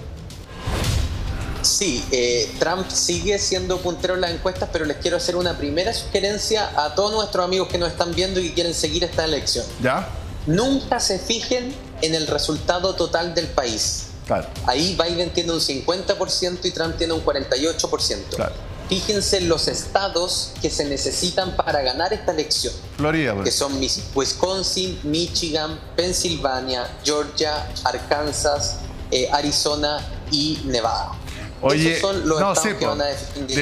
[SPEAKER 18] Sí, Trump sigue siendo puntero en las encuestas, pero les quiero hacer una primera sugerencia a todos nuestros amigos que nos están viendo y que quieren seguir esta elección.
[SPEAKER 1] ¿Ya?
[SPEAKER 18] Nunca se fijen en el resultado total del país.
[SPEAKER 1] Claro.
[SPEAKER 18] Ahí Biden tiene un 50% y Trump tiene un 48%.
[SPEAKER 1] Claro.
[SPEAKER 18] Fíjense en los estados que se necesitan para ganar esta elección.
[SPEAKER 1] Florida, pues.
[SPEAKER 18] Que son Wisconsin, Michigan, Pensilvania, Georgia, Arkansas, Arizona y Nevada.
[SPEAKER 1] Oye,
[SPEAKER 18] esos son los
[SPEAKER 1] no,
[SPEAKER 18] estados
[SPEAKER 1] sí,
[SPEAKER 18] que van a definir.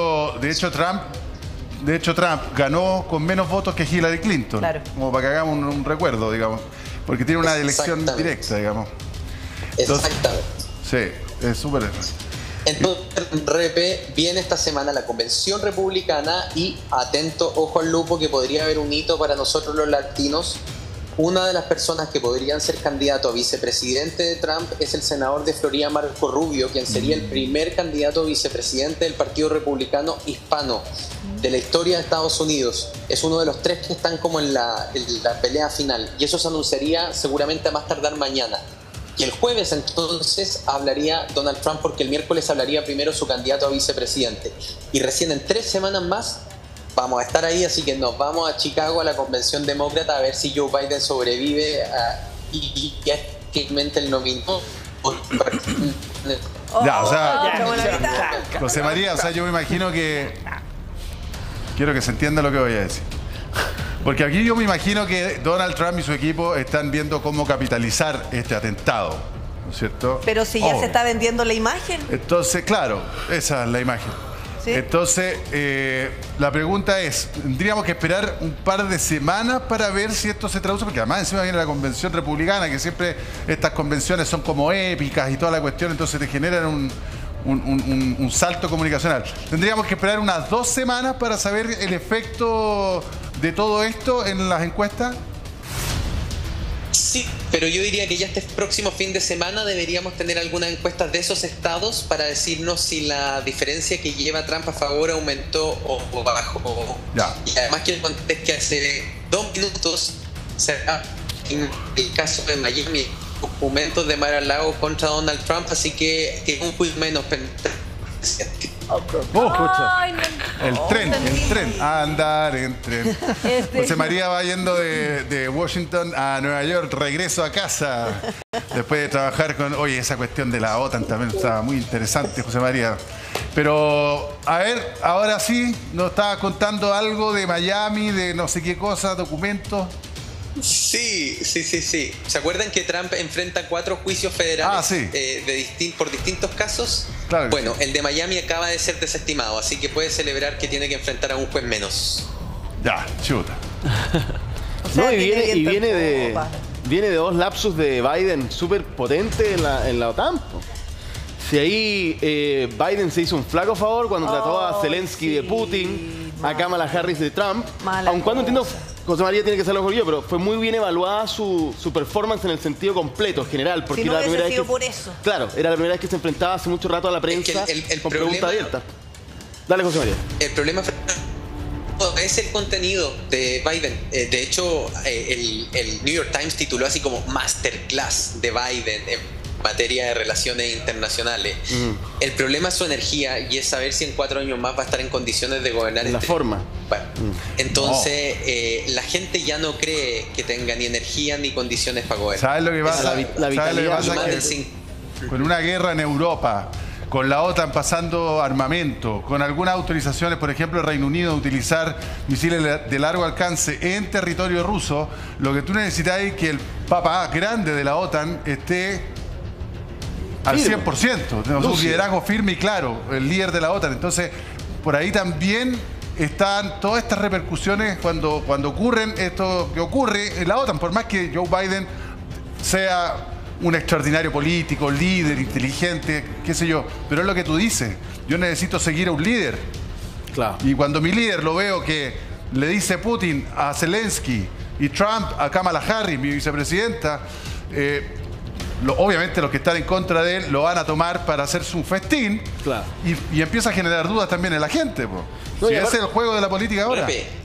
[SPEAKER 1] De hecho, Trump ganó con menos votos que Hillary Clinton.
[SPEAKER 3] Claro.
[SPEAKER 1] Como para que hagamos un recuerdo, digamos. Porque tiene una elección directa, digamos.
[SPEAKER 18] Exactamente.
[SPEAKER 1] Sí, es súper.
[SPEAKER 18] Entonces, viene esta semana la convención republicana y atento, ojo al lupo, que podría haber un hito para nosotros los latinos. Una de las personas que podrían ser candidato a vicepresidente de Trump es el senador de Florida, Marco Rubio, quien sería el primer candidato a vicepresidente del Partido Republicano hispano de la historia de Estados Unidos. Es uno de los 3 que están como en la pelea final, y eso se anunciaría seguramente a más tardar mañana. Y el jueves entonces hablaría Donald Trump, porque el miércoles hablaría primero su candidato a vicepresidente. Y recién en 3 semanas más vamos a estar ahí, así que nos vamos a Chicago a la convención demócrata a ver si Joe Biden sobrevive y efectivamente el nominó.
[SPEAKER 1] Ya, o sea, José María, o sea, yo me imagino que... Quiero que se entienda lo que voy a decir. Porque aquí yo me imagino que Donald Trump y su equipo están viendo cómo capitalizar este atentado, ¿no es cierto?
[SPEAKER 3] Pero si ya se está vendiendo la imagen.
[SPEAKER 1] Entonces, claro, esa es la imagen. ¿Sí? Entonces, la pregunta es, ¿tendríamos que esperar un par de semanas para ver si esto se traduce? Porque además encima viene la convención republicana, que siempre estas convenciones son como épicas y toda la cuestión, entonces te generan un salto comunicacional. ¿Tendríamos que esperar unas 2 semanas para saber el efecto de todo esto en las encuestas?
[SPEAKER 18] Sí, pero yo diría que ya este próximo fin de semana deberíamos tener algunas encuestas de esos estados para decirnos si la diferencia que lleva Trump a favor aumentó o bajó.
[SPEAKER 1] Ya.
[SPEAKER 18] Y además quiero contar que hace 2 minutos en el caso de Miami documentos de Mar-a-Lago contra Donald Trump, así que tiene un quiz menos pendiente.
[SPEAKER 1] El tren, andar en tren. José María va yendo de Washington a Nueva York, regreso a casa, después de trabajar con... Oye, esa cuestión de la OTAN también estaba muy interesante, José María. Pero, a ver, ahora sí, nos estaba contando algo de Miami, de no sé qué cosa, documentos.
[SPEAKER 18] Sí. ¿Se acuerdan que Trump enfrenta 4 juicios federales por distintos casos?
[SPEAKER 1] Claro.
[SPEAKER 18] Bueno, el de Miami acaba de ser desestimado, así que puede celebrar que tiene que enfrentar a un juez menos.
[SPEAKER 1] Ya, chuta.
[SPEAKER 17] O sea, y viene de 2 lapsus de Biden súper potente en la OTAN. Si ahí Biden se hizo un flaco favor cuando trató a Zelensky de Putin, a Kamala Harris de Trump, aun cuando entiendo, José María tiene que saberlo mejor yo, pero fue muy bien evaluada su performance en el sentido completo, general. Porque
[SPEAKER 3] Si no
[SPEAKER 17] era la
[SPEAKER 3] hubiese
[SPEAKER 17] primera vez
[SPEAKER 3] sido
[SPEAKER 17] que,
[SPEAKER 3] por eso.
[SPEAKER 17] Claro, era la primera vez que se enfrentaba hace mucho rato a la prensa con pregunta abierta. Dale, José María.
[SPEAKER 18] El problema es el contenido de Biden. De hecho, el New York Times tituló así como Masterclass de Biden en materia de relaciones internacionales. El problema es su energía y es saber si en 4 años más va a estar en condiciones de gobernar.
[SPEAKER 17] La forma.
[SPEAKER 18] Bueno, entonces, la gente ya no cree que tenga ni energía ni condiciones para gobernar.
[SPEAKER 1] ¿Sabes lo que pasa?
[SPEAKER 18] La
[SPEAKER 1] ¿Sabes lo que pasa? Que con una guerra en Europa, con la OTAN pasando armamento, con algunas autorizaciones, por ejemplo, el Reino Unido de utilizar misiles de largo alcance en territorio ruso, lo que tú necesitas es que el papá grande de la OTAN esté al 100%, tenemos un liderazgo firme y claro, el líder de la OTAN. Entonces, por ahí también están todas estas repercusiones cuando ocurren esto que ocurre en la OTAN, por más que Joe Biden sea un extraordinario político, líder, inteligente, qué sé yo, pero es lo que tú dices, yo necesito seguir a un líder.
[SPEAKER 17] Claro.
[SPEAKER 1] Y cuando mi líder lo veo que le dice Putin a Zelensky y Trump a Kamala Harris, mi vicepresidenta, obviamente los que están en contra de él lo van a tomar para hacerse un festín.
[SPEAKER 17] Claro.
[SPEAKER 1] Y empieza a generar dudas también en la gente. Po.
[SPEAKER 18] No,
[SPEAKER 1] si
[SPEAKER 18] y
[SPEAKER 1] ese es el juego de la política ahora.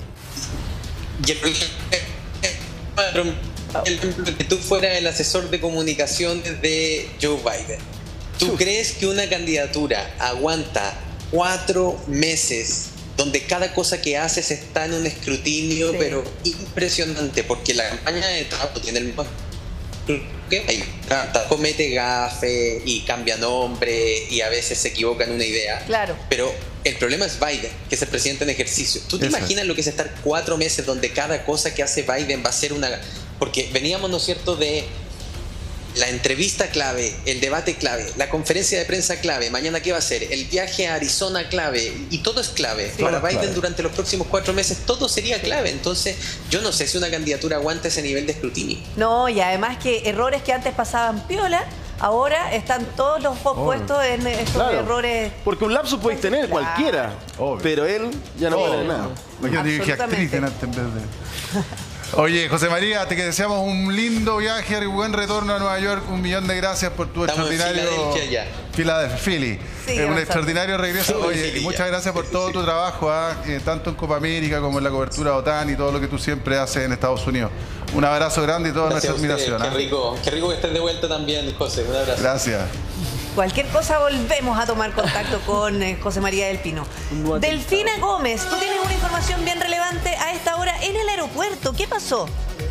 [SPEAKER 18] Que tú fueras el asesor de comunicaciones de Joe Biden. ¿Tú crees que una candidatura aguanta 4 meses donde cada cosa que haces está en un escrutinio, pero impresionante? Porque la campaña de Trump tiene el mismo que comete gafe y cambia nombre y a veces se equivoca en una idea.
[SPEAKER 3] Claro.
[SPEAKER 18] Pero el problema es Biden, que es el presidente en ejercicio. ¿Tú te imaginas lo que es estar 4 meses donde cada cosa que hace Biden va a ser una... Porque veníamos, ¿no es cierto?, de la entrevista clave, el debate clave, la conferencia de prensa clave, mañana qué va a ser, el viaje a Arizona clave, y todo es clave. Para Biden durante los próximos 4 meses todo sería clave. Entonces yo no sé si una candidatura aguanta ese nivel de escrutinio.
[SPEAKER 3] No, y además que errores que antes pasaban piola, ahora están todos los focos puestos en estos errores.
[SPEAKER 17] Porque un lapsus podéis tener cualquiera, pero él ya no puede tener nada.
[SPEAKER 1] Imagínate que actriz en vez de... Oye, José María, te deseamos un lindo viaje y buen retorno a Nueva York. 1.000.000 de gracias por tu extraordinario... Philadelphia, Philly.
[SPEAKER 3] Sí,
[SPEAKER 1] un extraordinario regreso. Oye, y muchas gracias por todo tu trabajo, tanto en Copa América como en la cobertura de OTAN y todo lo que tú siempre haces en Estados Unidos. Un abrazo grande y toda nuestra admiración.
[SPEAKER 18] Qué rico que estés de vuelta también, José. Un abrazo.
[SPEAKER 1] Gracias.
[SPEAKER 3] Cualquier cosa volvemos a tomar contacto con José María del Pino. Delfina Gómez, tú tienes una información bien relevante a esta hora en el aeropuerto. ¿Qué pasó?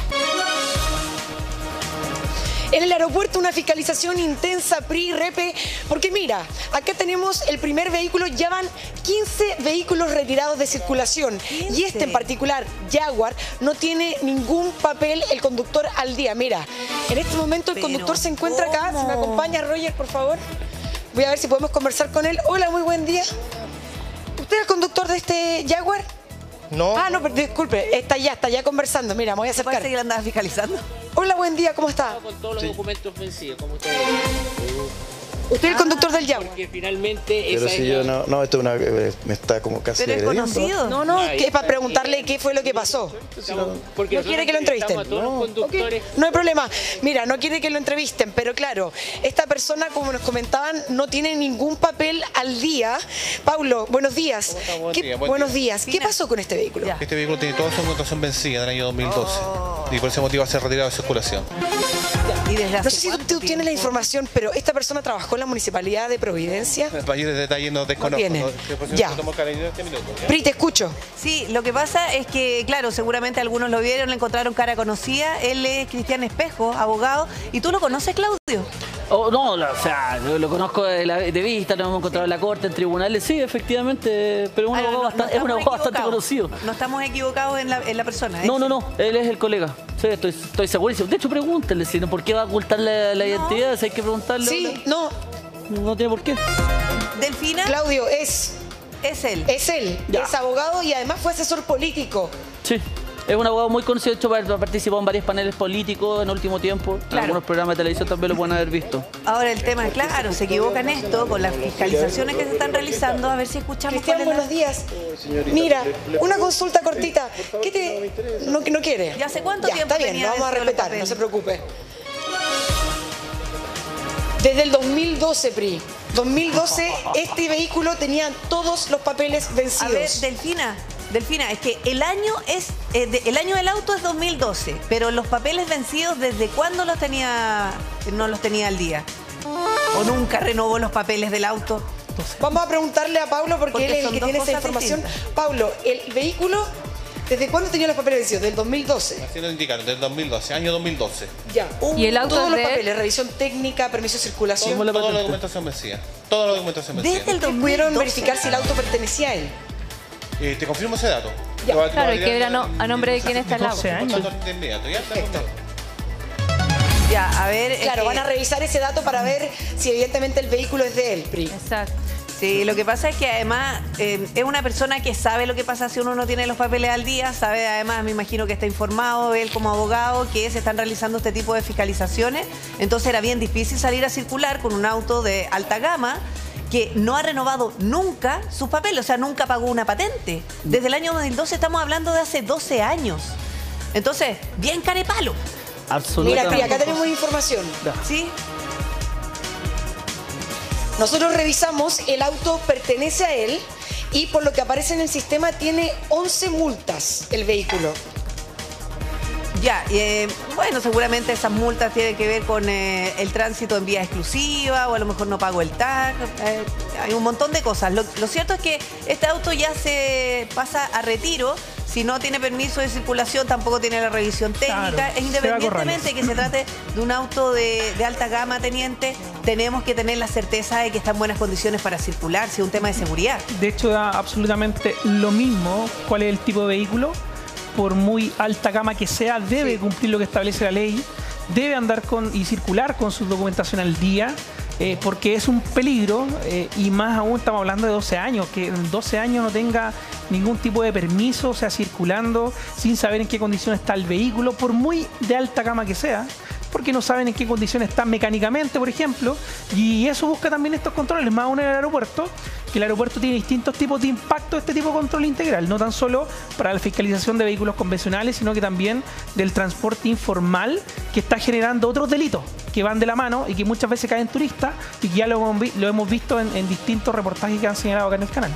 [SPEAKER 4] En el aeropuerto una fiscalización intensa, PRI, REPE, porque mira, acá tenemos el primer vehículo, ya van 15 vehículos retirados de circulación. 15. Y este en particular, Jaguar, no tiene ningún papel el conductor al día. Mira, en este momento el conductor se encuentra acá. Si me acompaña Roger, por favor. Voy a ver si podemos conversar con él. Hola, muy buen día. ¿Usted es el conductor de este Jaguar?
[SPEAKER 2] No.
[SPEAKER 4] Ah, no, disculpe, está ya conversando. Mira, me voy a acercar.
[SPEAKER 3] Parece que la andaba fiscalizando.
[SPEAKER 4] Hola, buen día, ¿cómo está?
[SPEAKER 2] Con todos los documentos vencidos, como ustedes.
[SPEAKER 4] ¿Usted es el conductor del Jaguar?
[SPEAKER 2] Porque finalmente
[SPEAKER 9] Pero
[SPEAKER 2] esa
[SPEAKER 9] si yo no, esto es una, me está como casi
[SPEAKER 3] ¿Pero es
[SPEAKER 9] agrediendo.
[SPEAKER 3] conocido?
[SPEAKER 4] No, no, que es para preguntarle qué fue lo que pasó.
[SPEAKER 2] porque
[SPEAKER 4] ¿No quiere que lo entrevisten?
[SPEAKER 2] Okay.
[SPEAKER 4] No hay problema. Mira, no quiere que lo entrevisten, pero claro, esta persona, como nos comentaban, no tiene ningún papel al día. Paulo, buenos días. Buenos días. ¿Qué pasó con este vehículo?
[SPEAKER 2] Este vehículo tiene toda su documentación vencida del año 2012 y por ese motivo va a ser retirado de circulación.
[SPEAKER 4] No sé si tú tienes la información, pero esta persona trabajó en la municipalidad de Providencia.
[SPEAKER 2] Mayores detalles no desconozco.
[SPEAKER 4] Ya. Pri, te escucho.
[SPEAKER 3] Sí, lo que pasa es que, claro, seguramente algunos lo vieron, le encontraron cara conocida. Él es Cristian Espejo, abogado. ¿Y tú lo conoces, Claudio?
[SPEAKER 22] Oh, no, o sea, lo conozco de vista, lo hemos encontrado en la corte, en tribunales, sí, efectivamente, pero es un abogado bastante conocido.
[SPEAKER 3] No estamos equivocados en la persona, ¿eh?
[SPEAKER 22] No, él es el colega, sí, estoy segurísimo. De hecho, pregúntenle, si no, ¿por qué va a ocultar la identidad? Si hay que preguntarle.
[SPEAKER 4] Sí, no
[SPEAKER 22] tiene por qué.
[SPEAKER 3] Delfina.
[SPEAKER 4] Claudio, es
[SPEAKER 3] él.
[SPEAKER 4] Es él, es abogado y además fue asesor político.
[SPEAKER 22] Sí. Es un abogado muy conocido, de hecho ha participado en varios paneles políticos en el último tiempo. En algunos programas de televisión también lo pueden haber visto.
[SPEAKER 3] Ahora el tema es claro, se equivocan esto con las fiscalizaciones que se están realizando, a ver si escuchamos.
[SPEAKER 4] Cristian, buenos días. Mira, una consulta cortita. ¿Qué te...? No quiere.
[SPEAKER 3] ¿Ya hace cuánto tiempo
[SPEAKER 4] está bien,
[SPEAKER 3] tenía
[SPEAKER 4] lo vamos a
[SPEAKER 3] dentro de los
[SPEAKER 4] respetar, no
[SPEAKER 3] papeles?
[SPEAKER 4] se preocupe. Desde el 2012, PRI. 2012, este vehículo tenía todos los papeles vencidos.
[SPEAKER 3] A ver, Delfina, es que el año del auto es 2012, pero los papeles vencidos, ¿desde cuándo no los tenía al día? ¿O nunca renovó los papeles del auto?
[SPEAKER 4] Vamos a preguntarle a Pablo porque él es el que tiene esa información. Pablo, el vehículo, ¿desde cuándo tenía los papeles vencidos? Del 2012.
[SPEAKER 2] Así lo indicaron, del 2012, año 2012.
[SPEAKER 4] Ya.
[SPEAKER 20] ¿Y el auto
[SPEAKER 4] todos los
[SPEAKER 20] de él?
[SPEAKER 4] papeles, revisión técnica, permiso de circulación.
[SPEAKER 2] Toda la documentación vencida. Toda la documentación vencida.
[SPEAKER 4] Desde el 2012. ¿Pudieron verificar si el auto pertenecía a él?
[SPEAKER 2] Te confirmo ese dato.
[SPEAKER 20] Claro, y que era a nombre de quién está el auto.
[SPEAKER 19] 12 años.
[SPEAKER 2] De inmediato, ya está.
[SPEAKER 3] Ya, a ver...
[SPEAKER 4] Claro, van a revisar ese dato para ver si evidentemente el vehículo es de él, PRI.
[SPEAKER 20] Exacto.
[SPEAKER 3] Sí, lo que pasa es que además es una persona que sabe lo que pasa si uno no tiene los papeles al día, sabe además, me imagino que está informado, él como abogado, que se están realizando este tipo de fiscalizaciones. Entonces era bien difícil salir a circular con un auto de alta gama que no ha renovado nunca sus papeles, o sea, nunca pagó una patente. Desde el año 2012 estamos hablando de hace 12 años. Entonces, bien carepalo.
[SPEAKER 4] Mira, PRI, acá tenemos información.
[SPEAKER 3] ¿Sí?
[SPEAKER 4] Nosotros revisamos, el auto pertenece a él y por lo que aparece en el sistema tiene 11 multas el vehículo.
[SPEAKER 3] Ya, bueno, seguramente esas multas tienen que ver con el tránsito en vía exclusiva o a lo mejor no pago el TAC. Hay un montón de cosas. Lo cierto es que este auto ya se pasa a retiro. Si no tiene permiso de circulación, tampoco tiene la revisión técnica.
[SPEAKER 19] Claro,
[SPEAKER 3] Independientemente de que se trate de un auto de alta gama, teniente, tenemos que tener la certeza de que está en buenas condiciones para circular, si es un tema de seguridad.
[SPEAKER 19] De hecho, da absolutamente lo mismo cuál es el tipo de vehículo. Por muy alta gama que sea, debe cumplir lo que establece la ley, debe andar y circular con su documentación al día, porque es un peligro, y más aún estamos hablando de 12 años, que en 12 años no tenga ningún tipo de permiso, o sea, circulando sin saber en qué condición está el vehículo, por muy de alta gama que sea, porque no saben en qué condiciones está mecánicamente, por ejemplo, y eso busca también estos controles, más aún en el aeropuerto, que el aeropuerto tiene distintos tipos de impacto de este tipo de control integral, no tan solo para la fiscalización de vehículos convencionales, sino que también del transporte informal, que está generando otros delitos que van de la mano y que muchas veces caen turistas, y que ya lo hemos visto en distintos reportajes que han señalado acá en el canal.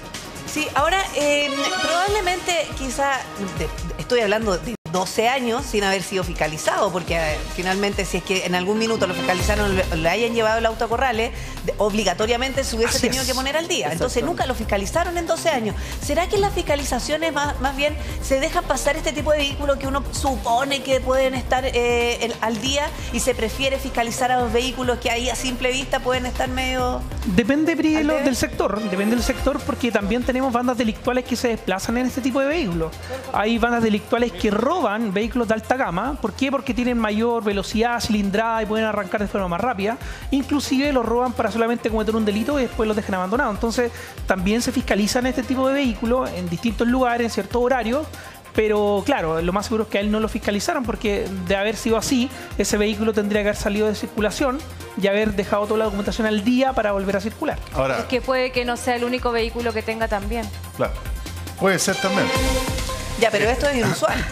[SPEAKER 3] Sí, ahora probablemente quizá, estoy hablando de 12 años sin haber sido fiscalizado, porque finalmente si es que en algún minuto lo fiscalizaron, le hayan llevado el auto a Corrales, obligatoriamente se hubiese tenido que poner al día. Entonces nunca lo fiscalizaron en 12 años. ¿Será que en las fiscalizaciones más bien se deja pasar este tipo de vehículos que uno supone que pueden estar al día y se prefiere fiscalizar a los vehículos que ahí a simple vista pueden estar medio...
[SPEAKER 19] Depende del sector, porque también tenemos bandas delictuales que se desplazan en este tipo de vehículos. Hay bandas delictuales que roban vehículos de alta gama. ¿Por qué? Porque tienen mayor velocidad, cilindrada y pueden arrancar de forma más rápida. Inclusive los roban para solamente cometer un delito y después los dejan abandonados. Entonces también se fiscalizan este tipo de vehículos en distintos lugares, en ciertos horarios. Pero claro, lo más seguro es que a él no lo fiscalizaron, porque de haber sido así, ese vehículo tendría que haber salido de circulación y haber dejado toda la documentación al día para volver a circular.
[SPEAKER 1] Ahora,
[SPEAKER 20] Es que puede que no sea el único vehículo que tenga también.
[SPEAKER 1] claro, puede ser también.
[SPEAKER 3] Ya, pero esto es inusual.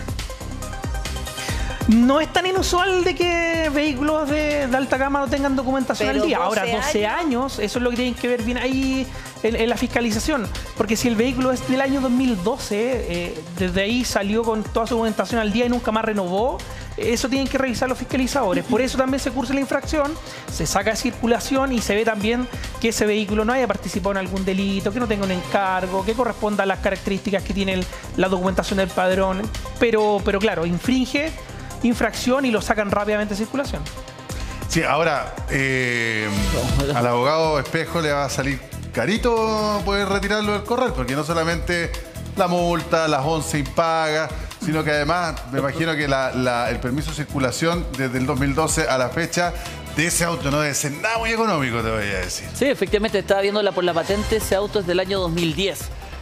[SPEAKER 19] No es tan inusual de que vehículos de alta gama no tengan documentación
[SPEAKER 3] Pero
[SPEAKER 19] al día.
[SPEAKER 3] 12
[SPEAKER 19] Ahora, 12 años, eso es lo que tienen que ver bien ahí en la fiscalización. Porque si el vehículo es del año 2012, desde ahí salió con toda su documentación al día y nunca más renovó, eso tienen que revisar los fiscalizadores. Por eso también se cursa la infracción, se saca de circulación y se ve también que ese vehículo no haya participado en algún delito, que no tenga un encargo, que corresponda a las características que tiene la documentación del padrón. Pero claro, infringe infracción y lo sacan rápidamente de circulación.
[SPEAKER 1] Sí, ahora al abogado Espejo le va a salir carito poder retirarlo del corral, porque no solamente la multa, las 11 impagas, sino que además me imagino que el permiso de circulación desde el 2012 a la fecha de ese auto no debe ser nada muy económico, te voy a decir.
[SPEAKER 22] Sí, efectivamente, estaba viéndola por la patente, ese auto es del año 2010.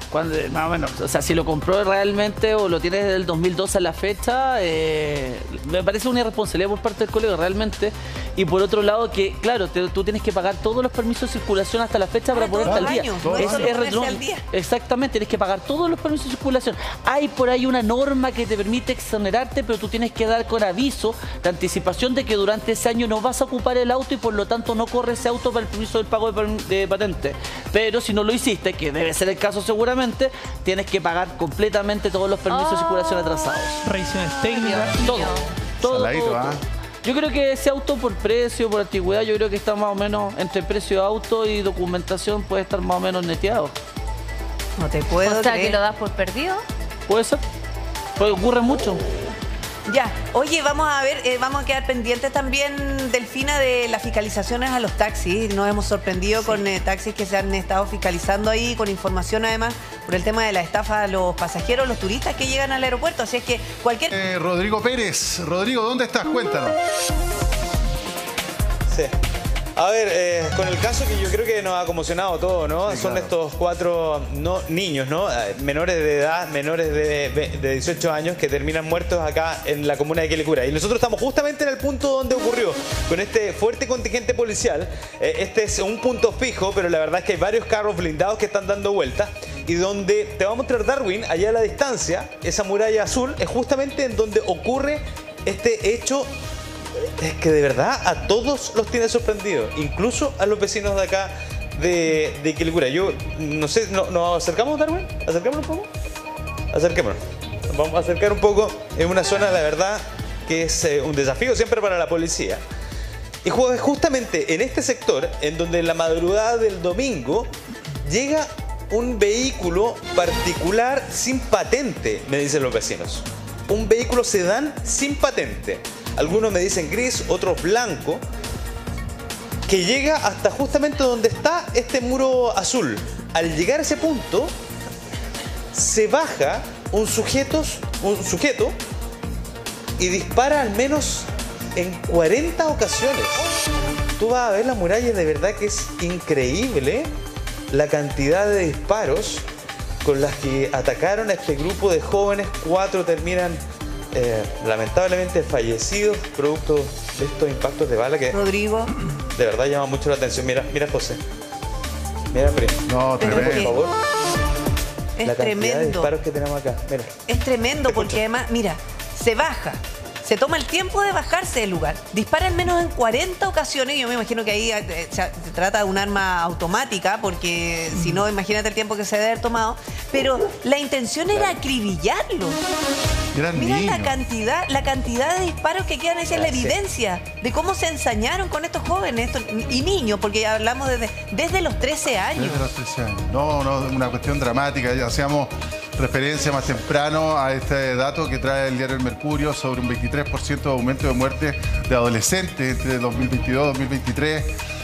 [SPEAKER 22] Cuando, más o menos, o sea, si lo compró realmente o lo tienes desde el 2012 a la fecha, me parece una irresponsabilidad por parte del colega realmente. Y por otro lado, que claro, tú tienes que pagar todos los permisos de circulación hasta la fecha para ponerte al día. Exactamente, tienes que pagar todos los permisos de circulación. Hay por ahí una norma que te permite exonerarte, pero tú tienes que dar con aviso de anticipación de que durante ese año no vas a ocupar el auto y por lo tanto no corre ese auto para el permiso del pago de patente. Pero si no lo hiciste, que debe ser el caso seguramente, tienes que pagar completamente todos los permisos de circulación atrasados.
[SPEAKER 19] Revisiones técnicas.
[SPEAKER 22] Todo. Yo creo que ese auto por precio, por antigüedad, yo creo que está más o menos entre precio de auto y documentación puede estar más o menos neteado.
[SPEAKER 3] No te puedo
[SPEAKER 20] O sea,
[SPEAKER 3] creer.
[SPEAKER 20] que lo das por perdido.
[SPEAKER 22] Puede ser. Pues ocurre mucho.
[SPEAKER 3] Ya, oye, vamos a ver, vamos a quedar pendientes también, Delfina, de las fiscalizaciones a los taxis. Nos hemos sorprendido con taxis que se han estado fiscalizando ahí, con información además, por el tema de la estafa a los pasajeros, los turistas que llegan al aeropuerto. Así es que cualquier...
[SPEAKER 1] Rodrigo Pérez. Rodrigo, ¿dónde estás? Cuéntanos.
[SPEAKER 5] Sí. A ver, con el caso que yo creo que nos ha conmocionado todo, ¿no? Sí, son estos 4 niños, ¿no? Menores de edad, menores de 18 años que terminan muertos acá en la comuna de Quilicura. Y nosotros estamos justamente en el punto donde ocurrió, con este fuerte contingente policial. Este es un punto fijo, pero la verdad es que hay varios carros blindados que están dando vueltas. Y donde te va a mostrar Darwin, allá a la distancia, esa muralla azul, es justamente en donde ocurre este hecho. Es que de verdad a todos los tiene sorprendido, incluso a los vecinos de acá de Quilicura. Yo no sé, ¿nos acercamos, Darwin? ¿Acercémonos un poco? Acerquémonos. Vamos a acercar un poco en una zona, la verdad, que es un desafío siempre para la policía. Y justamente en este sector, en donde en la madrugada del domingo llega un vehículo particular sin patente, me dicen los vecinos. Un vehículo sedán sin patente. Algunos me dicen gris, otros blanco, que llega hasta justamente donde está este muro azul. Al llegar a ese punto, se baja un sujeto y dispara al menos en 40 ocasiones. Tú vas a ver la muralla, de verdad que es increíble la cantidad de disparos con las que atacaron a este grupo de jóvenes. 4 terminan lamentablemente fallecidos producto de estos impactos de bala que
[SPEAKER 3] Rodrigo,
[SPEAKER 5] de verdad llama mucho la atención. Mira José, mira Pri.
[SPEAKER 1] No, tremendo.
[SPEAKER 5] Por favor.
[SPEAKER 3] Es
[SPEAKER 5] la cantidad
[SPEAKER 3] tremendo.
[SPEAKER 5] de disparos que tenemos acá. Mira.
[SPEAKER 3] Es tremendo porque además, mira, se baja. Se toma el tiempo de bajarse del lugar. Dispara al menos en 40 ocasiones. Yo me imagino que ahí se trata de un arma automática, porque si no, imagínate el tiempo que se debe haber tomado. Pero la intención era acribillarlo. Mira la cantidad de disparos que quedan. Esa es la evidencia de cómo se ensañaron con estos jóvenes y niños, porque hablamos desde los 13 años.
[SPEAKER 1] Desde los 13 años. No, una cuestión dramática. Ya hacíamos referencia más temprano a este dato que trae el diario El Mercurio sobre un 23% de aumento de muertes de adolescentes entre 2022 y 2023.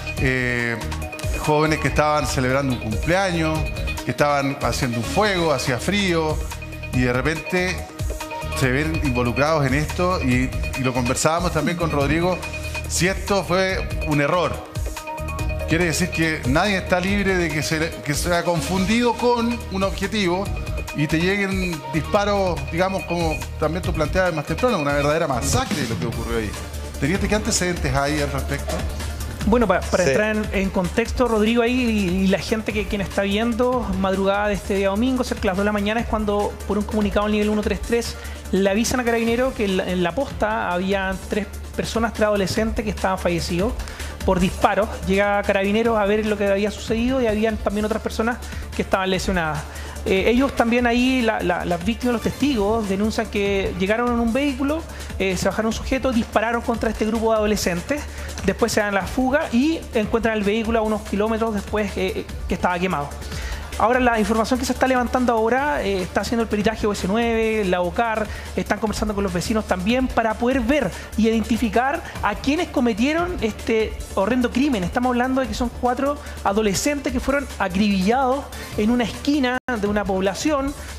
[SPEAKER 1] Jóvenes que estaban celebrando un cumpleaños, que estaban haciendo un fuego, hacía frío, y de repente se ven involucrados en esto, y lo conversábamos también con Rodrigo, si esto fue un error. Quiere decir que nadie está libre de que sea confundido con un objetivo y te lleguen disparos, digamos, como también tú planteabas más temprano, una verdadera masacre de lo que ocurrió ahí. ¿Tenías qué antecedentes hay al respecto?
[SPEAKER 19] Bueno, para entrar en contexto, Rodrigo, ahí y la gente quien está viendo, madrugada de este día domingo, cerca de las 2 de la mañana, es cuando por un comunicado al nivel 133 le avisan a Carabineros que en la posta había 3 personas, 3 adolescentes que estaban fallecidos por disparos. Llega Carabineros a ver lo que había sucedido y habían también otras personas que estaban lesionadas. Ellos también ahí, las víctimas, los testigos, denuncian que llegaron en un vehículo, se bajaron un sujeto, dispararon contra este grupo de adolescentes, después se dan la fuga y encuentran el vehículo a unos kilómetros después que estaba quemado. Ahora, la información que se está levantando ahora, está haciendo el peritaje OS9, la OCAR, están conversando con los vecinos también para poder ver y identificar a quienes cometieron este horrendo crimen. Estamos hablando de que son 4 adolescentes que fueron acribillados en una esquina de una población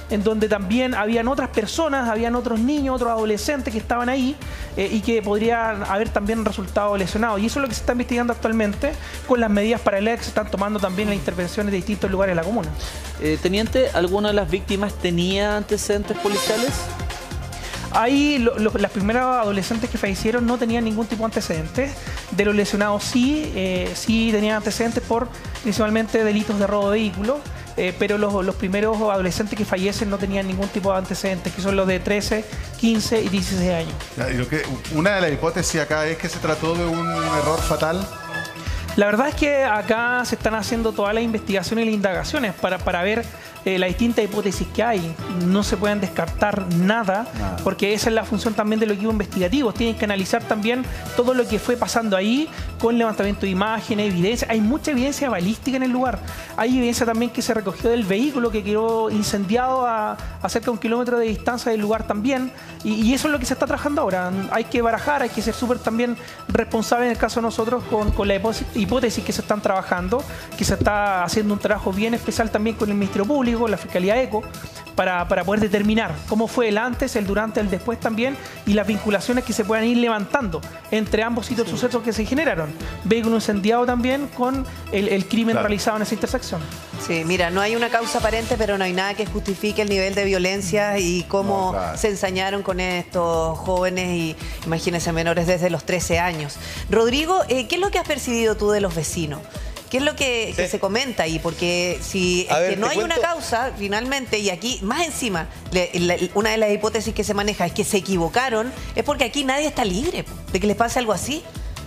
[SPEAKER 19] en donde también habían otras personas, habían otros niños, otros adolescentes que estaban ahí y que podrían haber también resultado lesionados. Y eso es lo que se está investigando actualmente con las medidas paralelas que se están tomando también las intervenciones de distintos lugares de la comuna.
[SPEAKER 22] Teniente, ¿alguna de las víctimas tenía antecedentes policiales?
[SPEAKER 19] Ahí las primeras adolescentes que fallecieron no tenían ningún tipo de antecedentes. De los lesionados sí tenían antecedentes por principalmente delitos de robo de vehículos, pero los primeros adolescentes que fallecen no tenían ningún tipo de antecedentes, que son los de 13, 15 y 16 años.
[SPEAKER 1] Una de las hipótesis acá es que se trató de un error fatal.
[SPEAKER 19] La verdad es que acá se están haciendo todas las investigaciones y las indagaciones para ver las distintas hipótesis que hay. No se pueden descartar nada, porque esa es la función también de los equipos investigativos. Tienen que analizar también todo lo que fue pasando ahí, con levantamiento de imágenes, evidencia. Hay mucha evidencia balística en el lugar. Hay evidencia también que se recogió del vehículo que quedó incendiado a cerca de 1 kilómetro de distancia del lugar también. Y eso es lo que se está trabajando ahora. Hay que barajar, hay que ser súper también responsable en el caso de nosotros con la hipótesis que se están trabajando, que se está haciendo un trabajo bien especial también con el Ministerio Público, la Fiscalía ECO, para poder determinar cómo fue el antes, el durante, el después también, y las vinculaciones que se puedan ir levantando entre ambos sitios sucesos que se generaron. Vehículo incendiado también con el crimen realizado en esa intersección.
[SPEAKER 3] Sí, mira, no hay una causa aparente, pero no hay nada que justifique el nivel de violencia y cómo se ensañaron con estos jóvenes y, imagínense, menores desde los 13 años. Rodrigo, ¿qué es lo que has percibido tú de los vecinos? ¿Qué es lo que se comenta ahí? Porque si es que no hay una causa, finalmente, y aquí, más encima, una de las hipótesis que se maneja es que se equivocaron, es porque aquí nadie está libre de que les pase algo así.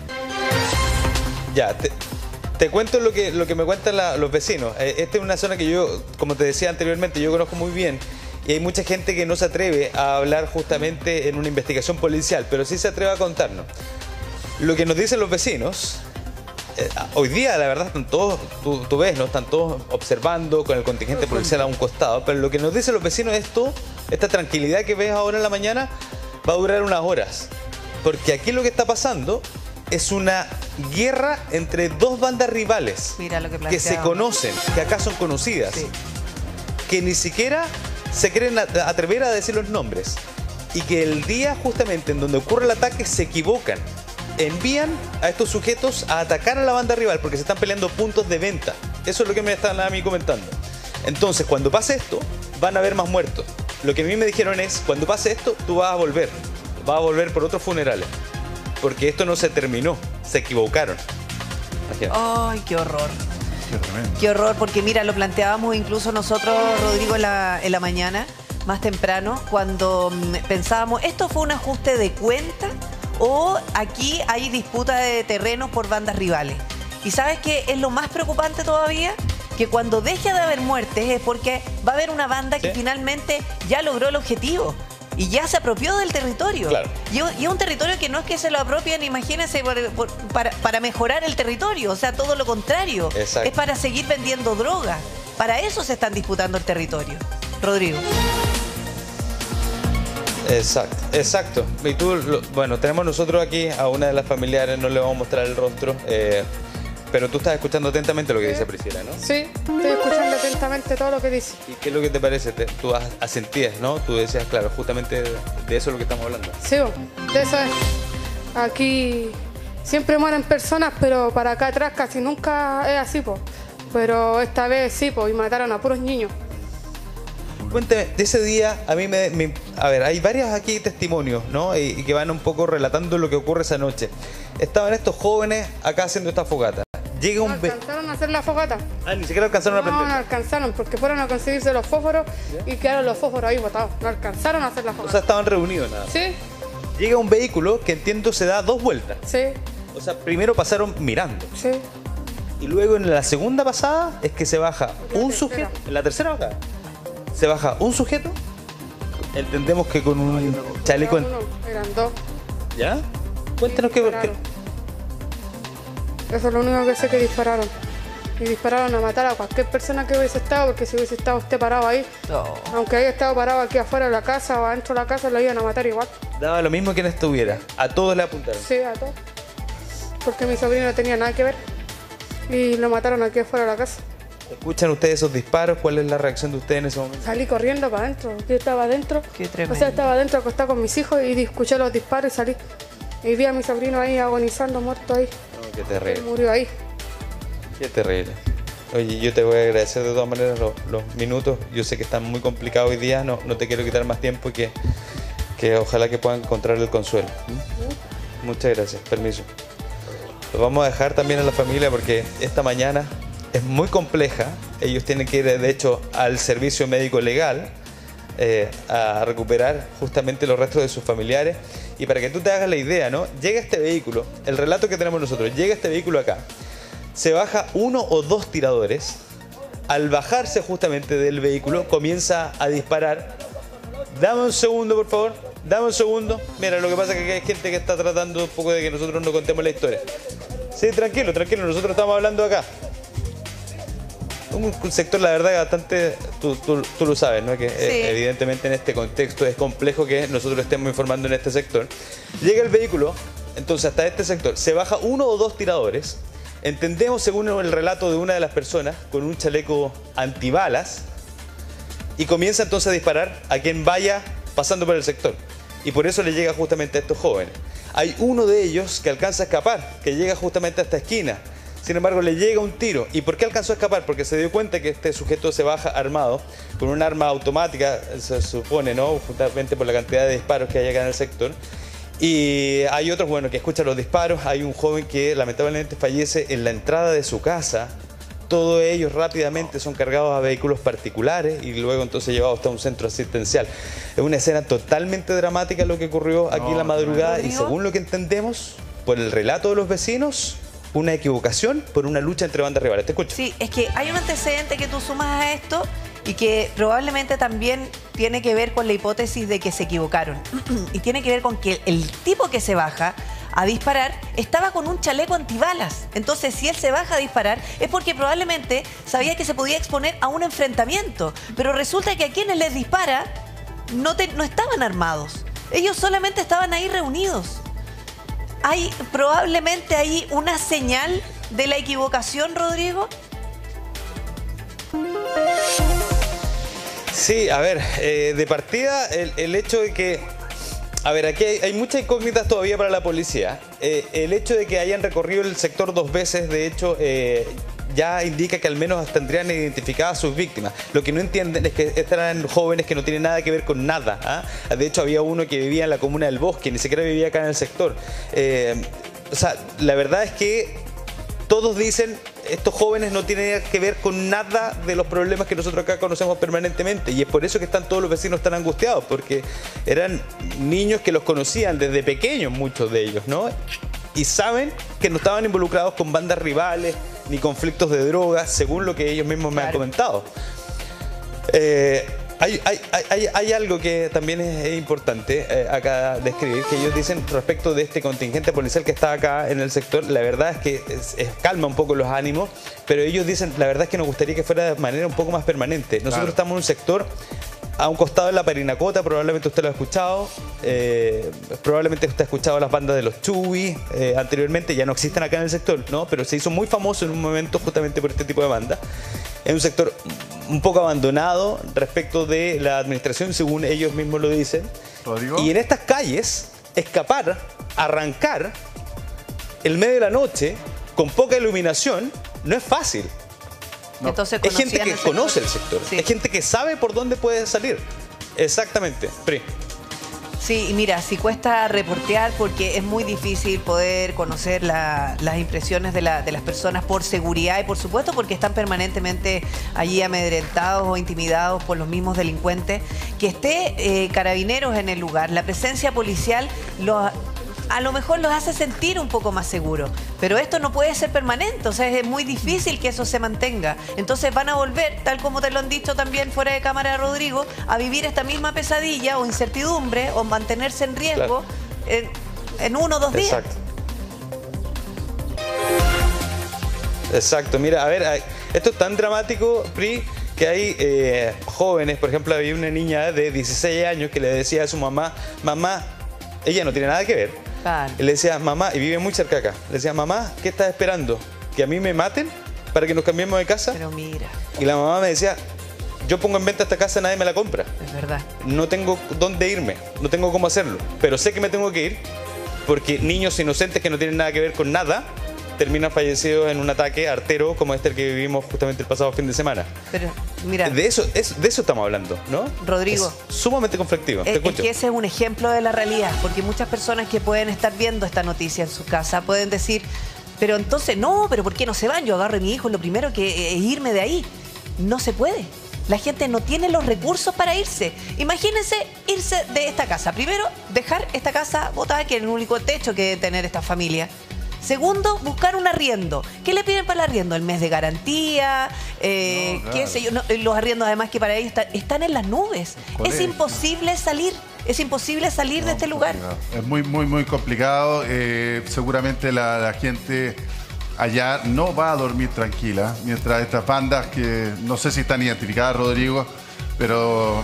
[SPEAKER 5] Ya, te cuento lo que me cuentan los vecinos. Esta es una zona que yo, como te decía anteriormente, yo conozco muy bien. Y hay mucha gente que no se atreve a hablar justamente en una investigación policial, pero sí se atreve a contarnos. Lo que nos dicen los vecinos... hoy día, la verdad, están todos, tú ves, ¿no? Están todos observando con el contingente policial a un costado, pero lo que nos dicen los vecinos es esta tranquilidad que ves ahora en la mañana va a durar unas horas. Porque aquí lo que está pasando es una guerra entre dos bandas rivales que se conocen, que acá son conocidas, que ni siquiera se quieren atrever a decir los nombres y que el día justamente en donde ocurre el ataque se equivocan. Envían a estos sujetos a atacar a la banda rival porque se están peleando puntos de venta. Eso es lo que me están a mí comentando. Entonces, cuando pase esto, van a haber más muertos. Lo que a mí me dijeron es, cuando pase esto, tú vas a volver. Vas a volver por otros funerales. Porque esto no se terminó. Se equivocaron.
[SPEAKER 3] ¡Ay, qué horror! Qué horror, porque mira, lo planteábamos incluso nosotros, Rodrigo, en la mañana, más temprano, cuando pensábamos, ¿esto fue un ajuste de cuenta? O aquí hay disputa de terrenos por bandas rivales. ¿Y sabes qué es lo más preocupante todavía? Que cuando deje de haber muertes es porque va a haber una banda que finalmente ya logró el objetivo y ya se apropió del territorio. Claro. Y es un territorio que no es que se lo apropien, imagínense, para mejorar el territorio. O sea, todo lo contrario. Exacto. Es para seguir vendiendo droga. Para eso se están disputando el territorio. Rodrigo.
[SPEAKER 5] Exacto. Y tú, bueno, tenemos nosotros aquí a una de las familiares, no le vamos a mostrar el rostro, pero tú estás escuchando atentamente lo que dice Priscila, ¿no?
[SPEAKER 7] Sí, estoy escuchando atentamente todo lo que dice.
[SPEAKER 5] ¿Y qué es lo que te parece? Tú asentías, ¿no? Tú decías, claro, justamente de eso es lo que estamos hablando.
[SPEAKER 7] Sí, de eso es. Aquí siempre mueren personas, pero para acá atrás casi nunca es así, po. Pero esta vez sí, po, y mataron a puros niños.
[SPEAKER 5] Cuénteme, de ese día, a mí a ver, hay varios aquí testimonios, ¿no? Y que van un poco relatando lo que ocurre esa noche. Estaban estos jóvenes acá haciendo esta fogata. Llega un...
[SPEAKER 7] ¿No alcanzaron a hacer la fogata?
[SPEAKER 5] Ah, ni siquiera alcanzaron a prender.
[SPEAKER 7] No alcanzaron, porque fueron a conseguirse los fósforos y quedaron los fósforos ahí botados. No alcanzaron a hacer la fogata.
[SPEAKER 5] O sea, estaban reunidos nada.
[SPEAKER 7] Sí.
[SPEAKER 5] Llega un vehículo que entiendo se da 2 vueltas.
[SPEAKER 7] Sí.
[SPEAKER 5] O sea, primero pasaron mirando.
[SPEAKER 7] Sí.
[SPEAKER 5] Y luego en la segunda pasada es que se baja un sujeto. En la tercera bajada. Se baja un sujeto, entendemos que con un chaleco...
[SPEAKER 7] Eran 2.
[SPEAKER 5] ¿Ya? Cuéntanos qué...
[SPEAKER 7] Eso es lo único que sé, que dispararon. Y dispararon a matar a cualquier persona que hubiese estado, porque si hubiese estado usted parado ahí, aunque haya estado parado aquí afuera de la casa o adentro de la casa, lo iban a matar igual.
[SPEAKER 5] Daba lo mismo quien estuviera, a todos le apuntaron.
[SPEAKER 7] Sí, a todos. Porque mi sobrino no tenía nada que ver y lo mataron aquí afuera de la casa.
[SPEAKER 5] ¿Escuchan ustedes esos disparos? ¿Cuál es la reacción de ustedes en ese momento?
[SPEAKER 7] Salí corriendo para adentro. Yo estaba adentro.
[SPEAKER 3] Qué tremendo.
[SPEAKER 7] O sea, estaba adentro acostada con mis hijos y escuché los disparos y salí. Y vi a mi sobrino ahí agonizando, muerto ahí.
[SPEAKER 5] No, qué terrible.
[SPEAKER 7] Él murió ahí.
[SPEAKER 5] Qué terrible. Oye, yo te voy a agradecer de todas maneras los minutos. Yo sé que está muy complicado hoy día, no te quiero quitar más tiempo y que ojalá que puedan encontrar el consuelo. Muchas gracias, permiso. Lo vamos a dejar también a la familia porque esta mañana es muy compleja. Ellos tienen que ir, de hecho, al servicio médico legal a recuperar justamente los restos de sus familiares. Y para que tú te hagas la idea, ¿no? Llega este vehículo, el relato que tenemos nosotros, llega este vehículo acá. Se baja 1 o 2 tiradores. Al bajarse justamente del vehículo, comienza a disparar. Dame un segundo, por favor. Dame un segundo. Mira, lo que pasa es que hay gente que está tratando un poco de que nosotros no contemos la historia. Sí, tranquilo, tranquilo. Nosotros estamos hablando acá. Un sector, la verdad, bastante... Tú lo sabes, ¿no? Que evidentemente en este contexto es complejo que nosotros estemos informando en este sector. Llega el vehículo, entonces hasta este sector. Se baja 1 o 2 tiradores. Entendemos, según el relato de una de las personas, con un chaleco antibalas, y comienza entonces a disparar a quien vaya pasando por el sector. Y por eso le llega justamente a estos jóvenes. Hay uno de ellos que alcanza a escapar, que llega justamente a esta esquina. Sin embargo, le llega un tiro. ¿Y por qué alcanzó a escapar? Porque se dio cuenta que este sujeto se baja armado, con un arma automática, se supone, ¿no? Justamente por la cantidad de disparos que hay acá en el sector. Y hay otros, bueno, que escuchan los disparos. Hay un joven que lamentablemente fallece en la entrada de su casa. Todos ellos rápidamente son cargados a vehículos particulares y luego entonces llevados hasta un centro asistencial. Es una escena totalmente dramática lo que ocurrió aquí en la madrugada y según lo que entendemos, por el relato de los vecinos, una equivocación por una lucha entre bandas rivales. Te escucho.
[SPEAKER 3] Sí, es que hay un antecedente que tú sumas a esto y que probablemente también tiene que ver con la hipótesis de que se equivocaron. Y tiene que ver con que el tipo que se baja a disparar estaba con un chaleco antibalas. Entonces, si él se baja a disparar es porque probablemente sabía que se podía exponer a un enfrentamiento. Pero resulta que a quienes les dispara no estaban armados. Ellos solamente estaban ahí reunidos. Hay probablemente ahí una señal de la equivocación, Rodrigo.
[SPEAKER 5] Sí, a ver, de partida el hecho de que... A ver, aquí hay muchas incógnitas todavía para la policía. El hecho de que hayan recorrido el sector 2 veces, de hecho, ya indica que al menos tendrían identificadas a sus víctimas. Lo que no entienden es que estos eran jóvenes que no tienen nada que ver con nada. ¿Ah? De hecho, había uno que vivía en la comuna del Bosque, ni siquiera vivía acá en el sector. O sea, la verdad es que todos dicen... Estos jóvenes no tienen que ver con nada de los problemas que nosotros acá conocemos permanentemente y es por eso que están todos los vecinos tan angustiados, porque eran niños que los conocían desde pequeños, muchos de ellos, ¿no? Y saben que no estaban involucrados con bandas rivales ni conflictos de drogas, según lo que ellos mismos me han comentado. Hay algo que también es importante acá describir, que ellos dicen respecto de este contingente policial que está acá en el sector. La verdad es que calma un poco los ánimos, pero ellos dicen, la verdad es que nos gustaría que fuera de manera un poco más permanente. Nosotros estamos en un sector a un costado de la Parinacota, probablemente usted lo ha escuchado, probablemente usted ha escuchado las bandas de los Chubis anteriormente, ya no existen acá en el sector, ¿no? Pero se hizo muy famoso en un momento justamente por este tipo de bandas. Es un sector un poco abandonado respecto de la administración, según ellos mismos lo dicen. ¿Rodrigo? Y en estas calles, escapar, arrancar, en medio de la noche, con poca iluminación, no es fácil. No. Entonces, es gente que conoce el sector, es gente que sabe por dónde puede salir. Exactamente, Pri.
[SPEAKER 3] Sí, y mira, sí cuesta reportear porque es muy difícil poder conocer las impresiones de las personas por seguridad y por supuesto porque están permanentemente allí amedrentados o intimidados por los mismos delincuentes. Que esté carabineros en el lugar, la presencia policial a lo mejor los hace sentir un poco más seguros, pero esto no puede ser permanente, o sea, es muy difícil que eso se mantenga. Entonces van a volver, tal como te lo han dicho también fuera de cámara, Rodrigo, a vivir esta misma pesadilla o incertidumbre o mantenerse en riesgo en 1 o 2 días.
[SPEAKER 5] Exacto. Exacto, mira, a ver, esto es tan dramático, Pri, que hay jóvenes, por ejemplo, había una niña de 16 años que le decía a su mamá, ella no tiene nada que ver. Vale. Le decía, mamá, y vive muy cerca acá, le decía, mamá, ¿qué estás esperando? ¿Que a mí me maten? para que nos cambiemos de casa.
[SPEAKER 3] Pero mira.
[SPEAKER 5] Y la mamá me decía, yo pongo en venta esta casa, nadie me la compra.
[SPEAKER 3] Es verdad.
[SPEAKER 5] No tengo dónde irme, no tengo cómo hacerlo. Pero sé que me tengo que ir porque niños inocentes que no tienen nada que ver con nada terminan fallecidos en un ataque artero como este el que vivimos justamente el pasado fin de semana.
[SPEAKER 3] Pero mira,
[SPEAKER 5] De eso estamos hablando, ¿no?
[SPEAKER 3] Rodrigo,
[SPEAKER 5] es sumamente conflictivo. Te
[SPEAKER 3] es
[SPEAKER 5] escucho.
[SPEAKER 3] que ese es un ejemplo de la realidad, porque muchas personas que pueden estar viendo esta noticia en su casa pueden decir, pero entonces no, pero ¿por qué no se van? Yo agarro a mi hijo, lo primero que es irme de ahí. No se puede. La gente no tiene los recursos para irse. Imagínense irse de esta casa. Primero, dejar esta casa botada, que es el único techo que debe tener esta familia. Segundo, buscar un arriendo. ¿Qué le piden para el arriendo? El mes de garantía, qué sé yo. No, los arriendos además que para ellos están en las nubes. Es imposible salir. Es imposible salir de este lugar.
[SPEAKER 1] Es muy, muy, muy complicado. Seguramente la gente allá no va a dormir tranquila mientras estas bandas que no sé si están identificadas, Rodrigo, pero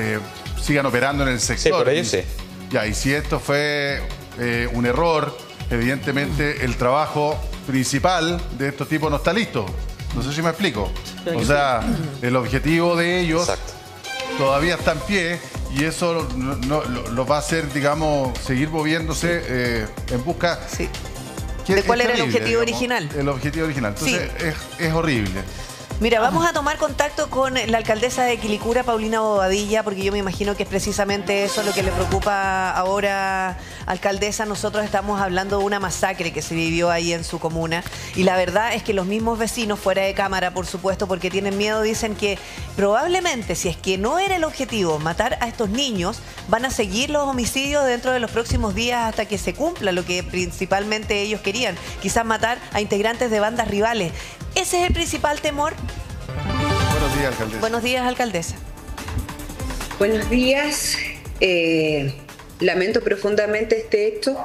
[SPEAKER 1] sigan operando en el sector.
[SPEAKER 5] Sí, por ello sí.
[SPEAKER 1] Ya, y si esto fue un error, evidentemente el trabajo principal de estos tipos no está listo. No sé si me explico. O sea, el objetivo de ellos todavía está en pie y eso los va a hacer, digamos, seguir moviéndose en busca...
[SPEAKER 3] ¿De cuál era el objetivo original?
[SPEAKER 1] El objetivo original. Entonces es horrible.
[SPEAKER 3] Mira, vamos a tomar contacto con la alcaldesa de Quilicura, Paulina Bobadilla, porque yo me imagino que es precisamente eso lo que le preocupa ahora, alcaldesa. Nosotros estamos hablando de una masacre que se vivió ahí en su comuna y la verdad es que los mismos vecinos, fuera de cámara, por supuesto, porque tienen miedo, dicen que probablemente, si es que no era el objetivo matar a estos niños, van a seguir los homicidios dentro de los próximos días hasta que se cumpla lo que principalmente ellos querían, quizás matar a integrantes de bandas rivales. ¿Ese es el principal temor?
[SPEAKER 1] Buenos días, alcaldesa.
[SPEAKER 3] Buenos días, alcaldesa.
[SPEAKER 8] Buenos días. Lamento profundamente este hecho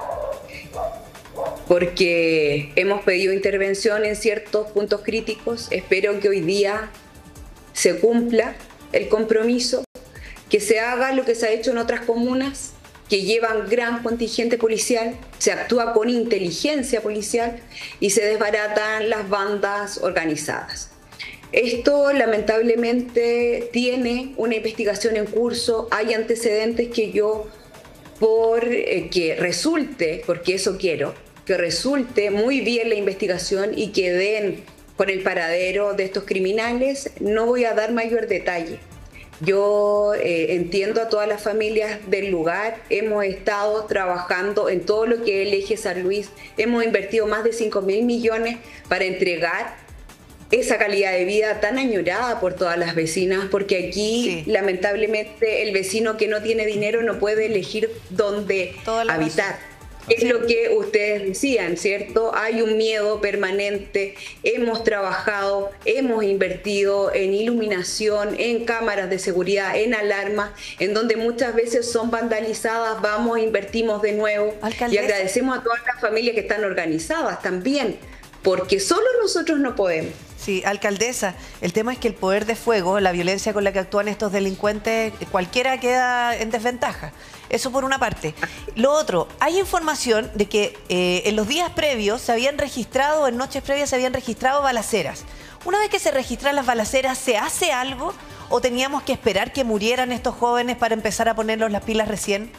[SPEAKER 8] porque hemos pedido intervención en ciertos puntos críticos. Espero que hoy día se cumpla el compromiso, que se haga lo que se ha hecho en otras comunas que llevan gran contingente policial, se actúa con inteligencia policial y se desbaratan las bandas organizadas. Esto lamentablemente tiene una investigación en curso, hay antecedentes que yo, que resulte, porque eso quiero, que resulte muy bien la investigación y que den con el paradero de estos criminales, no voy a dar mayor detalle. Yo entiendo a todas las familias del lugar, hemos estado trabajando en todo lo que es el eje San Luis, hemos invertido más de 5.000 millones para entregar esa calidad de vida tan añorada por todas las vecinas, porque aquí lamentablemente el vecino que no tiene dinero no puede elegir dónde habitar. Es lo que ustedes decían, ¿cierto? Hay un miedo permanente, hemos trabajado, hemos invertido en iluminación, en cámaras de seguridad, en alarmas, en donde muchas veces son vandalizadas, vamos, invertimos de nuevo. Y agradecemos a todas las familias que están organizadas también, porque solo nosotros no podemos.
[SPEAKER 3] Sí, alcaldesa, el tema es que el poder de fuego, la violencia con la que actúan estos delincuentes, cualquiera queda en desventaja. Eso por una parte. Lo otro, hay información de que en los días previos se habían registrado, en noches previas se habían registrado balaceras. Una vez que se registran las balaceras, ¿se hace algo o teníamos que esperar que murieran estos jóvenes para empezar a ponerlos las pilas recién?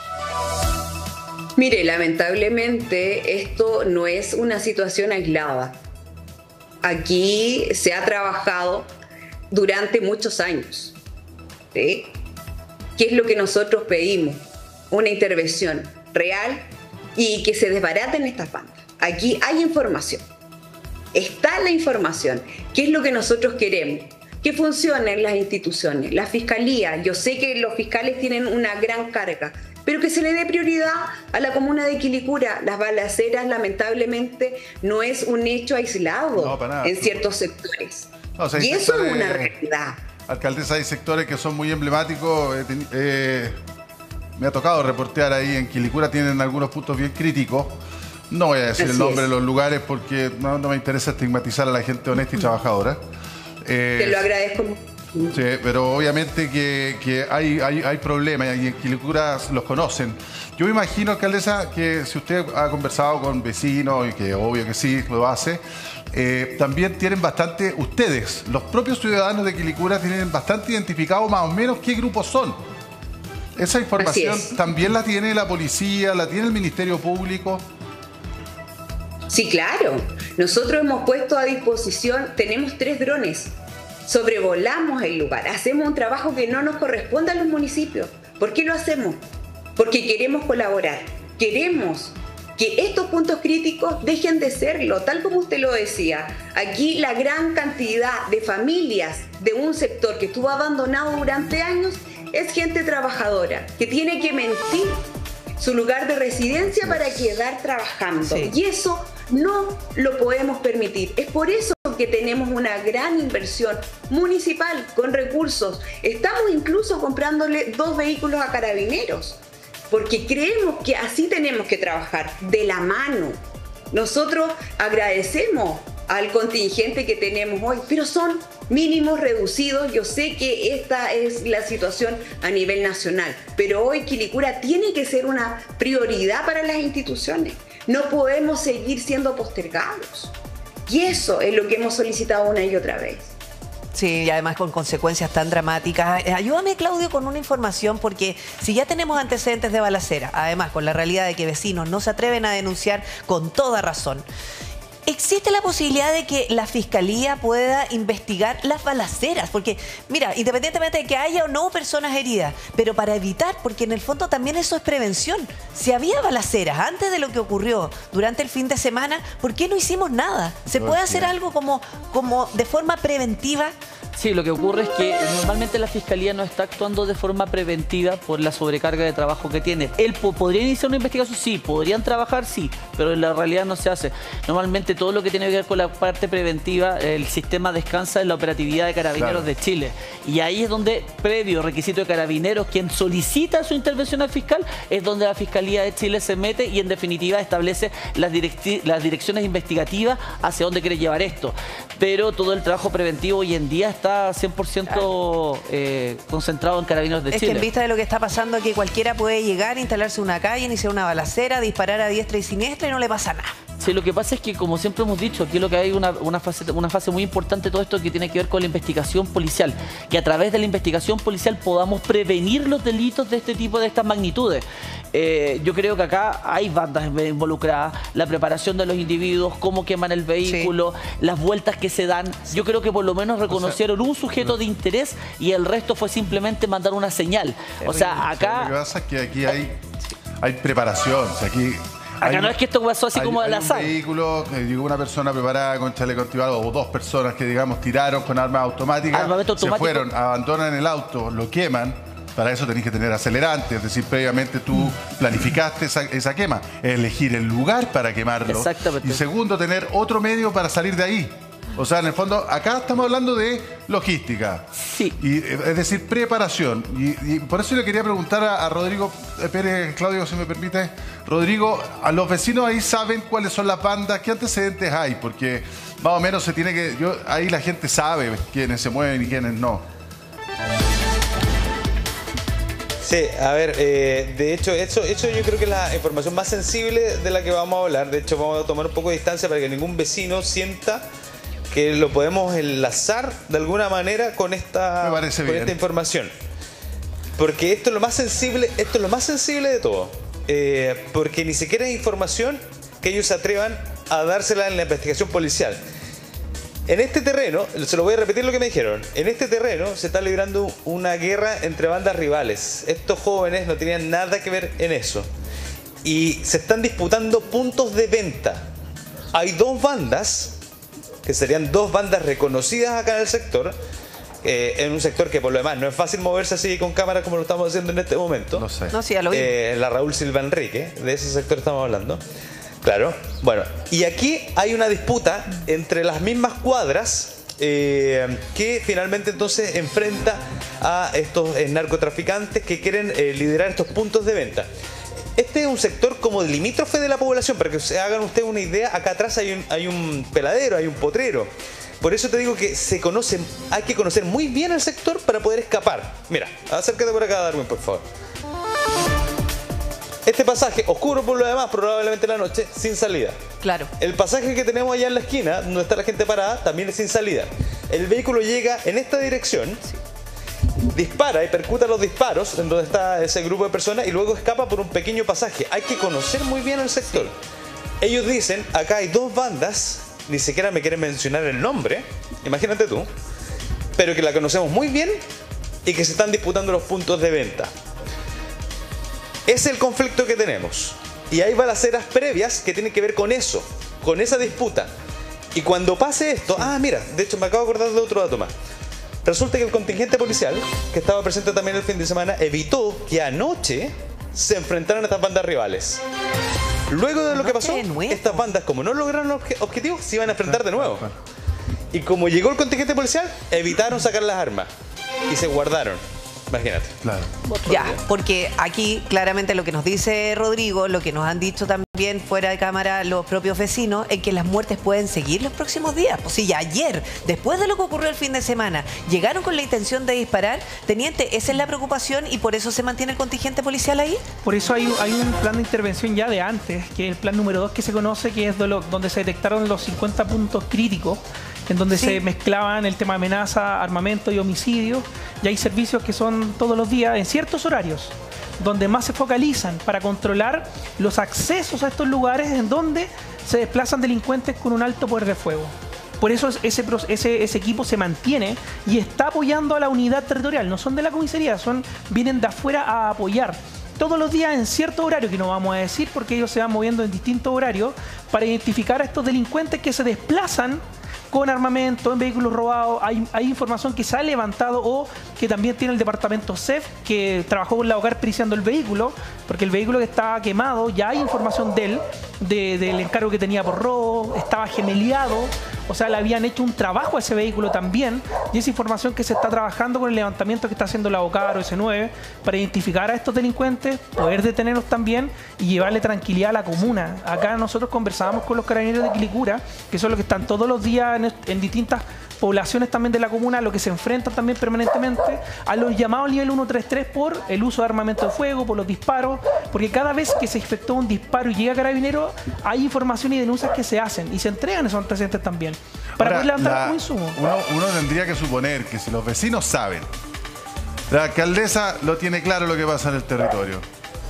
[SPEAKER 8] Mire, lamentablemente esto no es una situación aislada. Aquí se ha trabajado durante muchos años, ¿sí? ¿Qué es lo que nosotros pedimos? Una intervención real y que se desbaraten estas bandas. Aquí hay información. Está la información. ¿Qué es lo que nosotros queremos? Que funcionen las instituciones, la fiscalía. Yo sé que los fiscales tienen una gran carga, pero que se le dé prioridad a la comuna de Quilicura. Las balaceras, lamentablemente, no es un hecho aislado en ciertos sectores. Y eso es una realidad.
[SPEAKER 1] Alcaldesa, hay sectores que son muy emblemáticos. Me ha tocado reportear ahí en Quilicura, tienen algunos puntos bien críticos. No voy a decir el nombre de los lugares porque no me interesa estigmatizar a la gente honesta y trabajadora.
[SPEAKER 8] Te lo agradezco.
[SPEAKER 1] Sí, pero obviamente que hay problemas y en Quilicura los conocen. Yo me imagino, alcaldesa, que si usted ha conversado con vecinos, y que obvio que sí lo hace, también tienen bastante, ustedes, los propios ciudadanos de Quilicura tienen bastante identificado más o menos qué grupos son. Esa información también la tiene la policía, la tiene el Ministerio Público.
[SPEAKER 8] Sí, claro. Nosotros hemos puesto a disposición, tenemos 3 drones. Sobrevolamos el lugar, hacemos un trabajo que no nos corresponde a los municipios. ¿Por qué lo hacemos? Porque queremos colaborar, queremos que estos puntos críticos dejen de serlo, tal como usted lo decía. Aquí la gran cantidad de familias de un sector que estuvo abandonado durante años es gente trabajadora, que tiene que mentir su lugar de residencia para quedar trabajando. Sí. Y eso no lo podemos permitir. Es por eso que tenemos una gran inversión municipal con recursos. Estamos incluso comprándole 2 vehículos a Carabineros, porque creemos que así tenemos que trabajar, de la mano. Nosotros agradecemos al contingente que tenemos hoy, pero son mínimos reducidos. Yo sé que esta es la situación a nivel nacional, pero hoy Quilicura tiene que ser una prioridad para las instituciones. No podemos seguir siendo postergados. Y eso es lo que hemos solicitado una y otra vez.
[SPEAKER 3] Sí, y además con consecuencias tan dramáticas. Ayúdame, Claudio, con una información, porque si ya tenemos antecedentes de balacera, además con la realidad de que vecinos no se atreven a denunciar con toda razón, ¿existe la posibilidad de que la Fiscalía pueda investigar las balaceras? Porque, mira, independientemente de que haya o no personas heridas, pero para evitar, porque en el fondo también eso es prevención. Si había balaceras antes de lo que ocurrió durante el fin de semana, ¿por qué no hicimos nada? ¿Se puede hacer algo como de forma preventiva?
[SPEAKER 22] Sí, lo que ocurre es que normalmente la Fiscalía no está actuando de forma preventiva por la sobrecarga de trabajo que tiene. ¿Podría iniciar una investigación? Sí. ¿Podrían trabajar? Sí. Pero en la realidad no se hace. Normalmente todo lo que tiene que ver con la parte preventiva, el sistema descansa en la operatividad de Carabineros de Chile. Y ahí es donde, previo requisito de Carabineros, quien solicita su intervención al fiscal, es donde la Fiscalía de Chile se mete y en definitiva establece las direcciones investigativas hacia dónde quiere llevar esto. Pero todo el trabajo preventivo hoy en día está 100% concentrado en Carabineros de Chile.
[SPEAKER 3] Es que en vista de lo que está pasando aquí, cualquiera puede llegar, instalarse en una calle, iniciar una balacera, disparar a diestra y siniestra y no le pasa nada.
[SPEAKER 22] Sí, lo que pasa es que, como siempre hemos dicho, aquí lo que hay una fase muy importante de todo esto que tiene que ver con la investigación policial. Que a través de la investigación policial podamos prevenir los delitos de este tipo, de estas magnitudes. Yo creo que acá hay bandas involucradas, la preparación de los individuos, cómo queman el vehículo, las vueltas que se dan. Yo creo que por lo menos reconocieron un sujeto de interés y el resto fue simplemente mandar una señal. O sea, acá...
[SPEAKER 1] Lo que pasa es que aquí hay preparación. O sea,
[SPEAKER 22] acá no es que esto pasó así como al azar.
[SPEAKER 1] Un vehículo, llegó una persona preparada con chaleco antibala, o 2 personas que, digamos, tiraron con armas automáticas, se fueron, abandonan el auto, lo queman. Para eso tenés que tener acelerantes, es decir, previamente tú planificaste esa quema. Elegir el lugar para quemarlo.
[SPEAKER 22] Exactamente.
[SPEAKER 1] Y segundo, tener otro medio para salir de ahí. O sea, en el fondo, acá estamos hablando de logística.
[SPEAKER 22] Sí.
[SPEAKER 1] Y, es decir, preparación. Y por eso le quería preguntar a Rodrigo Pérez, Claudio, si me permite. Rodrigo, a los vecinos ahí saben cuáles son las bandas, qué antecedentes hay, porque más o menos se tiene que... ahí la gente sabe quiénes se mueven y quiénes no.
[SPEAKER 5] Sí, a ver, de hecho, eso yo creo que es la información más sensible de la que vamos a hablar. De hecho, vamos a tomar un poco de distancia para que ningún vecino sienta que lo podemos enlazar de alguna manera con esta información. Porque esto es lo más sensible, de todo. Porque ni siquiera es información que ellos se atrevan a dársela en la investigación policial. En este terreno, se lo voy a repetir lo que me dijeron, en este terreno se está librando una guerra entre bandas rivales. Estos jóvenes no tenían nada que ver en eso. Y se están disputando puntos de venta. Hay 2 bandas, que serían 2 bandas reconocidas acá en el sector, en un sector que por lo demás no es fácil moverse así con cámaras como lo estamos haciendo en este momento.
[SPEAKER 1] No sé.
[SPEAKER 3] No, sí, ya lo vi.
[SPEAKER 5] La Raúl Silva Enrique, de ese sector estamos hablando. Claro, bueno, y aquí hay una disputa entre las mismas cuadras que finalmente entonces enfrenta a estos narcotraficantes que quieren liderar estos puntos de venta. Este es un sector como limítrofe de la población, para que se hagan ustedes una idea. Acá atrás hay un peladero, hay un potrero. Por eso te digo que hay que conocer muy bien el sector para poder escapar. Mira, acércate por acá, Darwin, por favor. Este pasaje, oscuro por lo demás, probablemente en la noche, sin salida.
[SPEAKER 3] Claro.
[SPEAKER 5] El pasaje que tenemos allá en la esquina, donde está la gente parada, también es sin salida. El vehículo llega en esta dirección, dispara y percuta los disparos en donde está ese grupo de personas y luego escapa por un pequeño pasaje. Hay que conocer muy bien el sector. Ellos dicen, acá hay dos bandas, ni siquiera me quieren mencionar el nombre, imagínate tú, pero que la conocemos muy bien y que se están disputando los puntos de venta. Es el conflicto que tenemos. Y hay balaceras previas que tienen que ver con eso, con esa disputa. Y cuando pase esto... Ah, mira, de hecho me acabo de acordar de otro dato más. Resulta que el contingente policial, que estaba presente también el fin de semana, evitó que anoche se enfrentaran a estas bandas rivales. Luego de lo que pasó, estas bandas, como no lograron los objetivos, se iban a enfrentar de nuevo. Y como llegó el contingente policial, evitaron sacar las armas. Y se guardaron. Imagínate.
[SPEAKER 1] Claro.
[SPEAKER 3] Ya, porque aquí claramente lo que nos dice Rodrigo, lo que nos han dicho también fuera de cámara los propios vecinos, es que las muertes pueden seguir los próximos días. Pues sí, ya ayer, después de lo que ocurrió el fin de semana, llegaron con la intención de disparar. Teniente, ¿esa es la preocupación y por eso se mantiene el contingente policial ahí?
[SPEAKER 19] Por eso hay un plan de intervención ya de antes, que es el plan número 2 que se conoce, que es donde se detectaron los 50 puntos críticos, en donde se mezclaban el tema de amenaza, armamento y homicidio. Y hay servicios que son todos los días en ciertos horarios, donde más se focalizan para controlar los accesos a estos lugares en donde se desplazan delincuentes con un alto poder de fuego. Por eso ese equipo se mantiene y está apoyando a la unidad territorial. No son de la comisaría, vienen de afuera a apoyar. Todos los días en cierto horario, que no vamos a decir porque ellos se van moviendo en distintos horarios, para identificar a estos delincuentes que se desplazan con armamento, en vehículos robados. Hay información que se ha levantado o que también tiene el departamento CEF, que trabajó con la hogar periciando el vehículo, porque el vehículo que estaba quemado, ya hay información de él, del encargo que tenía por robo, estaba gemeliado, o sea, le habían hecho un trabajo a ese vehículo también, y esa información que se está trabajando con el levantamiento que está haciendo la Bocaro S9 para identificar a estos delincuentes, poder detenerlos también y llevarle tranquilidad a la comuna. Acá nosotros conversábamos con los carabineros de Quilicura, que son los que están todos los días en distintas poblaciones también de la comuna, a lo que se enfrentan también permanentemente, a los llamados nivel 133 por el uso de armamento de fuego, por los disparos, porque cada vez que se efectúa un disparo y llega Carabineros, hay información y denuncias que se hacen y se entregan esos antecedentes también, para poder levantar un insumo.
[SPEAKER 1] Uno tendría que suponer que si los vecinos saben, la alcaldesa lo tiene claro lo que pasa en el territorio,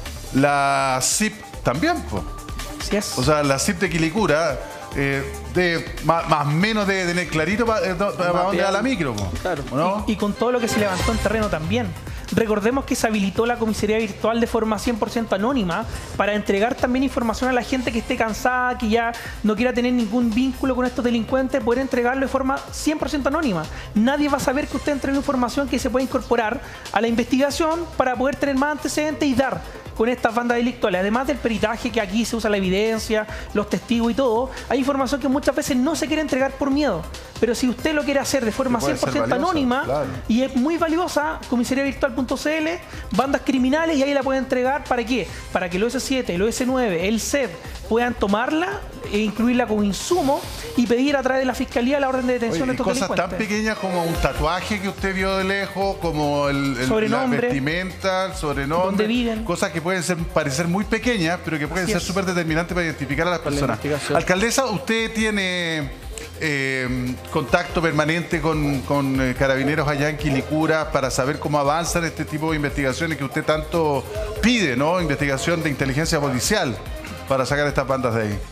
[SPEAKER 1] la CIP también, pues.
[SPEAKER 19] Así es.
[SPEAKER 1] O sea, la CIP de Quilicura, más o menos de tener clarito para dónde va la micro.
[SPEAKER 19] Claro.
[SPEAKER 1] ¿No?
[SPEAKER 19] Y con todo lo que se levantó en terreno también. Recordemos que se habilitó la comisaría virtual de forma 100% anónima para entregar también información a la gente que esté cansada, que ya no quiera tener ningún vínculo con estos delincuentes, poder entregarlo de forma 100% anónima. Nadie va a saber que usted entregó información que se puede incorporar a la investigación para poder tener más antecedentes y dar con estas bandas delictuales. Además del peritaje, que aquí se usa la evidencia, los testigos y todo, hay información que muchas veces no se quiere entregar por miedo. Pero si usted lo quiere hacer de forma 100% anónima, claro, y es muy valiosa, comisariavirtual.cl, bandas criminales, y ahí la puede entregar. ¿Para qué? Para que el OS7, el OS9, el CEP puedan tomarla e incluirla como insumo y pedir a través de la Fiscalía la orden de detención de estos
[SPEAKER 1] cosas
[SPEAKER 19] delincuentes.
[SPEAKER 1] Tan pequeñas como un tatuaje que usted vio de lejos, como la vestimenta, el sobrenombre,
[SPEAKER 19] dónde viven.
[SPEAKER 1] Cosas que pueden parecer muy pequeñas, pero que pueden ser súper determinantes para identificar a las personas. Alcaldesa, ¿usted tiene contacto permanente con carabineros allá en Quilicura para saber cómo avanzan este tipo de investigaciones que usted tanto pide, ¿no? Investigación de inteligencia policial para sacar estas bandas de ahí.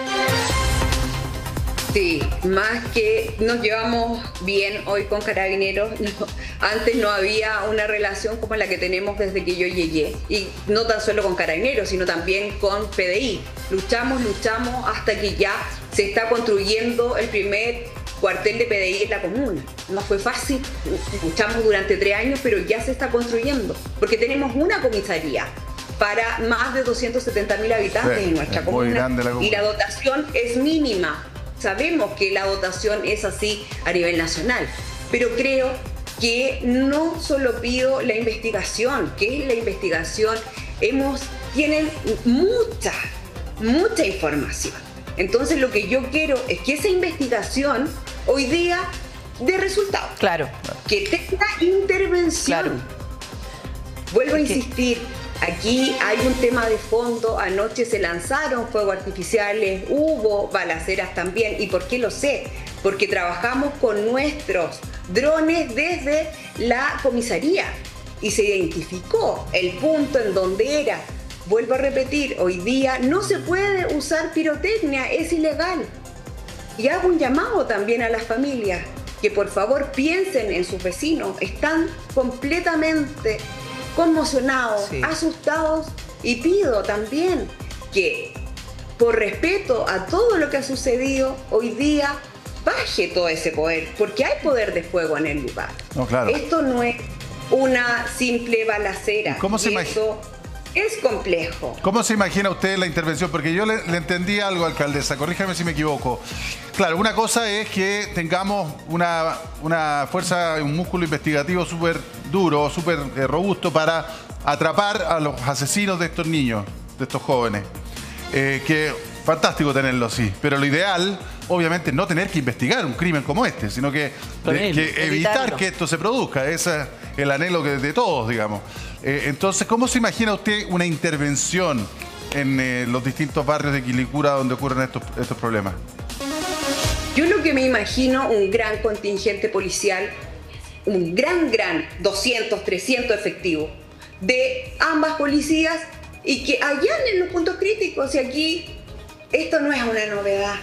[SPEAKER 8] Sí, más que nos llevamos bien hoy con Carabineros, antes no había una relación como la que tenemos desde que yo llegué, y no tan solo con Carabineros, sino también con PDI. Luchamos hasta que ya se está construyendo el primer cuartel de PDI en la comuna. No fue fácil, luchamos durante 3 años, pero ya se está construyendo, porque tenemos una comisaría para más de 270.000 habitantes en nuestra comuna, y la dotación es mínima. Sabemos que la dotación es así a nivel nacional, pero creo que no solo pido la investigación, que es la investigación, tienen mucha información. Entonces lo que yo quiero es que esa investigación hoy día dé resultados.
[SPEAKER 3] Claro.
[SPEAKER 8] Que tenga intervención.
[SPEAKER 3] Claro.
[SPEAKER 8] Vuelvo a insistir, Aquí hay un tema de fondo. Anoche se lanzaron fuegos artificiales, hubo balaceras también. ¿Y por qué lo sé? Porque trabajamos con nuestros drones desde la comisaría y se identificó el punto en donde era. Vuelvo a repetir, hoy día no se puede usar pirotecnia, es ilegal. Y hago un llamado también a las familias que por favor piensen en sus vecinos. Están completamente conmocionados, asustados, y pido también que por respeto a todo lo que ha sucedido hoy día baje todo ese poder, porque hay poder de fuego en el lugar.
[SPEAKER 1] No, claro.
[SPEAKER 8] Esto no es una simple balacera.
[SPEAKER 1] ¿Cómo se
[SPEAKER 8] esto es complejo.
[SPEAKER 1] ¿Cómo se imagina usted la intervención? Porque yo le entendí algo, alcaldesa, corríjame si me equivoco. Claro, una cosa es que tengamos una fuerza, un músculo investigativo súper duro, súper robusto para atrapar a los asesinos de estos niños, de estos jóvenes. Que fantástico tenerlo así, pero lo ideal, obviamente, es no tener que investigar un crimen como este, sino que evitar que esto se produzca. Ese es el anhelo de todos, digamos. Entonces, ¿cómo se imagina usted una intervención en los distintos barrios de Quilicura donde ocurren estos problemas?
[SPEAKER 8] Yo lo que me imagino, un gran contingente policial, un gran 200, 300 efectivos de ambas policías y que allanen los puntos críticos. Y aquí esto no es una novedad.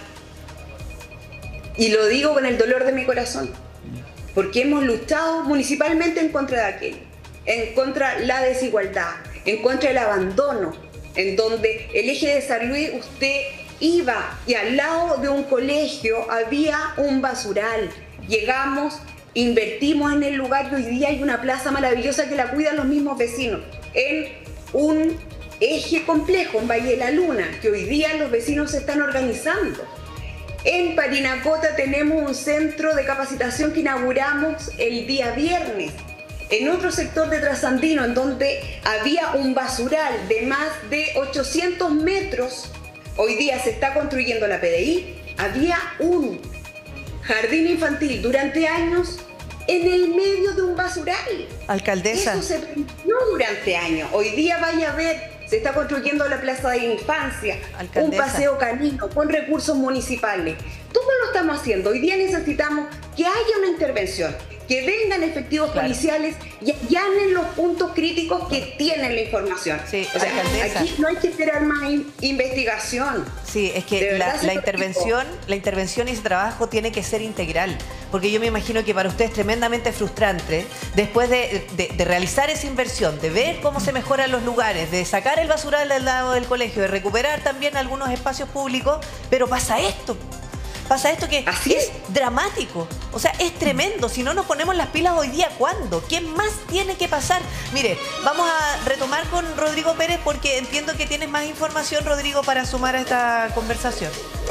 [SPEAKER 8] Y lo digo con el dolor de mi corazón, porque hemos luchado municipalmente en contra de aquello, en contra de la desigualdad, en contra del abandono, en donde el eje de San Luis usted iba y al lado de un colegio había un basural. Llegamos, invertimos en el lugar y hoy día hay una plaza maravillosa que la cuidan los mismos vecinos, en un eje complejo, en Valle de la Luna, que hoy día los vecinos se están organizando. En Parinacota tenemos un centro de capacitación que inauguramos el día viernes. En otro sector de Trasandino, en donde había un basural de más de 800 metros, hoy día se está construyendo la PDI, había un jardín infantil durante años en el medio de un basural.
[SPEAKER 3] Alcaldesa.
[SPEAKER 8] Eso se permitió durante años. Hoy día vaya a ver, se está construyendo la plaza de infancia, un paseo canino con recursos municipales. Todo lo estamos haciendo. Hoy día necesitamos que haya una intervención, que vengan efectivos policiales y allanen los puntos críticos que tienen la información.
[SPEAKER 3] Sí,
[SPEAKER 8] o sea, aquí no hay que esperar más investigación.
[SPEAKER 3] Sí, es que la intervención y ese trabajo tiene que ser integral, porque yo me imagino que para usted es tremendamente frustrante después de realizar esa inversión, de ver cómo se mejoran los lugares, de sacar el basural al lado del colegio, de recuperar también algunos espacios públicos, pero pasa esto. Pasa esto que es dramático, o sea, es tremendo. Si no nos ponemos las pilas hoy día, ¿cuándo? ¿Qué más tiene que pasar? Mire, vamos a retomar con Rodrigo Pérez porque entiendo que tienes más información, Rodrigo, para sumar a esta conversación.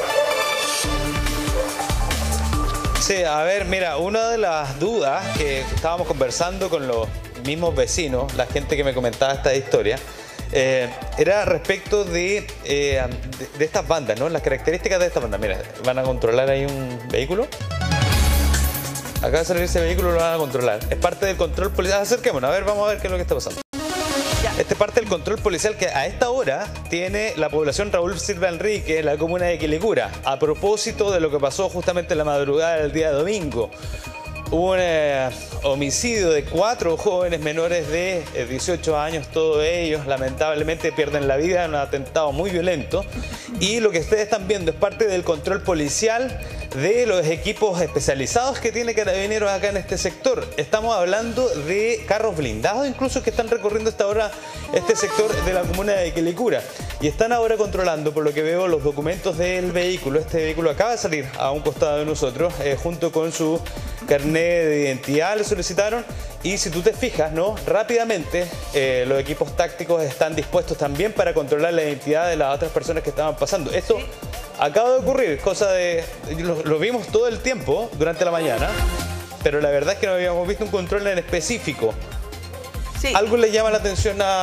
[SPEAKER 5] Sí, a ver, mira, una de las dudas que estábamos conversando con los mismos vecinos, la gente que me comentaba esta historia, era respecto de estas bandas, ¿no? Las características de estas bandas. Mira, van a controlar ahí un vehículo. Acaba de salir ese vehículo, lo van a controlar. Es parte del control policial. Acerquémonos, a ver, vamos a ver qué es lo que está pasando. Este es parte del control policial que a esta hora tiene la población Raúl Silva Enrique en la comuna de Quilicura, a propósito de lo que pasó justamente en la madrugada del día domingo. Hubo un homicidio de 4 jóvenes menores de 18 años, todos ellos lamentablemente pierden la vida en un atentado muy violento. Y lo que ustedes están viendo es parte del control policial de los equipos especializados que tiene Carabineros acá en este sector. Estamos hablando de carros blindados incluso que están recorriendo hasta ahora este sector de la comuna de Quilicura. Y están ahora controlando, por lo que veo, los documentos del vehículo. Este vehículo acaba de salir a un costado de nosotros, junto con su carnet de identidad le solicitaron. Y si tú te fijas, ¿no? Rápidamente los equipos tácticos están dispuestos también para controlar la identidad de las otras personas que estaban pasando. Esto acaba de ocurrir, cosa de... Lo vimos todo el tiempo durante la mañana, pero la verdad es que no habíamos visto un control en específico. Sí. ¿Algo le llama la atención a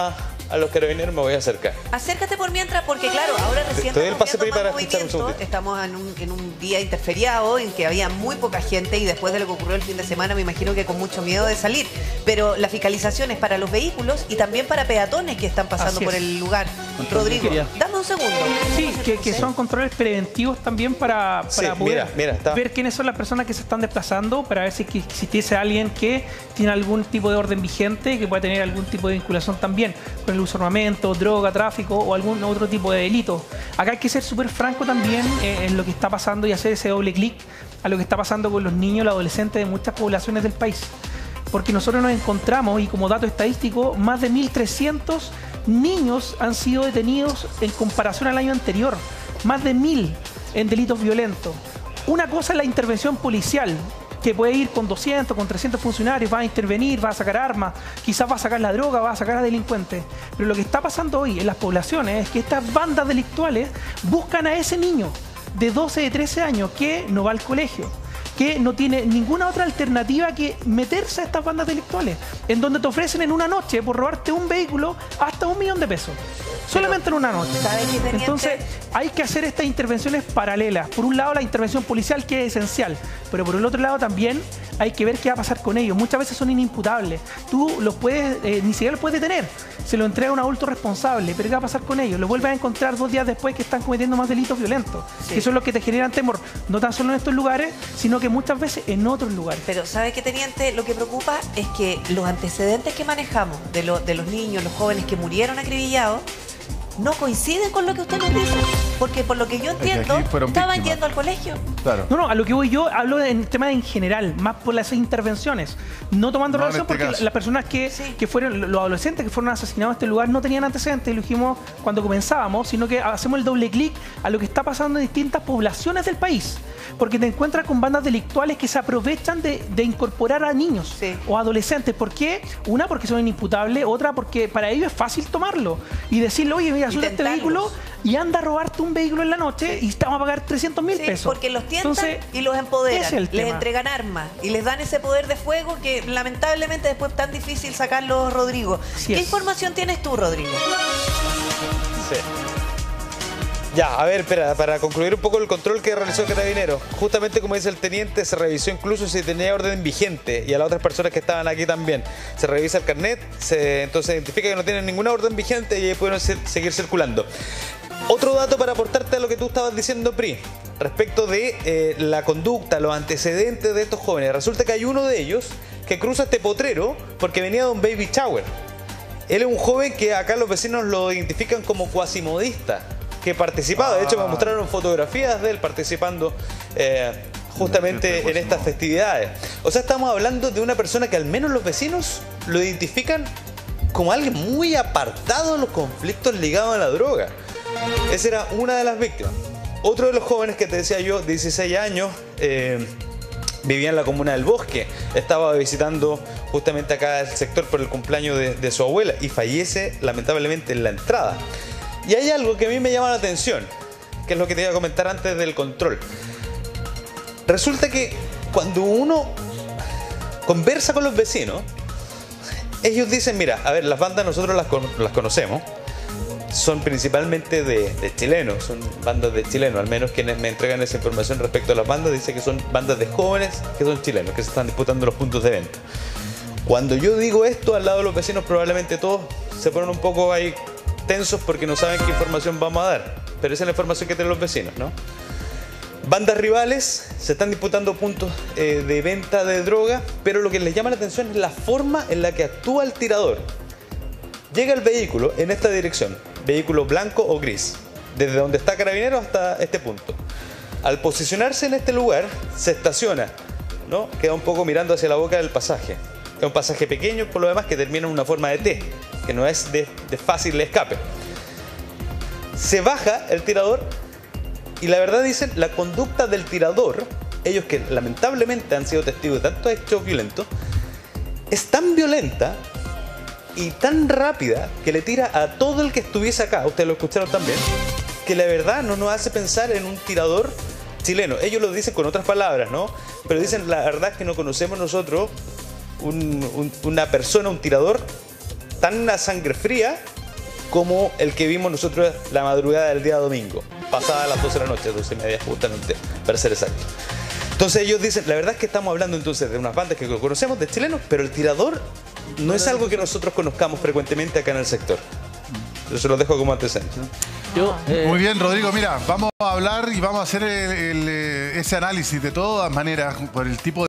[SPEAKER 5] a los carabineros me voy a acercar.
[SPEAKER 3] Acércate por mientras, porque claro, ahora recién
[SPEAKER 5] Te doy el pase,
[SPEAKER 3] estamos
[SPEAKER 5] Pri,
[SPEAKER 3] viendo
[SPEAKER 5] para
[SPEAKER 3] más
[SPEAKER 5] escuchar un
[SPEAKER 3] movimiento.
[SPEAKER 5] segundito.
[SPEAKER 3] Estamos en un día interferiado en que había muy poca gente y después de lo que ocurrió el fin de semana me imagino que con mucho miedo de salir. Pero la fiscalización es para los vehículos y también para peatones que están pasando
[SPEAKER 19] Así
[SPEAKER 3] por
[SPEAKER 19] es.
[SPEAKER 3] el lugar. Rodrigo, dame un segundo.
[SPEAKER 19] Sí, que son controles preventivos también para
[SPEAKER 5] Sí,
[SPEAKER 19] poder
[SPEAKER 5] mira, está.
[SPEAKER 19] ver quiénes son las personas que se están desplazando, para ver si existiese alguien que tiene algún tipo de orden vigente, que pueda tener algún tipo de vinculación también con el uso de armamento, droga, tráfico o algún otro tipo de delito. Acá hay que ser súper franco también en lo que está pasando y hacer ese doble clic a lo que está pasando con los niños, los adolescentes de muchas poblaciones del país. Porque nosotros nos encontramos, y como dato estadístico, más de 1.300 niños han sido detenidos en comparación al año anterior. Más de 1.000 en delitos violentos. Una cosa es la intervención policial, que puede ir con 200, con 300 funcionarios, va a intervenir, va a sacar armas, quizás va a sacar la droga, va a sacar a delincuentes. Pero lo que está pasando hoy en las poblaciones es que estas bandas delictuales buscan a ese niño de 12, de 13 años que no va al colegio, que no tiene ninguna otra alternativa que meterse a estas bandas delictuales, en donde te ofrecen en una noche, por robarte un vehículo, hasta $1 millón. Solamente en una noche. Entonces, hay que hacer estas intervenciones paralelas. Por un lado, la intervención policial, que es esencial, pero por el otro lado también hay que ver qué va a pasar con ellos. Muchas veces son inimputables. Tú los puedes, ni siquiera los puedes detener. Se lo entrega a un adulto responsable, pero ¿qué va a pasar con ellos? Los vuelves a encontrar 2 días después que están cometiendo más delitos violentos.
[SPEAKER 3] Sí.
[SPEAKER 19] Eso es lo que te generan temor, no tan solo en estos lugares, sino que muchas veces en otros lugares.
[SPEAKER 3] Pero ¿sabe qué, teniente? Lo que preocupa es que los antecedentes que manejamos de los niños, los jóvenes que murieron acribillados, no coinciden con lo que usted nos dice. Porque por lo que yo entiendo, estaban yendo al colegio.
[SPEAKER 1] Claro.
[SPEAKER 19] No, a lo que voy yo hablo en tema en general, más por las intervenciones. No tomando relación porque las personas que fueron, los adolescentes que fueron asesinados en este lugar no tenían antecedentes, lo dijimos cuando comenzábamos, sino que hacemos el doble clic a lo que está pasando en distintas poblaciones del país. Porque te encuentras con bandas delictuales que se aprovechan de incorporar a niños o adolescentes. ¿Por qué? Una, porque son inimputables, otra, porque para ellos es fácil tomarlo y decirle, oye, mira, sube este vehículo y anda a robarte un vehículo en la noche y te vamos a pagar 300.000 pesos.
[SPEAKER 3] Porque los tientan y los empoderan, les
[SPEAKER 19] tema.
[SPEAKER 3] entregan armas y les dan ese poder de fuego que lamentablemente después es tan difícil sacarlo, Rodrigo. ¿Qué información tienes tú, Rodrigo?
[SPEAKER 5] Sí. Ya, a ver, espera, para concluir un poco el control que realizó Carabineros. Justamente como dice el teniente, se revisó incluso si tenía orden vigente y a las otras personas que estaban aquí también. Se revisa el carnet, entonces identifica que no tienen ninguna orden vigente y ahí pueden seguir circulando. Otro dato para aportarte a lo que tú estabas diciendo, Pri, respecto de la conducta, los antecedentes de estos jóvenes. Resulta que hay uno de ellos que cruza este potrero porque venía de un baby shower. Él es un joven que acá los vecinos lo identifican como cuasimodista, que participaba. De hecho, me mostraron fotografías de él participando justamente en estas festividades. O sea, estamos hablando de una persona que al menos los vecinos lo identifican como alguien muy apartado de los conflictos ligados a la droga. Esa era una de las víctimas. Otro de los jóvenes que te decía yo, 16 años, vivía en la comuna del Bosque. Estaba visitando justamente acá el sector por el cumpleaños de su abuela y fallece lamentablemente en la entrada. Y hay algo que a mí me llama la atención, que es lo que te iba a comentar antes del control. Resulta que cuando uno conversa con los vecinos, ellos dicen, mira, a ver, las bandas nosotros las conocemos, son principalmente de chilenos, son bandas de chilenos, al menos quienes me entregan esa información respecto a las bandas, dicen que son bandas de jóvenes que son chilenos, que se están disputando los puntos de venta. Cuando yo digo esto al lado de los vecinos, probablemente todos se ponen un poco ahí tensos porque no saben qué información vamos a dar, pero esa es la información que tienen los vecinos, ¿no? Bandas rivales se están disputando puntos de venta de droga, pero lo que les llama la atención es la forma en la que actúa el tirador. Llega el vehículo en esta dirección, vehículo blanco o gris, desde donde está Carabineros hasta este punto. Al posicionarse en este lugar, se estaciona, ¿no? Queda un poco mirando hacia la boca del pasaje. Es un pasaje pequeño, por lo demás, que termina en una forma de T, que no es de fácil escape. Se baja el tirador y la verdad dicen, la conducta del tirador, ellos que lamentablemente han sido testigos de tantos hechos violentos, es tan violenta y tan rápida que le tira a todo el que estuviese acá, ustedes lo escucharon también, que la verdad no nos hace pensar en un tirador chileno. Ellos lo dicen con otras palabras, ¿no? Pero dicen, la verdad es que no conocemos nosotros una persona, un tirador tan a sangre fría como el que vimos nosotros la madrugada del día domingo, pasada las 12 de la noche, 12:30 justamente, para ser exacto. Entonces ellos dicen, la verdad es que estamos hablando entonces de unas bandas que conocemos, de chilenos, pero el tirador no es algo que nosotros conozcamos frecuentemente acá en el sector. Yo se los dejo como antecedentes.
[SPEAKER 1] Muy bien, Rodrigo. Mira, vamos a hablar y vamos a hacer ese análisis de todas maneras por el tipo de